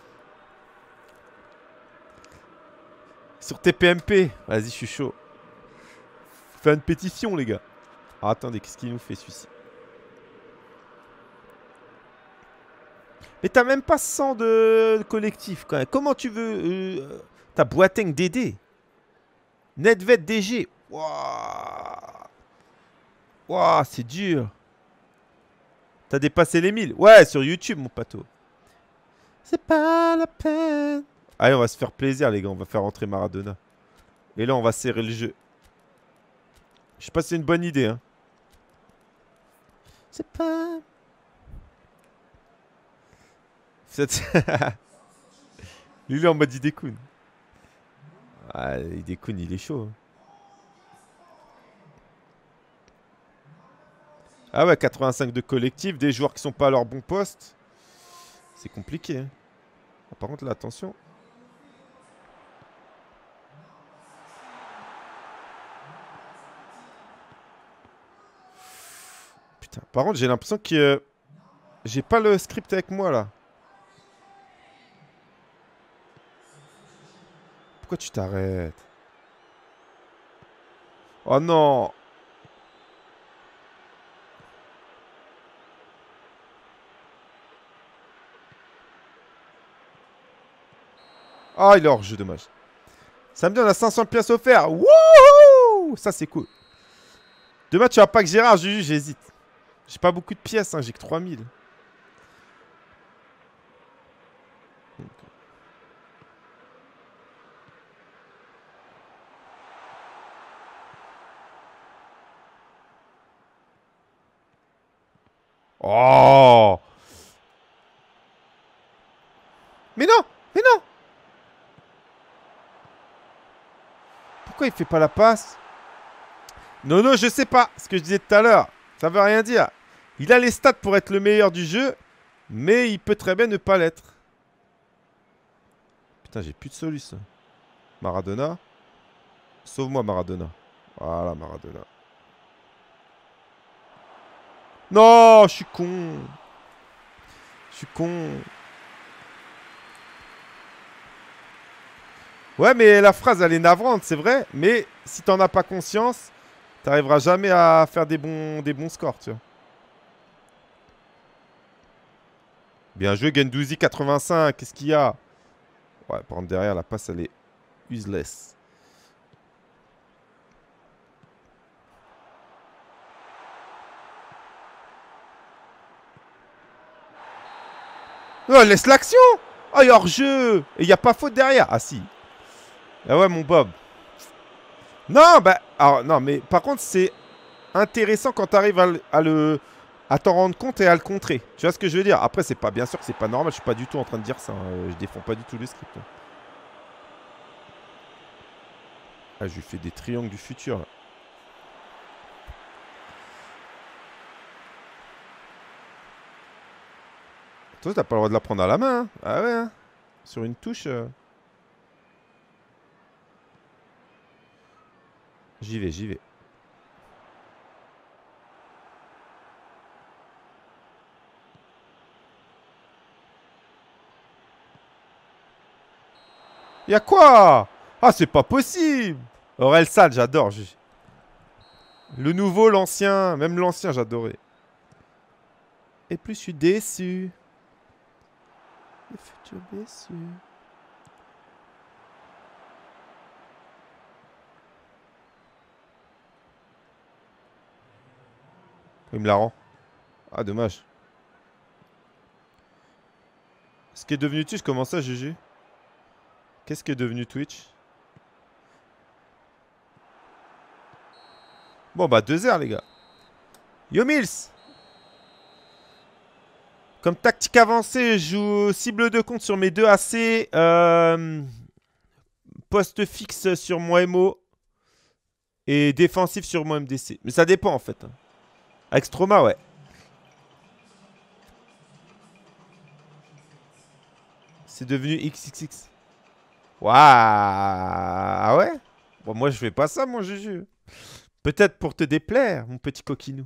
Sur T P M P. Vas-y, je suis chaud. Fais une pétition, les gars. Ah, attendez, qu'est-ce qu'il nous fait, celui-ci? Mais t'as même pas cent de collectif, quand même. Comment tu veux... Euh, t'as Boateng D D. Nedved D G. Waouh. Waouh, c'est dur. T'as dépassé les mille. Ouais, sur YouTube, mon pato. C'est pas la peine. Allez, on va se faire plaisir, les gars. On va faire rentrer Maradona. Et là, on va serrer le jeu. Je sais pas si c'est une bonne idée, hein. C'est pas... Lui, il est en mode Idekun. Ah, Idekun, il est chaud. Hein. Ah ouais, quatre-vingt-cinq de collectif, des joueurs qui sont pas à leur bon poste. C'est compliqué. Hein. Ah, par contre, là, attention. Putain, par contre, j'ai l'impression que... Euh, j'ai pas le script avec moi, là. Pourquoi tu t'arrêtes? Oh non! Ah, il est hors jeu, dommage. Samedi, on a cinq cents pièces offertes. Wouhou! Ça, c'est cool. Demain, tu vas pas que Gérard, Juju, j'hésite. J'ai pas beaucoup de pièces, hein, j'ai que trois mille. Oh! Mais non! Mais non! Pourquoi il fait pas la passe? Non, non, je sais pas. Ce que je disais tout à l'heure. Ça veut rien dire. Il a les stats pour être le meilleur du jeu. Mais il peut très bien ne pas l'être. Putain, j'ai plus de solution. Maradona. Sauve-moi, Maradona. Voilà, Maradona. Non, je suis con. Je suis con. Ouais, mais la phrase, elle est navrante, c'est vrai. Mais si t'en as pas conscience, t'arriveras jamais à faire des bons, des bons scores, tu vois. Bien joué, Gendouzi, quatre-vingt-cinq. Qu'est-ce qu'il y a? Ouais, par contre, derrière, la passe, elle est useless. Oh, laisse l'action. Oh, il est hors jeu. Et il n'y a pas faute derrière. Ah, si. Ah ouais, mon Bob. Non, bah... Alors, non, mais par contre, c'est intéressant quand tu arrives à, le, à, le, à t'en rendre compte et à le contrer. Tu vois ce que je veux dire? Après, c'est pas... Bien sûr que c'est pas normal. Je suis pas du tout en train de dire ça. Hein. Je défends pas du tout le script. Hein. Ah, je lui fais des triangles du futur, là. Toi, t'as pas le droit de la prendre à la main. Hein. Ah ouais, hein. Sur une touche... Euh... J'y vais, j'y vais. Y'a quoi? Ah, c'est pas possible. Aurel San, j'adore. Le nouveau, l'ancien. Même l'ancien, j'adorais. et plus je suis déçu. Le futur déçu. Il me la rend. Ah, dommage. Ce qui est devenu Twitch, comment ça, G G? Qu'est-ce qui est devenu Twitch? Bon, bah, deux heures, les gars. Yo, Mills! Comme tactique avancée, je joue cible de compte sur mes deux A C. Euh, poste fixe sur mon M O. Et défensif sur mon M D C. Mais ça dépend, en fait. Avec Stroma, ouais. C'est devenu X X X. Waouh! Ah ouais? Bon, moi, je fais pas ça, mon Juju. Peut-être pour te déplaire, mon petit coquinou.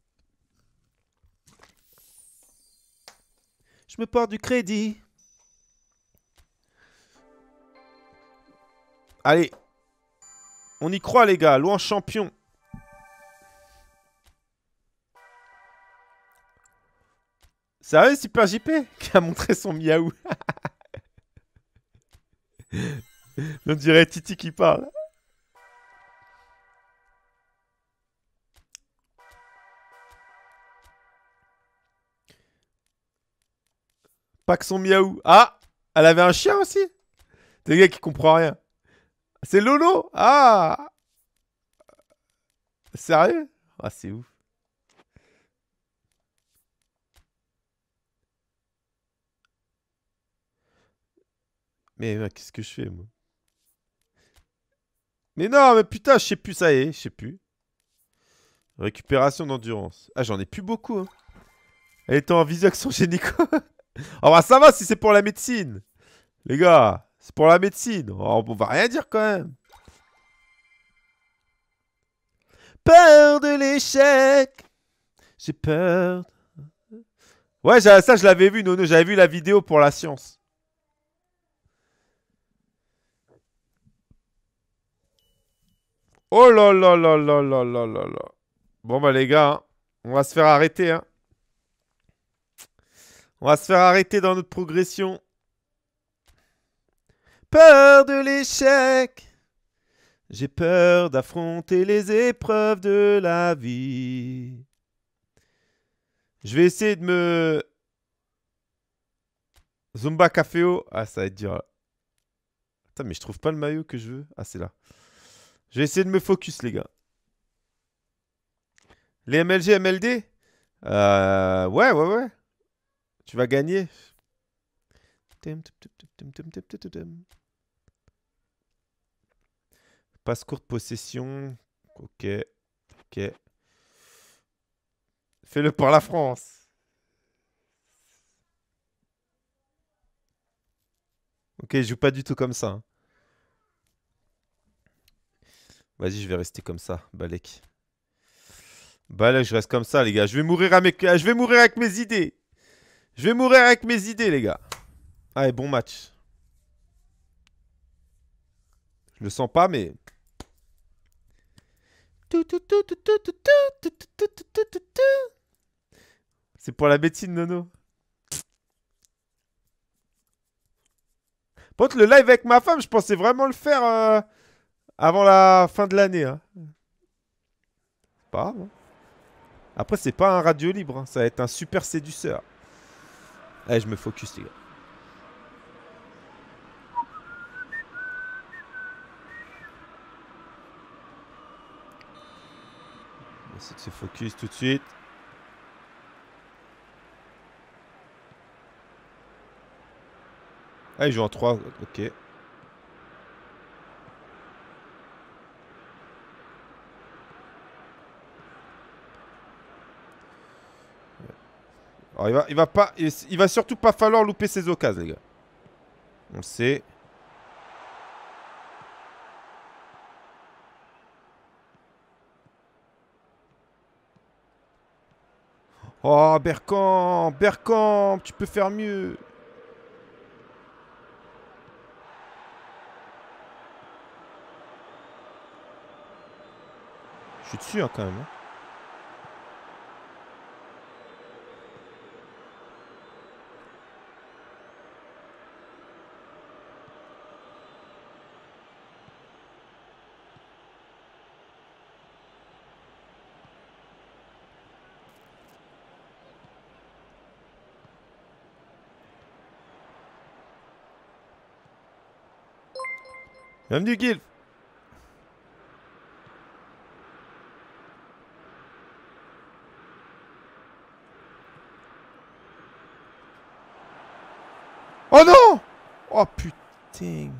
Je me porte du crédit. Allez. On y croit, les gars. Loin champion. Sérieux, Super J P qui a montré son miaou. On dirait Titi qui parle. Pas que son miaou. Ah! Elle avait un chien aussi? T'es le gars qui comprend rien. C'est Lolo? Ah! Sérieux? Ah, c'est ouf. Mais euh, qu'est-ce que je fais, moi? Mais non, mais putain, je sais plus, ça y est, je sais plus. Récupération d'endurance. Ah, j'en ai plus beaucoup, hein. Elle était en visio avec son génico. Oh, bah ça va si c'est pour la médecine. Les gars, c'est pour la médecine. Oh, on va rien dire quand même. Peur de l'échec. J'ai peur. Ouais, ça, je l'avais vu, Nono. J'avais vu la vidéo pour la science. Oh là là là là là là là là. Bon, bah les gars, hein, on va se faire arrêter. Hein. On va se faire arrêter dans notre progression. Peur de l'échec. J'ai peur d'affronter les épreuves de la vie. Je vais essayer de me... Zumba Caféo. Ah, ça va être dur. Là. Attends, mais je trouve pas le maillot que je veux. Ah, c'est là. Je vais essayer de me focus, les gars. Les M L G, M L D euh, Ouais, ouais, ouais. Tu vas gagner. Passe courte possession. Ok. Ok. Fais-le pour la France. Ok, je joue pas du tout comme ça. Hein. Vas-y, je vais rester comme ça, Balek. Balek, je reste comme ça, les gars. Je vais mourir avec, je vais mourir avec mes idées. Je vais mourir avec mes idées, les gars. Allez, bon match. Je le sens pas, mais... C'est pour la médecine, Nono. Par contre, le live avec ma femme, je pensais vraiment le faire euh, avant la fin de l'année. Hein. Pas grave. Hein. Après, c'est pas un radio libre. Hein. Ça va être un super séduceur. Allez, je me focus, les gars. On va essayer de se focus tout de suite. Ah, il joue en trois. Ok. Alors, il va, il va pas, il, il va surtout pas falloir louper ses occasions, les gars. On le sait. Oh, Bergkamp, Bergkamp, tu peux faire mieux. Je suis dessus, hein, quand même. Hein. Bienvenue, Guil. Oh non! Oh putain.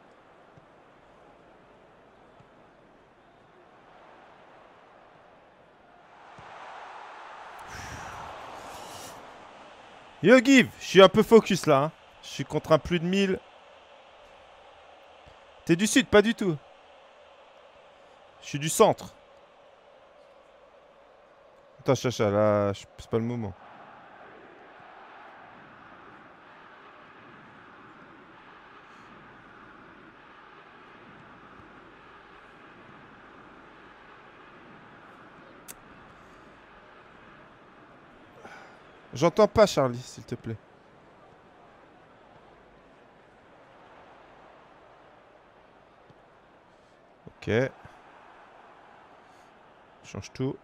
Yo Give, je suis un peu focus là. Hein. Je suis contre un plus de mille. T'es du sud, pas du tout. Je suis du centre. Attends, chacha, là, c'est pas le moment. J'entends pas, Charlie, s'il te plaît. Ok. Change tout.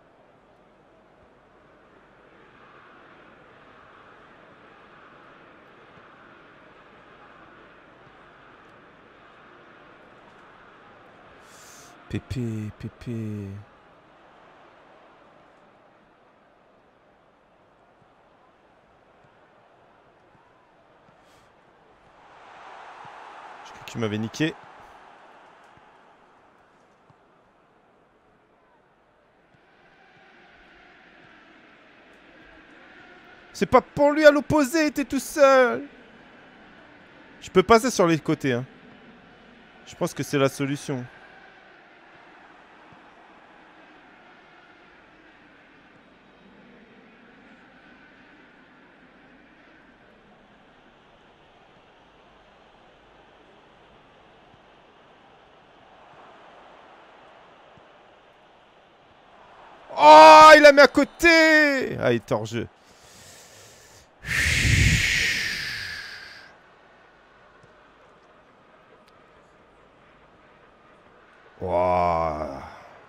Pépé, pépé. Je crois qu'il m'avait niqué. C'est pas pour lui à l'opposé, t'es tout seul. Je peux passer sur les côtés. Hein. Je pense que c'est la solution. Oh, il a mis à côté. Ah, il est hors jeu. Wow.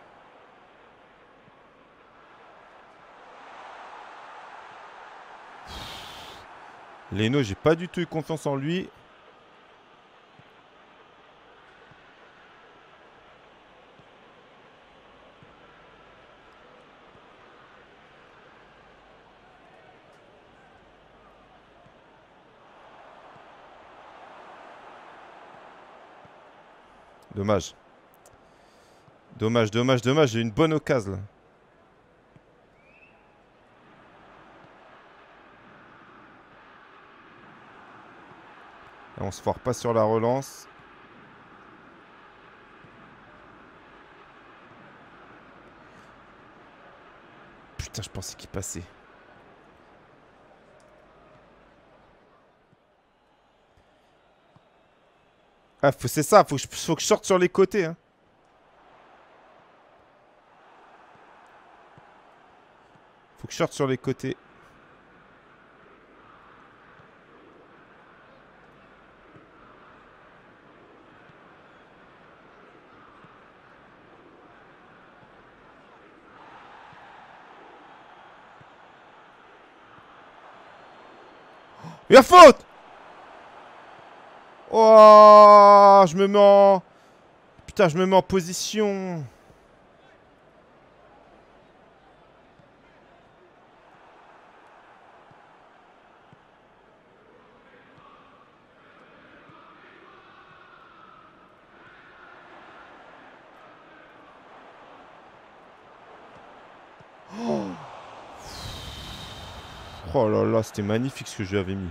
Leno, j'ai pas du tout eu confiance en lui. Dommage. Dommage, dommage, dommage. J'ai une bonne occasion là. Et on se foire pas sur la relance. Putain, je pensais qu'il passait. Ah, c'est ça, faut que, je, faut que je sorte sur les côtés. Hein. Faut que je sorte sur les côtés. Il y a faute! Oh, je me mets en... Putain, je me mets en position. Oh, oh là là, c'était magnifique ce que je lui avais mis.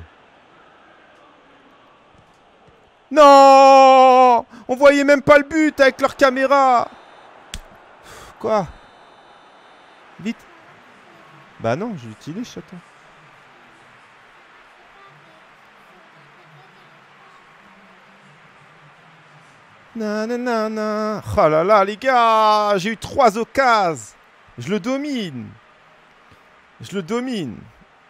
Non! On voyait même pas le but avec leur caméra. Quoi? Vite. Bah non, j'ai utilisé chaton. Nanana. Oh là là, les gars, j'ai eu trois occasions. Je le domine. Je le domine.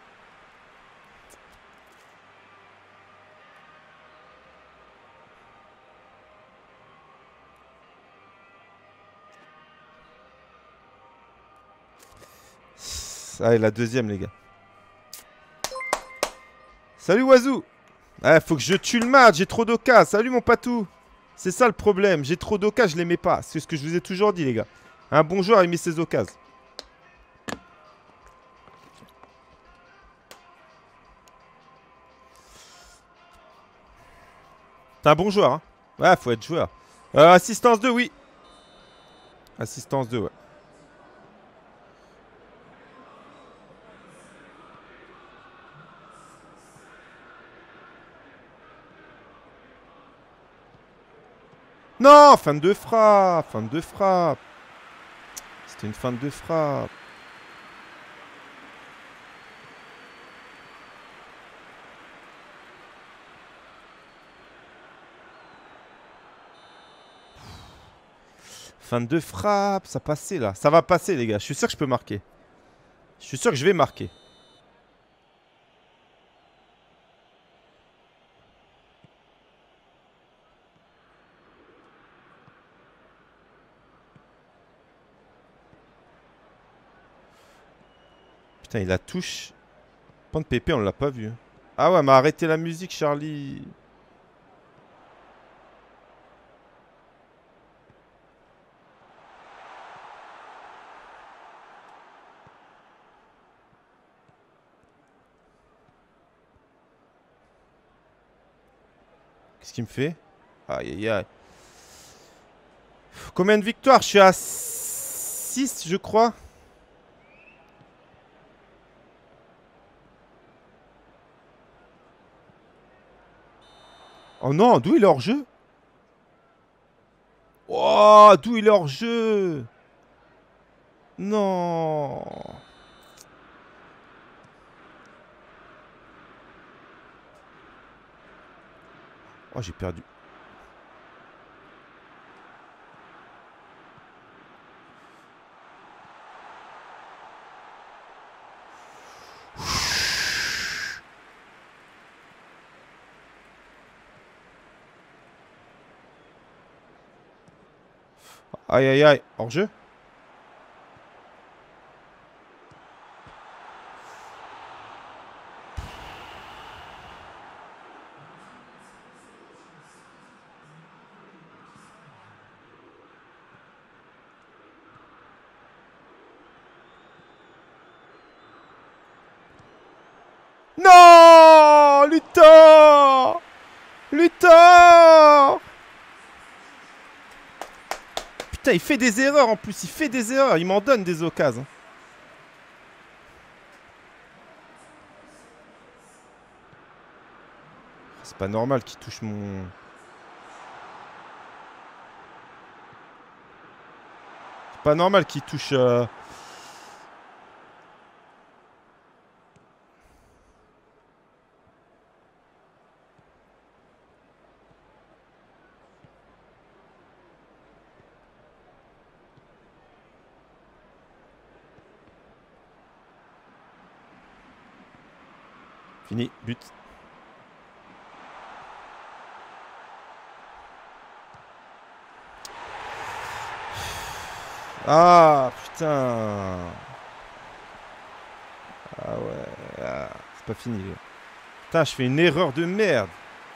Allez, la deuxième, les gars. Salut, Wazou. Ah, faut que je tue le match. J'ai trop d'occasions. Salut, mon patou. C'est ça le problème. J'ai trop d'occasions, je les mets pas. C'est ce que je vous ai toujours dit, les gars. Un bon joueur, il met ses occasions. T'es un bon joueur, hein. Ouais, faut être joueur. Euh, assistance deux, oui. Assistance deux, ouais. Non, fin de frappe. Fin de frappe. C'était une fin de frappe. Fin de frappe, ça passait là. Ça va passer les gars, je suis sûr que je peux marquer. Je suis sûr que je vais marquer. Putain, il la touche. Point de P P, on l'a pas vu. Ah ouais, mais arrêtez la musique, Charlie. Qu'est-ce qu'il me fait? Aïe aïe aïe. Combien de victoires? Je suis à six, je crois. Oh non, d'où il est hors jeu? Oh, d'où il est hors jeu? Non. Oh, j'ai perdu. Aïe aïe aïe, hors jeu. Non, Luthor, Luthor. Putain, il fait des erreurs en plus, il fait des erreurs, il m'en donne des occasions. C'est pas normal qu'il touche mon... C'est pas normal qu'il touche... Euh... Fini, but. Ah, putain. Ah ouais, ah, c'est pas fini. Putain, je fais une erreur de merde.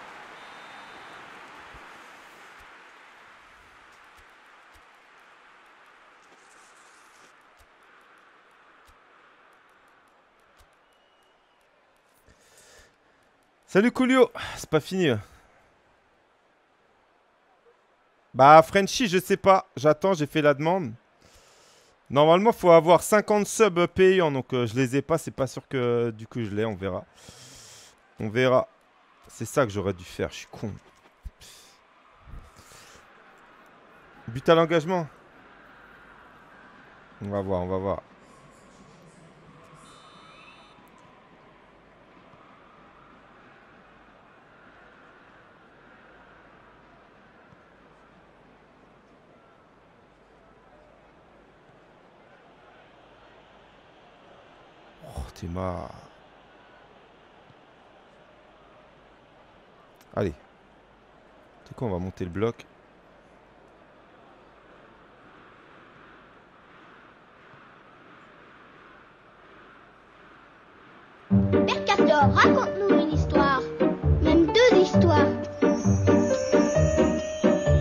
Salut Coolio, c'est pas fini. Bah Frenchy, je sais pas. J'attends, j'ai fait la demande. Normalement, faut avoir cinquante subs payants, donc euh, je les ai pas. C'est pas sûr que du coup je l'ai, on verra. On verra. C'est ça que j'aurais dû faire, je suis con. But à l'engagement. On va voir, on va voir. Oh, t'es marre. Allez. C'est quoi, on va monter le bloc. Mercator, raconte-nous une histoire. Même deux histoires.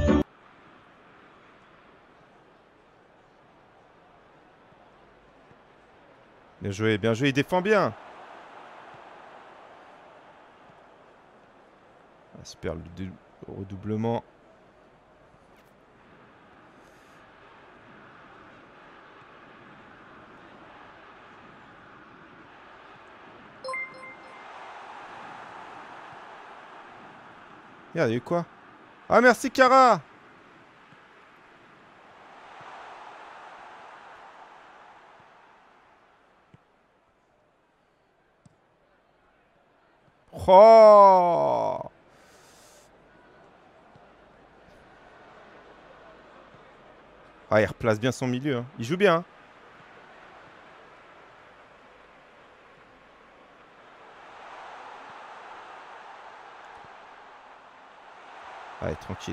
Bien joué, bien joué, il défend bien. Ah, super, le redoublement. Regarde, il y a eu quoi? Ah, merci, Kara! Oh! Ah, il replace bien son milieu. Hein. Il joue bien. Hein. Allez, tranquille.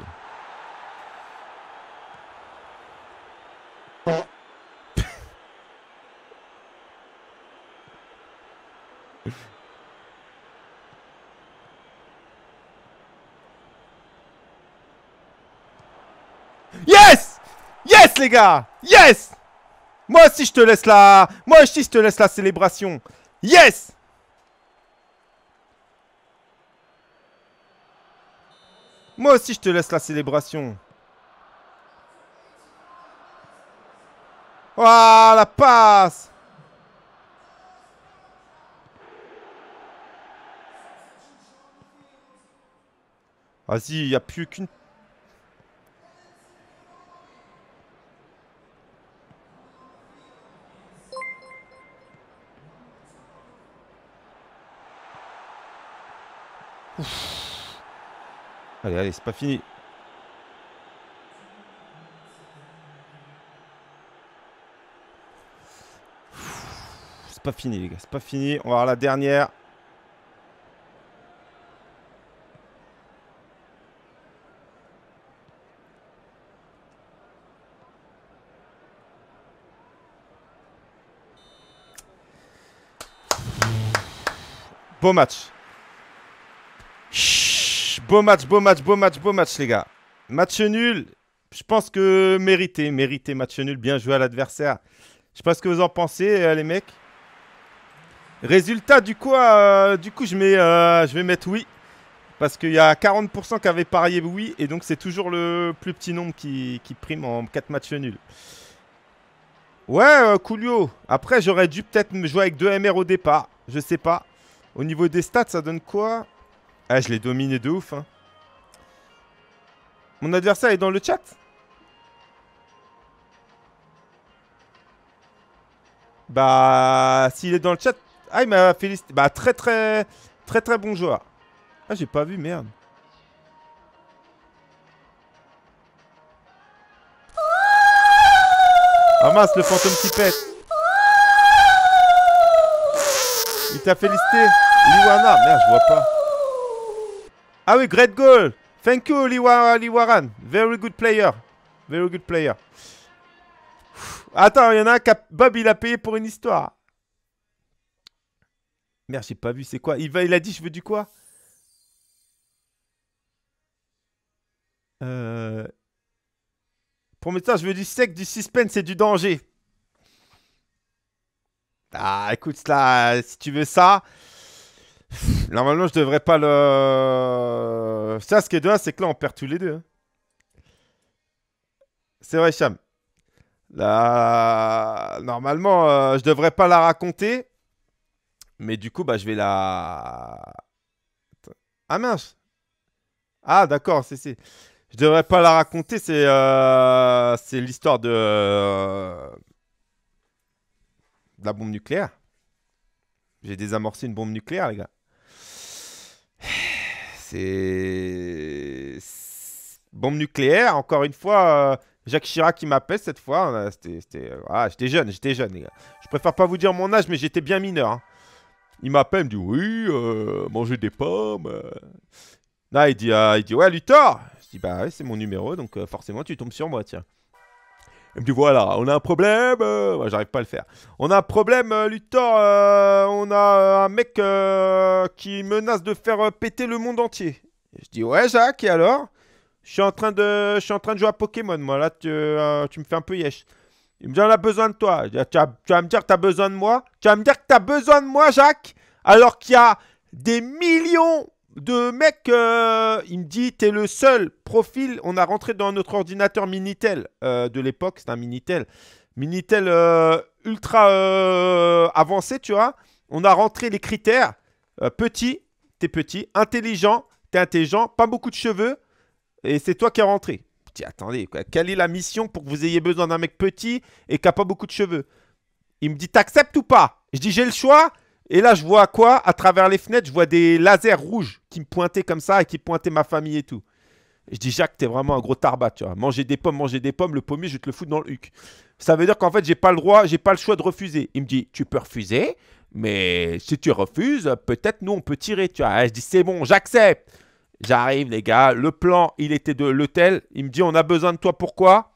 Yes! Yes, les gars! Yes! Moi aussi, je te laisse la... Moi aussi, je te laisse la célébration. Yes! Moi aussi, je te laisse la célébration. Ah, la passe! Vas-y, il n'y a plus qu'une... Ouf. Allez, allez, c'est pas fini. C'est pas fini, les gars. C'est pas fini. On va voir la dernière. Beau match. Chut, beau match, beau match, beau match, beau match, les gars. Match nul. Je pense que mérité, mérité. Match nul, bien joué à l'adversaire. Je sais pas ce que vous en pensez, euh, les mecs. Résultat, du coup, euh, du coup je, mets, euh, je vais mettre oui. Parce qu'il y a quarante pour cent qui avaient parié oui. Et donc, c'est toujours le plus petit nombre qui, qui prime en quatre matchs nuls. Ouais, euh, Coolio. Après, j'aurais dû peut-être me jouer avec deux M R au départ. Je sais pas. Au niveau des stats, ça donne quoi? Ah, je l'ai dominé de ouf. Hein. Mon adversaire est dans le chat? Bah, s'il est dans le chat... Ah, il m'a félicité. Bah, très, très, très, très bon joueur. Ah, j'ai pas vu, merde. Ah mince, le fantôme qui pète. Il t'a félicité. Liwana. Merde, je vois pas. Ah oui, great goal. Thank you, Liwa Liwaran. Very good player. Very good player. Attends, il y en a un qui a... Bob, il a payé pour une histoire. Merde, j'ai pas vu, c'est quoi? Il, va, il a dit, je veux du quoi? Euh... Pour mettre ça, je veux du sec, du suspense et du danger. Ah, écoute, là, si tu veux ça... Normalement, je devrais pas le... Ça, ce qui est dommage, c'est que là, on perd tous les deux. Hein. C'est vrai, Cham. Là... Normalement, euh, je devrais pas la raconter. Mais du coup, bah, je vais la... Ah mince. Ah, d'accord, c'est... c'est... Je devrais pas la raconter, c'est euh... c'est l'histoire de... Euh... de la bombe nucléaire. J'ai désamorcé une bombe nucléaire, les gars. C'est... Bombe nucléaire, encore une fois... Euh... Jacques Chirac qui m'appelle cette fois. C'était... Ah, j'étais jeune, j'étais jeune, les gars. Je préfère pas vous dire mon âge, mais j'étais bien mineur. Hein. Il m'appelle, il me dit oui, euh, manger des pommes. Euh... Là, il dit, euh, il dit ouais, Luthor. Je dis bah ouais, c'est mon numéro, donc euh, forcément tu tombes sur moi, tiens. Il me dit voilà, on a un problème. Euh... Ouais, j'arrive pas à le faire. On a un problème, euh, Luthor. Euh, on a euh, un mec euh, qui menace de faire euh, péter le monde entier. Et je dis ouais, Jacques, et alors? Je suis en train de, je suis en train de jouer à Pokémon, moi. Là, tu, euh, tu me fais un peu yesh. Il me dit, on a besoin de toi. Je dis, tu, vas, tu vas me dire que tu as besoin de moi? Tu vas me dire que tu as besoin de moi, Jacques? Alors qu'il y a des millions de mecs. Euh, il me dit, tu es le seul profil. On a rentré dans notre ordinateur Minitel euh, de l'époque. C'est un Minitel. Minitel euh, ultra euh, avancé, tu vois. On a rentré les critères. Euh, petit, t'es petit. Intelligent, t'es intelligent. Pas beaucoup de cheveux. Et c'est toi qui es rentré. Je dis, attendez, quoi, quelle est la mission pour que vous ayez besoin d'un mec petit et qui n'a pas beaucoup de cheveux? Il me dit, t'acceptes ou pas? Je dis, j'ai le choix. Et là, je vois quoi? À travers les fenêtres, je vois des lasers rouges qui me pointaient comme ça et qui pointaient ma famille et tout. Je dis, Jacques, t'es vraiment un gros tarbat, tu vois. Manger des pommes, manger des pommes, le pommier, je vais te le foutre dans le huc. Ça veut dire qu'en fait, j'ai pas le droit, j'ai pas le choix de refuser. Il me dit, tu peux refuser, mais si tu refuses, peut-être nous, on peut tirer, tu vois. Je dis, c'est bon, j'accepte. J'arrive, les gars. Le plan, il était de l'hôtel. Il me dit, on a besoin de toi. Pourquoi?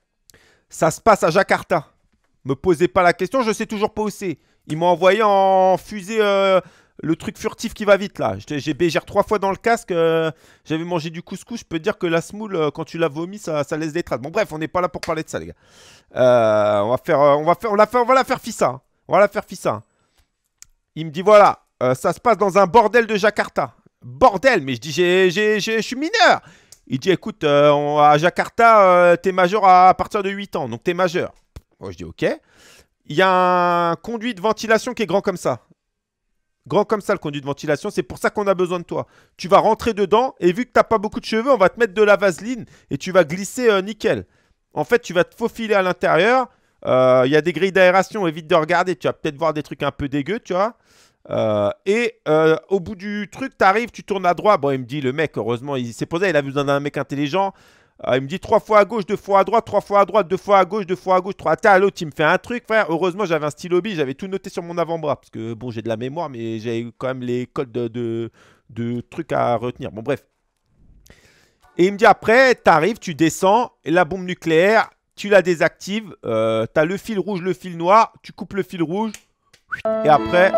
Ça se passe à Jakarta. Me posez pas la question, je sais toujours pas où c'est. Il m'a envoyé en fusée euh, le truc furtif qui va vite, là. J'ai bégère trois fois dans le casque. Euh, J'avais mangé du couscous. Je peux te dire que la semoule, euh, quand tu la vomis, ça, ça laisse des traces. Bon, bref, on n'est pas là pour parler de ça, les gars. Euh, on va faire, euh, on va faire, on la fait, on va la faire fissa. On va la faire fissa. Il me dit, voilà, euh, ça se passe dans un bordel de Jakarta. Bordel, mais je dis, je suis mineur. Il dit, écoute, euh, on, à Jakarta, euh, t'es majeur à, à partir de huit ans, donc t'es majeur. Moi, je dis, ok. Il y a un conduit de ventilation qui est grand comme ça. Grand comme ça, le conduit de ventilation. C'est pour ça qu'on a besoin de toi. Tu vas rentrer dedans et vu que t'as pas beaucoup de cheveux, on va te mettre de la vaseline et tu vas glisser euh, nickel. En fait, tu vas te faufiler à l'intérieur. Il euh, y a des grilles d'aération, évite de regarder. Tu vas peut-être voir des trucs un peu dégueux, tu vois. Euh, et euh, au bout du truc, tu arrives, tu tournes à droite. Bon, il me dit, le mec, heureusement, il s'est posé, il a besoin d'un mec intelligent. Euh, il me dit trois fois à gauche, deux fois à droite, trois fois à droite, deux fois à gauche, deux fois à gauche, trois. T'as à l'autre, il me fait un truc, frère. Heureusement, j'avais un stylo bille, j'avais tout noté sur mon avant-bras. Parce que bon, j'ai de la mémoire, mais j'ai quand même les codes de, de, de trucs à retenir. Bon, bref. Et il me dit après, t'arrives, tu descends, et la bombe nucléaire, tu la désactives. Euh, T'as le fil rouge, le fil noir, tu coupes le fil rouge. Et après.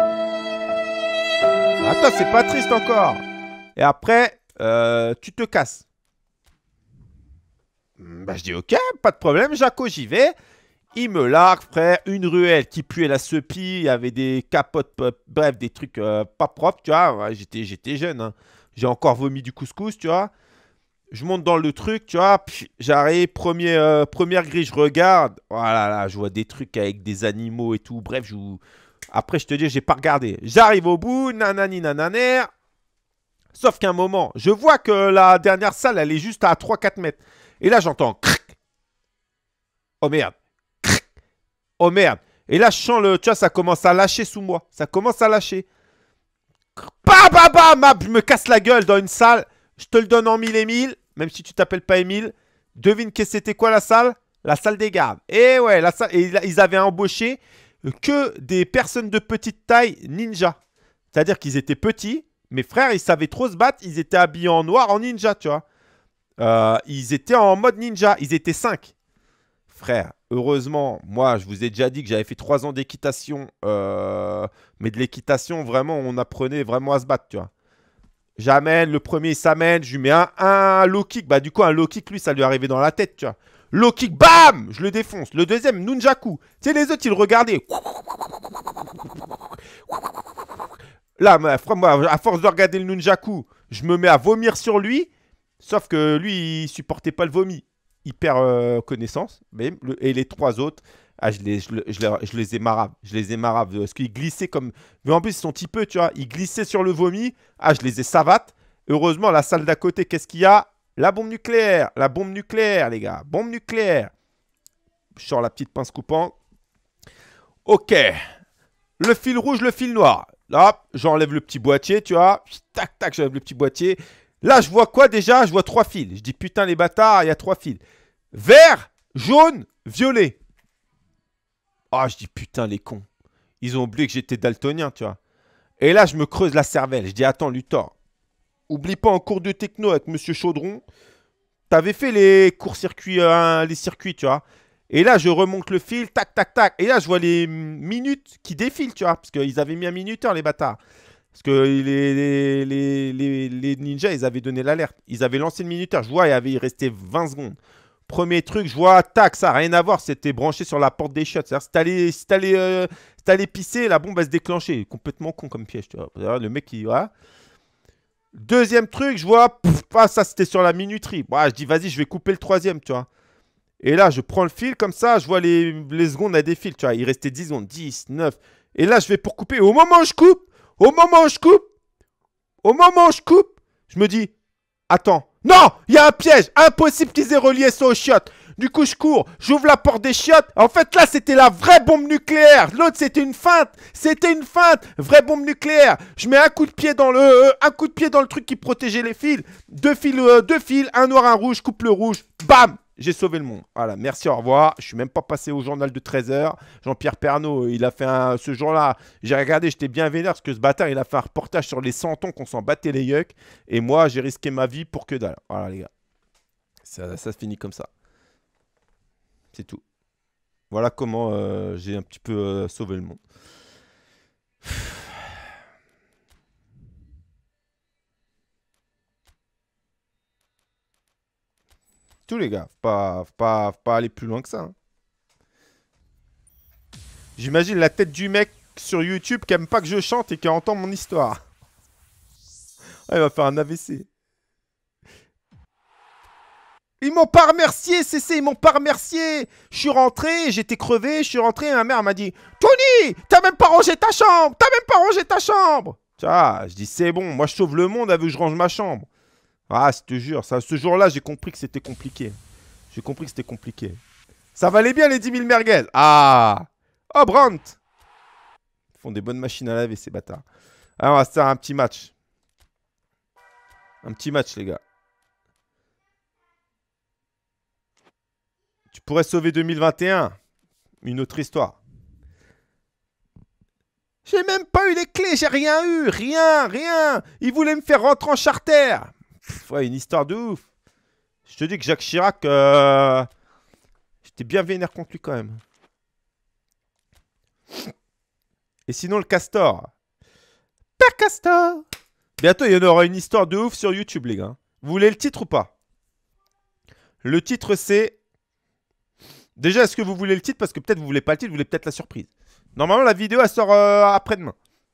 Attends, c'est pas triste encore. Et après, euh, tu te casses. Bah, je dis ok, pas de problème, Jaco, j'y vais. Il me largue, frère, une ruelle qui puait la sepie. Il y avait des capotes, bref, des trucs euh, pas propres, tu vois. Ouais, j'étais j'étais jeune, hein. J'ai encore vomi du couscous, tu vois. Je monte dans le truc, tu vois. J'arrive, premier, euh, première grille, je regarde. Voilà, là, je vois des trucs avec des animaux et tout. Bref, je vous... Après, je te dis, j'ai pas regardé. J'arrive au bout, nanani nananer. Sauf qu'à un moment, je vois que la dernière salle, elle est juste à trois quatre mètres. Et là, j'entends cric. Oh merde. Cric. Oh merde. Et là, je sens le. Tu vois, ça commence à lâcher sous moi. Ça commence à lâcher. Bah, bah, bah, bah, je me casse la gueule dans une salle. Je te le donne en mille et mille. Même si tu t'appelles pas Émile. Devine que c'était quoi la salle? La salle des gardes. Et ouais, la salle. Et ils avaient embauché que des personnes de petite taille ninja. C'est-à-dire qu'ils étaient petits, mes frères, ils savaient trop se battre, ils étaient habillés en noir, en ninja, tu vois. Euh, ils étaient en mode ninja, ils étaient cinq. Frère, heureusement, moi, je vous ai déjà dit que j'avais fait trois ans d'équitation, euh, mais de l'équitation, vraiment, on apprenait vraiment à se battre, tu vois. J'amène, le premier, il s'amène, je lui mets un, un low kick. Bah, du coup, un low kick, lui, ça lui arrivait dans la tête, tu vois. Low kick, bam! Je le défonce. Le deuxième, nunjaku. Tu sais, les autres, ils le regardaient. Là, moi, à force de regarder le nunjaku, je me mets à vomir sur lui. Sauf que lui, il supportait pas le vomi. Il perd euh, connaissance. Mais, le, et les trois autres, ah, je, les, je, je, les, je les ai marave. Je les ai marave. Parce qu'ils glissaient comme... Mais en plus, ils sont petit peu, tu vois. Ils glissaient sur le vomi. Ah, je les ai savates. Heureusement, la salle d'à côté, qu'est-ce qu'il y a? La bombe nucléaire. La bombe nucléaire, les gars. Bombe nucléaire. Je sors la petite pince coupante. Ok. Le fil rouge, le fil noir. Là, j'enlève le petit boîtier, tu vois. Tac, tac, j'enlève le petit boîtier. Là, je vois quoi déjà? Je vois trois fils. Je dis, putain, les bâtards, il y a trois fils. Vert, jaune, violet. Ah, oh, je dis, putain, les cons. Ils ont oublié que j'étais daltonien, tu vois. Et là, je me creuse la cervelle. Je dis, attends, Luthor. Oublie pas, en cours de techno avec Monsieur Chaudron, t'avais fait les courts-circuits, euh, les circuits, tu vois. Et là, je remonte le fil, tac, tac, tac. Et là, je vois les minutes qui défilent, tu vois. Parce qu'ils avaient mis un minuteur, les bâtards. Parce que les, les, les, les, les ninjas, ils avaient donné l'alerte. Ils avaient lancé le minuteur. Je vois, il, avait, il restait vingt secondes. Premier truc, je vois, tac, ça n'a rien à voir. C'était branché sur la porte des chiottes. C'est-à-dire, si t'allais si t'allais, euh, si t'allais pisser, la bombe va se déclencher. Complètement con comme piège, tu vois. Le mec, il... Voilà. Deuxième truc, je vois, pff, ah, ça c'était sur la minuterie. Bah, je dis, vas-y, je vais couper le troisième, tu vois. Et là, je prends le fil comme ça, je vois les, les secondes à défilent, tu vois. Il restait dix secondes, dix, neuf. Et là, je vais pour couper. Au moment où je coupe, au moment où je coupe, au moment où je coupe, je me dis, attends, non, il y a un piège, impossible qu'ils aient relié ça aux chiottes. Du coup, je cours, j'ouvre la porte des chiottes. En fait, là, c'était la vraie bombe nucléaire. L'autre, c'était une feinte. C'était une feinte. Vraie bombe nucléaire. Je mets un coup de pied dans le, euh, un coup de pied dans le truc qui protégeait les fils. Deux fils, euh, deux fils, un noir, un rouge. Coupe le rouge. Bam. J'ai sauvé le monde. Voilà, merci, au revoir. Je suis même pas passé au journal de treize heures. Jean-Pierre Pernaut, il a fait un... Ce jour-là, j'ai regardé, j'étais bien vénère parce que ce bâtard, il a fait un reportage sur les santons qu'on s'en battait les yeux. Et moi, j'ai risqué ma vie pour que dalle. Voilà, les gars. Ça, ça se finit comme ça. C'est tout. Voilà comment euh, j'ai un petit peu euh, sauvé le monde. Tous les gars, faut pas, faut pas, faut pas aller plus loin que ça. Hein. J'imagine la tête du mec sur YouTube qui aime pas que je chante et qui entend mon histoire. Ah, il va faire un A V C. Ils m'ont pas remercié, C C, ils m'ont pas remercié. Je suis rentré, j'étais crevé, je suis rentré et ma mère m'a dit « Tony, t'as même pas rangé ta chambre, t'as même pas rangé ta chambre !» Tu vois, je dis « C'est bon, moi je sauve le monde, elle veut que je range ma chambre. » Ah, je te jure, ça, ce jour-là, j'ai compris que c'était compliqué. J'ai compris que c'était compliqué. Ça valait bien les dix mille merguez. Ah. Oh, Brandt. Ils font des bonnes machines à laver, ces bâtards. Alors, on va se faire un petit match. Un petit match, les gars. Tu pourrais sauver deux mille vingt et un. Une autre histoire. J'ai même pas eu les clés, j'ai rien eu. Rien, rien. Ils voulaient me faire rentrer en charter. Pff, ouais, une histoire de ouf. Je te dis que Jacques Chirac... Euh... J'étais bien vénère contre lui quand même. Et sinon, le Castor. Père Castor. Bientôt, il y en aura une histoire de ouf sur YouTube, les gars. Vous voulez le titre ou pas? Le titre, c'est... Déjà, est-ce que vous voulez le titre? Parce que peut-être vous voulez pas le titre, vous voulez peut-être la surprise. Normalement, la vidéo, elle sort euh, après-demain.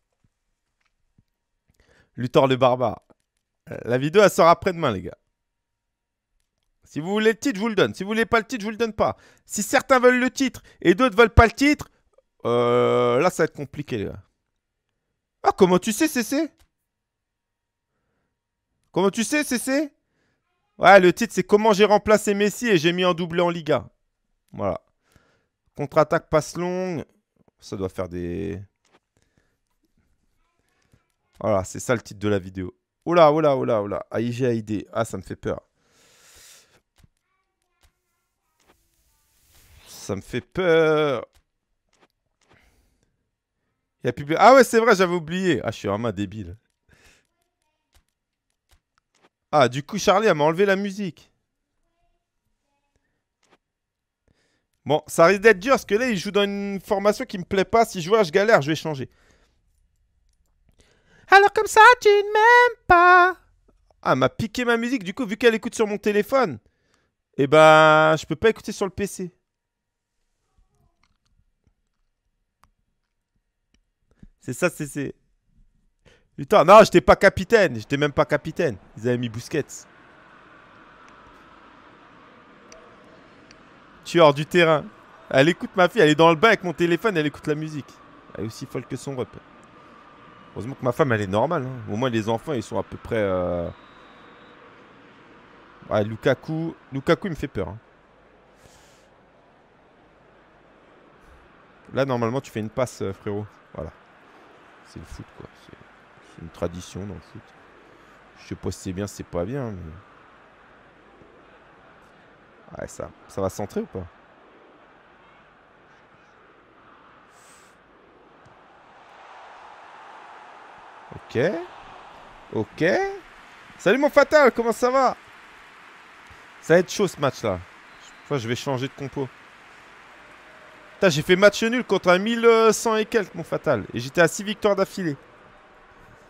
Luthor le barbare. La vidéo, elle sort après-demain, les gars. Si vous voulez le titre, je vous le donne. Si vous voulez pas le titre, je vous le donne pas. Si certains veulent le titre et d'autres veulent pas le titre, euh, là, ça va être compliqué, les gars. Ah, comment tu sais, C C? Comment tu sais, C C? Ouais, le titre, c'est comment j'ai remplacé Messi et j'ai mis en doublé en Liga. Voilà. Contre-attaque, passe longue. Ça doit faire des... Voilà, c'est ça le titre de la vidéo. Oula, oula, oula, oula. A I G A I D. Ah, ça me fait peur. Ça me fait peur. Il y a plus... Ah ouais, c'est vrai, j'avais oublié. Ah, je suis vraiment débile. Ah, du coup, Charlie, elle m'a enlevé la musique. Bon, ça risque d'être dur parce que là, il joue dans une formation qui me plaît pas. Si je vois, je galère, je vais changer. Alors comme ça, tu ne m'aimes pas. Ah, elle m'a piqué ma musique. Du coup, vu qu'elle écoute sur mon téléphone, eh ben, je peux pas écouter sur le P C. C'est ça, c'est... c'est... Putain, non, j'étais pas capitaine. J'étais même pas capitaine. Ils avaient mis Busquets. Tueur du terrain. Elle écoute ma fille, elle est dans le bain avec mon téléphone, elle écoute la musique. Elle est aussi folle que son rep. Heureusement que ma femme, elle est normale. Hein. Au moins, les enfants, ils sont à peu près... Euh... Ouais, Lukaku... Lukaku, il me fait peur. Hein. Là, normalement, tu fais une passe, euh, frérot. Voilà. C'est le foot, quoi. C'est une tradition dans le foot. Je sais pas si c'est bien, si c'est pas bien, mais... Ouais, ça, ça va centrer ou pas? Ok. Ok. Salut mon Fatal, comment ça va? Ça va être chaud ce match là. Je crois que je vais changer de compo. Putain, j'ai fait match nul contre un mille cent et quelques mon Fatal. Et j'étais à six victoires d'affilée.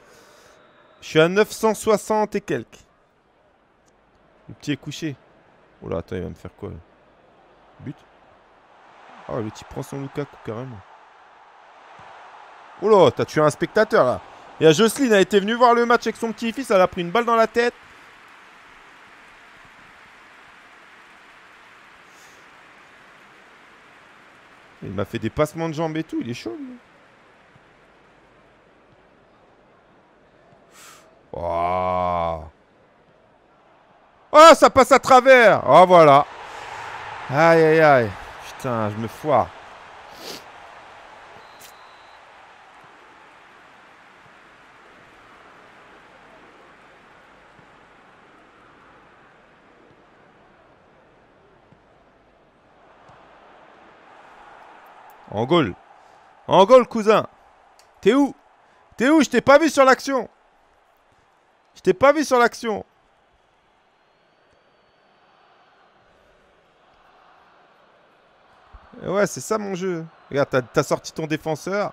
Je suis à neuf cent soixante et quelques. Le petit est couché. Oh là, attends, il va me faire quoi là? But. Oh, le type prend son Lukaku carrément. Oh là, t'as tué un spectateur là. Il y a Jocelyne, elle était venue voir le match avec son petit-fils, elle a pris une balle dans la tête. Il m'a fait des passements de jambes et tout, il est chaud lui. Oh. Oh, ça passe à travers. Oh, voilà. Aïe, aïe, aïe. Putain, je me foire. En goal. En goal, cousin. T'es où? T'es où? Je t'ai pas vu sur l'action. Je t'ai pas vu sur l'action. Ouais, c'est ça mon jeu. Regarde, t'as t'as sorti ton défenseur.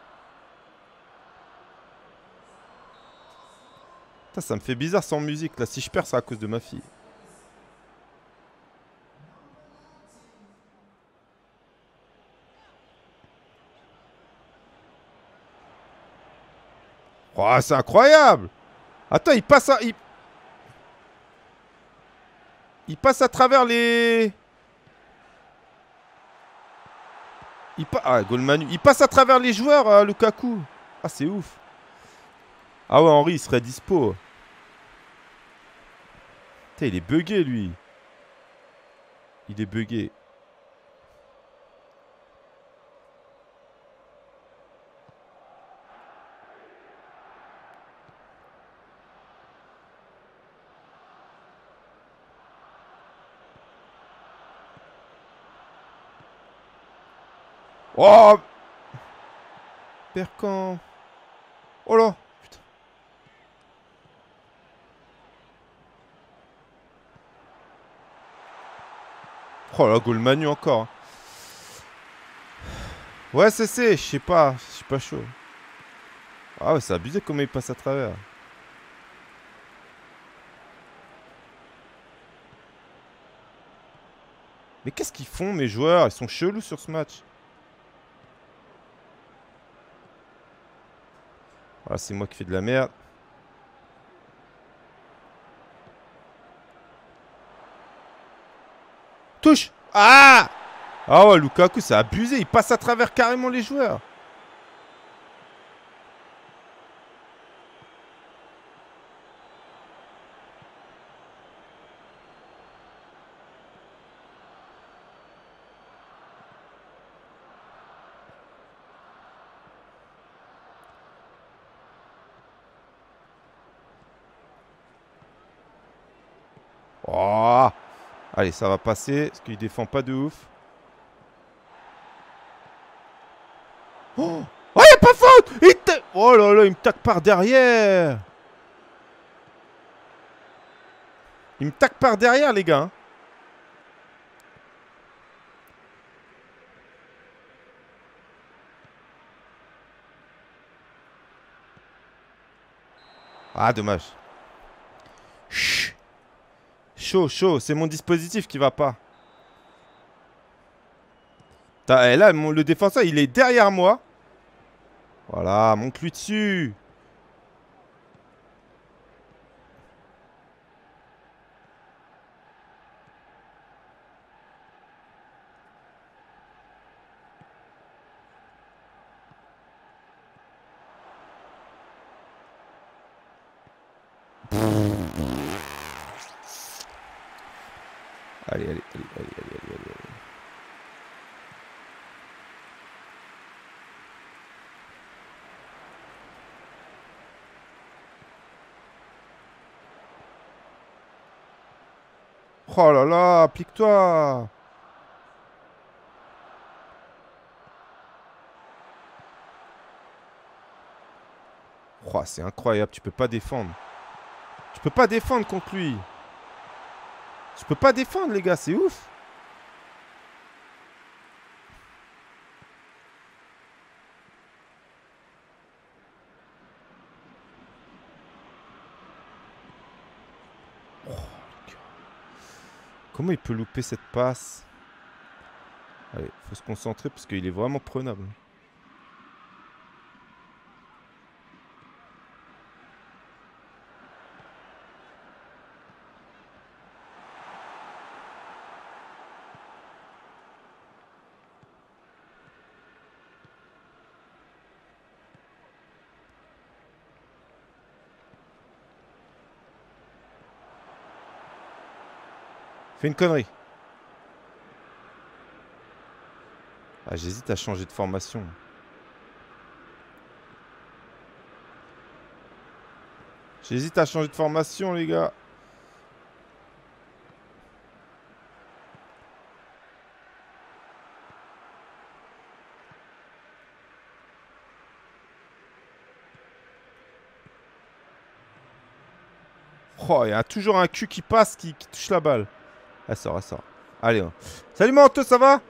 Putain, ça me fait bizarre sans musique là. Si je perds, c'est à cause de ma fille. Oh, c'est incroyable. Attends, il passe à... Il... il passe à travers les... Il pa... Ah, goal Manu. Il passe à travers les joueurs, euh, Lukaku. Ah, c'est ouf. Ah ouais, Henry, il serait dispo. Putain, il est bugué, lui. Il est bugué. Oh! Percan. Oh là! Putain. Oh là, goal Manu encore. Ouais, c'est c'est, je sais pas. Je suis pas chaud. Ah ouais, c'est abusé comment il passe à travers. Mais qu'est-ce qu'ils font, mes joueurs? Ils sont chelous sur ce match. Voilà, c'est moi qui fais de la merde. Touche! Ah! Ah ouais, Lukaku, c'est abusé. Il passe à travers carrément les joueurs. Oh! Allez, ça va passer, parce qu'il défend pas de ouf. Oh! Oh, y'a pas faute! Il te... Oh là là, il me tacle par derrière! Il me tacle par derrière, les gars. Ah, dommage. Chut. Chaud, chaud, c'est mon dispositif qui va pas. Et là, mon, le défenseur, il est derrière moi. Voilà, monte-lui dessus. Allez, allez, allez, allez, allez, allez, allez. Oh là là, applique-toi. Oh, c'est incroyable, tu peux pas défendre. Tu peux pas défendre contre lui. Tu peux pas défendre, les gars, c'est ouf. Comment il peut louper cette passe? Allez, faut se concentrer parce qu'il est vraiment prenable. Fais une connerie. Ah, j'hésite à changer de formation. J'hésite à changer de formation, les gars. Oh, il y a toujours un cul qui passe, qui, qui touche la balle. Elle sort, elle sort. Allez. Hein. Salut Manto, ça va?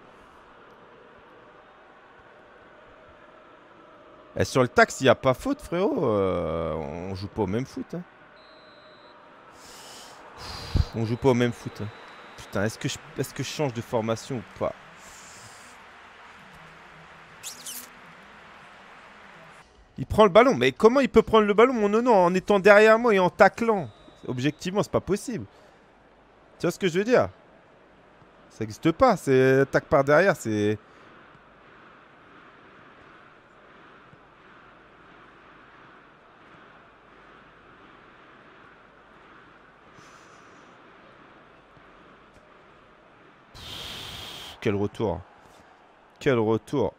Et sur le taxe, il n'y a pas faute, frérot. Euh, on joue pas au même foot. Hein. On joue pas au même foot. Hein. Putain, est-ce que, je, est-ce que je change de formation ou pas? Il prend le ballon. Mais comment il peut prendre le ballon, mon nono, en étant derrière moi et en taclant? Objectivement, c'est pas possible. Tu vois ce que je veux dire? Ça n'existe pas. C'est attaque par derrière, c'est... Quel retour. Quel retour.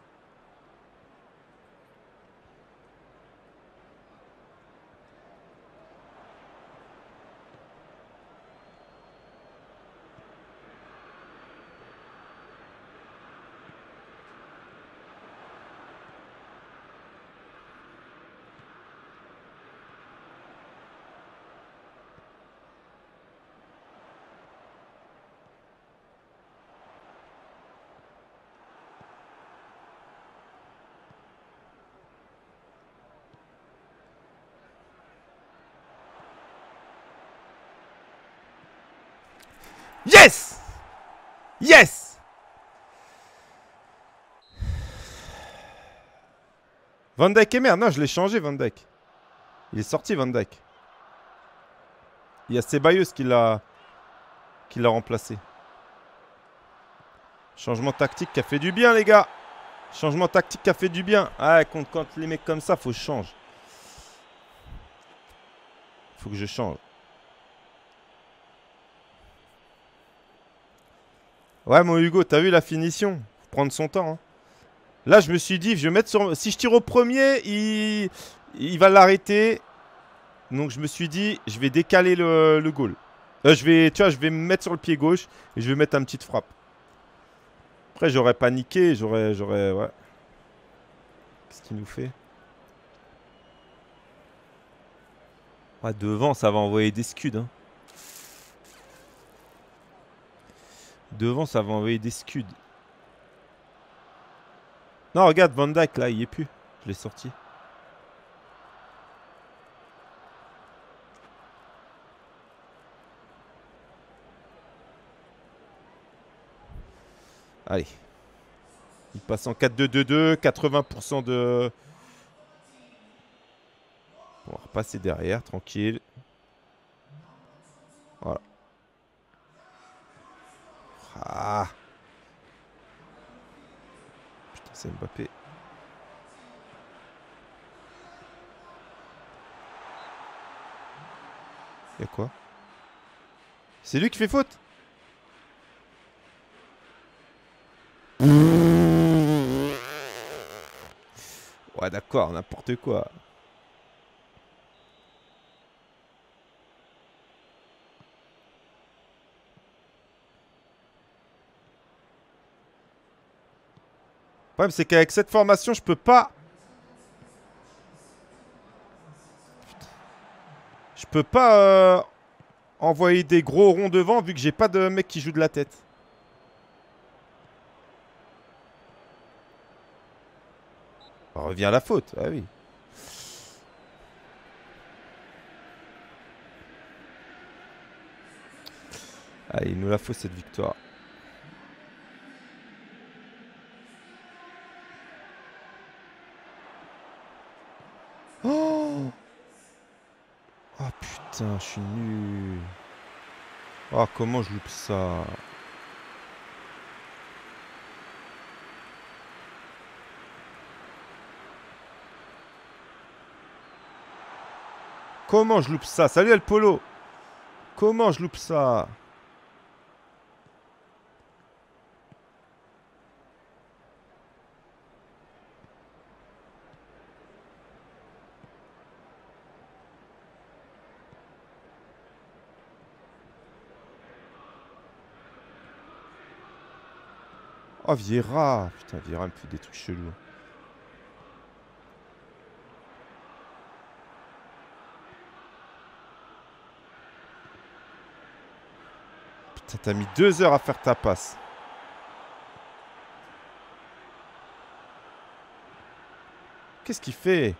Yes! Yes! Van Dijk est merde. Non, je l'ai changé, Van Dijk. Il est sorti, Van Dijk. Il y a Ceballos qui l'a qui l'a remplacé. Changement tactique qui a fait du bien, les gars. Changement tactique qui a fait du bien. Ah, quand, quand les mecs comme ça, faut que je change. Faut que je change. Ouais, mon Hugo, t'as vu la finition? Faut prendre son temps. Hein. Là, je me suis dit, je vais mettre sur... Si je tire au premier, il, il va l'arrêter. Donc, je me suis dit, je vais décaler le, le goal. Euh, je vais, tu vois, je vais me mettre sur le pied gauche et je vais mettre une petite frappe. Après, j'aurais paniqué, j'aurais... j'aurais ouais. Qu'est-ce qu'il nous fait? Ouais, devant, ça va envoyer des scuds. Hein. Devant, ça va envoyer des scuds. Non, regarde, Van Dijk, là, il y est plus. Je l'ai sorti. Allez. Il passe en quatre deux deux deux, quatre-vingts pour cent de... On va repasser derrière, tranquille. Voilà. Ah. Putain, c'est Mbappé. Y'a quoi? C'est lui qui fait faute? Ouais, d'accord, n'importe quoi. Le problème, c'est qu'avec cette formation, je peux pas... Putain. Je peux pas euh, envoyer des gros ronds devant vu que j'ai pas de mec qui joue de la tête. On revient à la faute, ah oui. Allez, il nous la faut cette victoire. Oh, oh putain, je suis nul. Oh, comment je loupe ça? Comment je loupe ça? Salut El Polo. Comment je loupe ça? Oh, Vieira. Putain, Vieira me fait des trucs chelous. Putain, t'as mis deux heures à faire ta passe. Qu'est-ce qu'il fait?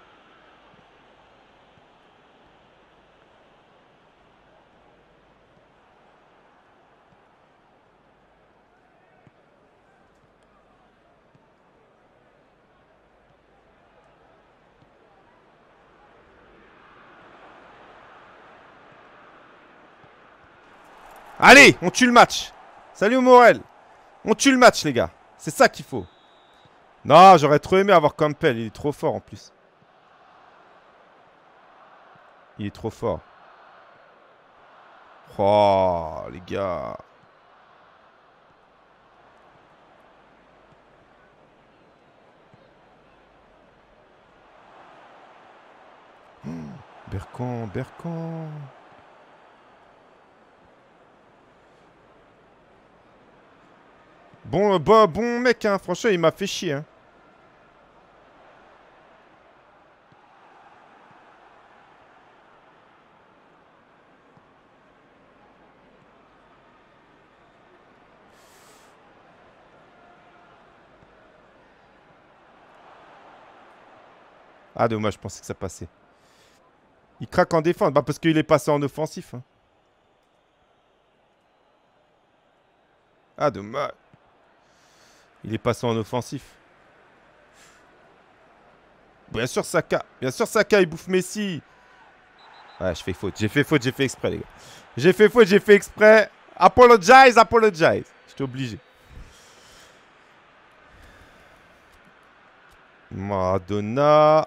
Allez, on tue le match. Salut Morel. On tue le match, les gars. C'est ça qu'il faut. Non, j'aurais trop aimé avoir Campbell. Il est trop fort en plus. Il est trop fort. Oh, les gars. Oh, Berkan, Berkan. Bon, bon, bon mec, hein. Franchement, il m'a fait chier. Hein. Ah, dommage, je pensais que ça passait. Il craque en défense. Bah, parce qu'il est passé en offensif. Hein. Ah, dommage. Il est passé en offensif. Bien sûr, Saka. Bien sûr, Saka, il bouffe Messi. Ouais, je fais faute. J'ai fait faute, j'ai fait exprès, les gars. J'ai fait faute, j'ai fait exprès. Apologize, apologize. J'étais obligé. Maradona.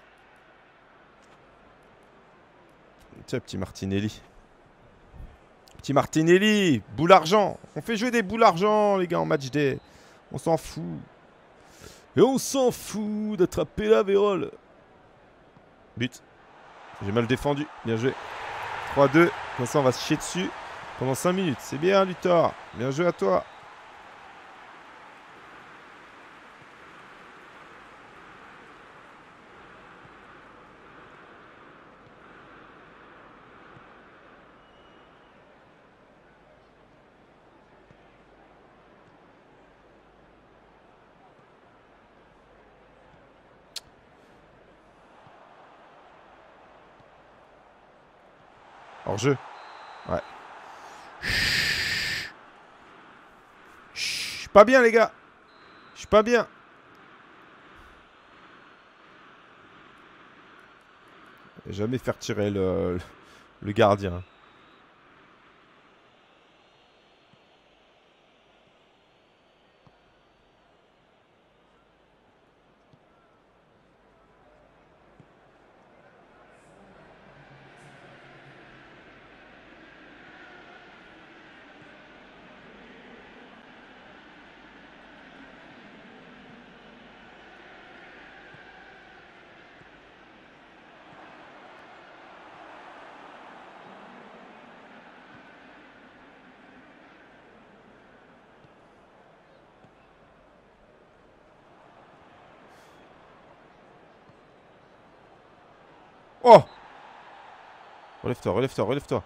Tiens, petit Martinelli. Petit Martinelli. Boule argent. On fait jouer des boules argent, les gars, en match day. On s'en fout. Et on s'en fout d'attraper la vérole. But. J'ai mal défendu. Bien joué. trois deux. Comme ça, on va se chier dessus pendant cinq minutes. C'est bien, Luthor. Bien joué à toi. Hors jeu. Ouais. Chut. Chut. Je suis pas bien, les gars. Je suis pas bien. Jamais faire tirer le, le gardien. Oh! Relève-toi, relève-toi, relève-toi.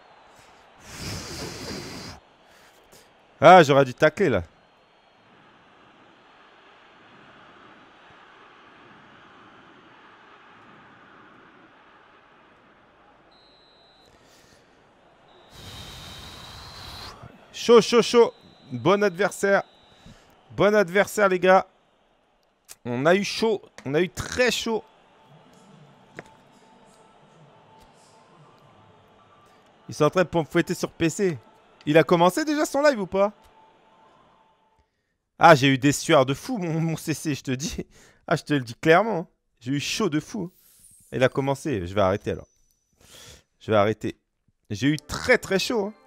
Ah, j'aurais dû tacler, là. Chaud, chaud, chaud. Bon adversaire. Bon adversaire, les gars. On a eu chaud. On a eu très chaud. Ils sont en train de me fouetter sur P C. Il a commencé déjà son live ou pas? Ah, j'ai eu des sueurs de fou, mon, mon C C, je te dis. Ah, je te le dis clairement. J'ai eu chaud de fou. Il a commencé. Je vais arrêter alors. Je vais arrêter. J'ai eu très très chaud. Hein.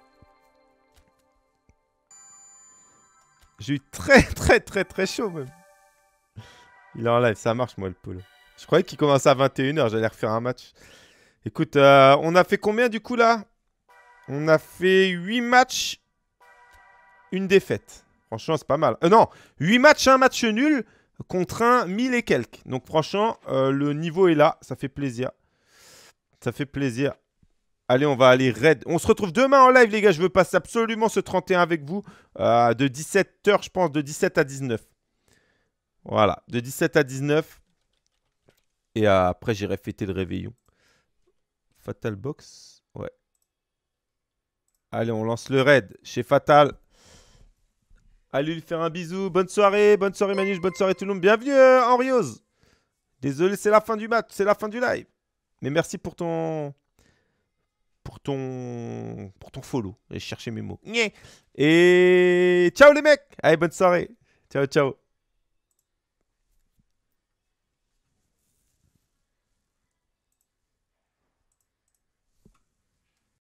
J'ai eu très très très très chaud même. Il est en live, ça marche moi le pôle. Je croyais qu'il commençait à vingt et une heures, j'allais refaire un match. Écoute, euh, on a fait combien du coup là? On a fait huit matchs, une défaite. Franchement, c'est pas mal. Euh, non, huit matchs, un match nul contre un mille et quelques. Donc franchement, euh, le niveau est là, ça fait plaisir. Ça fait plaisir. Allez, on va aller raid. On se retrouve demain en live, les gars. Je veux passer absolument ce trente et un avec vous. Euh, de dix-sept heures, je pense, de dix-sept à dix-neuf. Voilà, de dix-sept à dix-neuf. Et euh, après, j'irai fêter le réveillon. Fatal Box. Ouais. Allez, on lance le raid chez Fatal. Allez lui faire un bisou. Bonne soirée. Bonne soirée, Manouche. Bonne soirée, tout le monde. Bienvenue, euh, Henriose. Désolé, c'est la fin du match. C'est la fin du live. Mais merci pour ton... Pour ton... Pour ton follow. Et chercher mes mots. Et ciao, les mecs. Allez, bonne soirée. Ciao, ciao.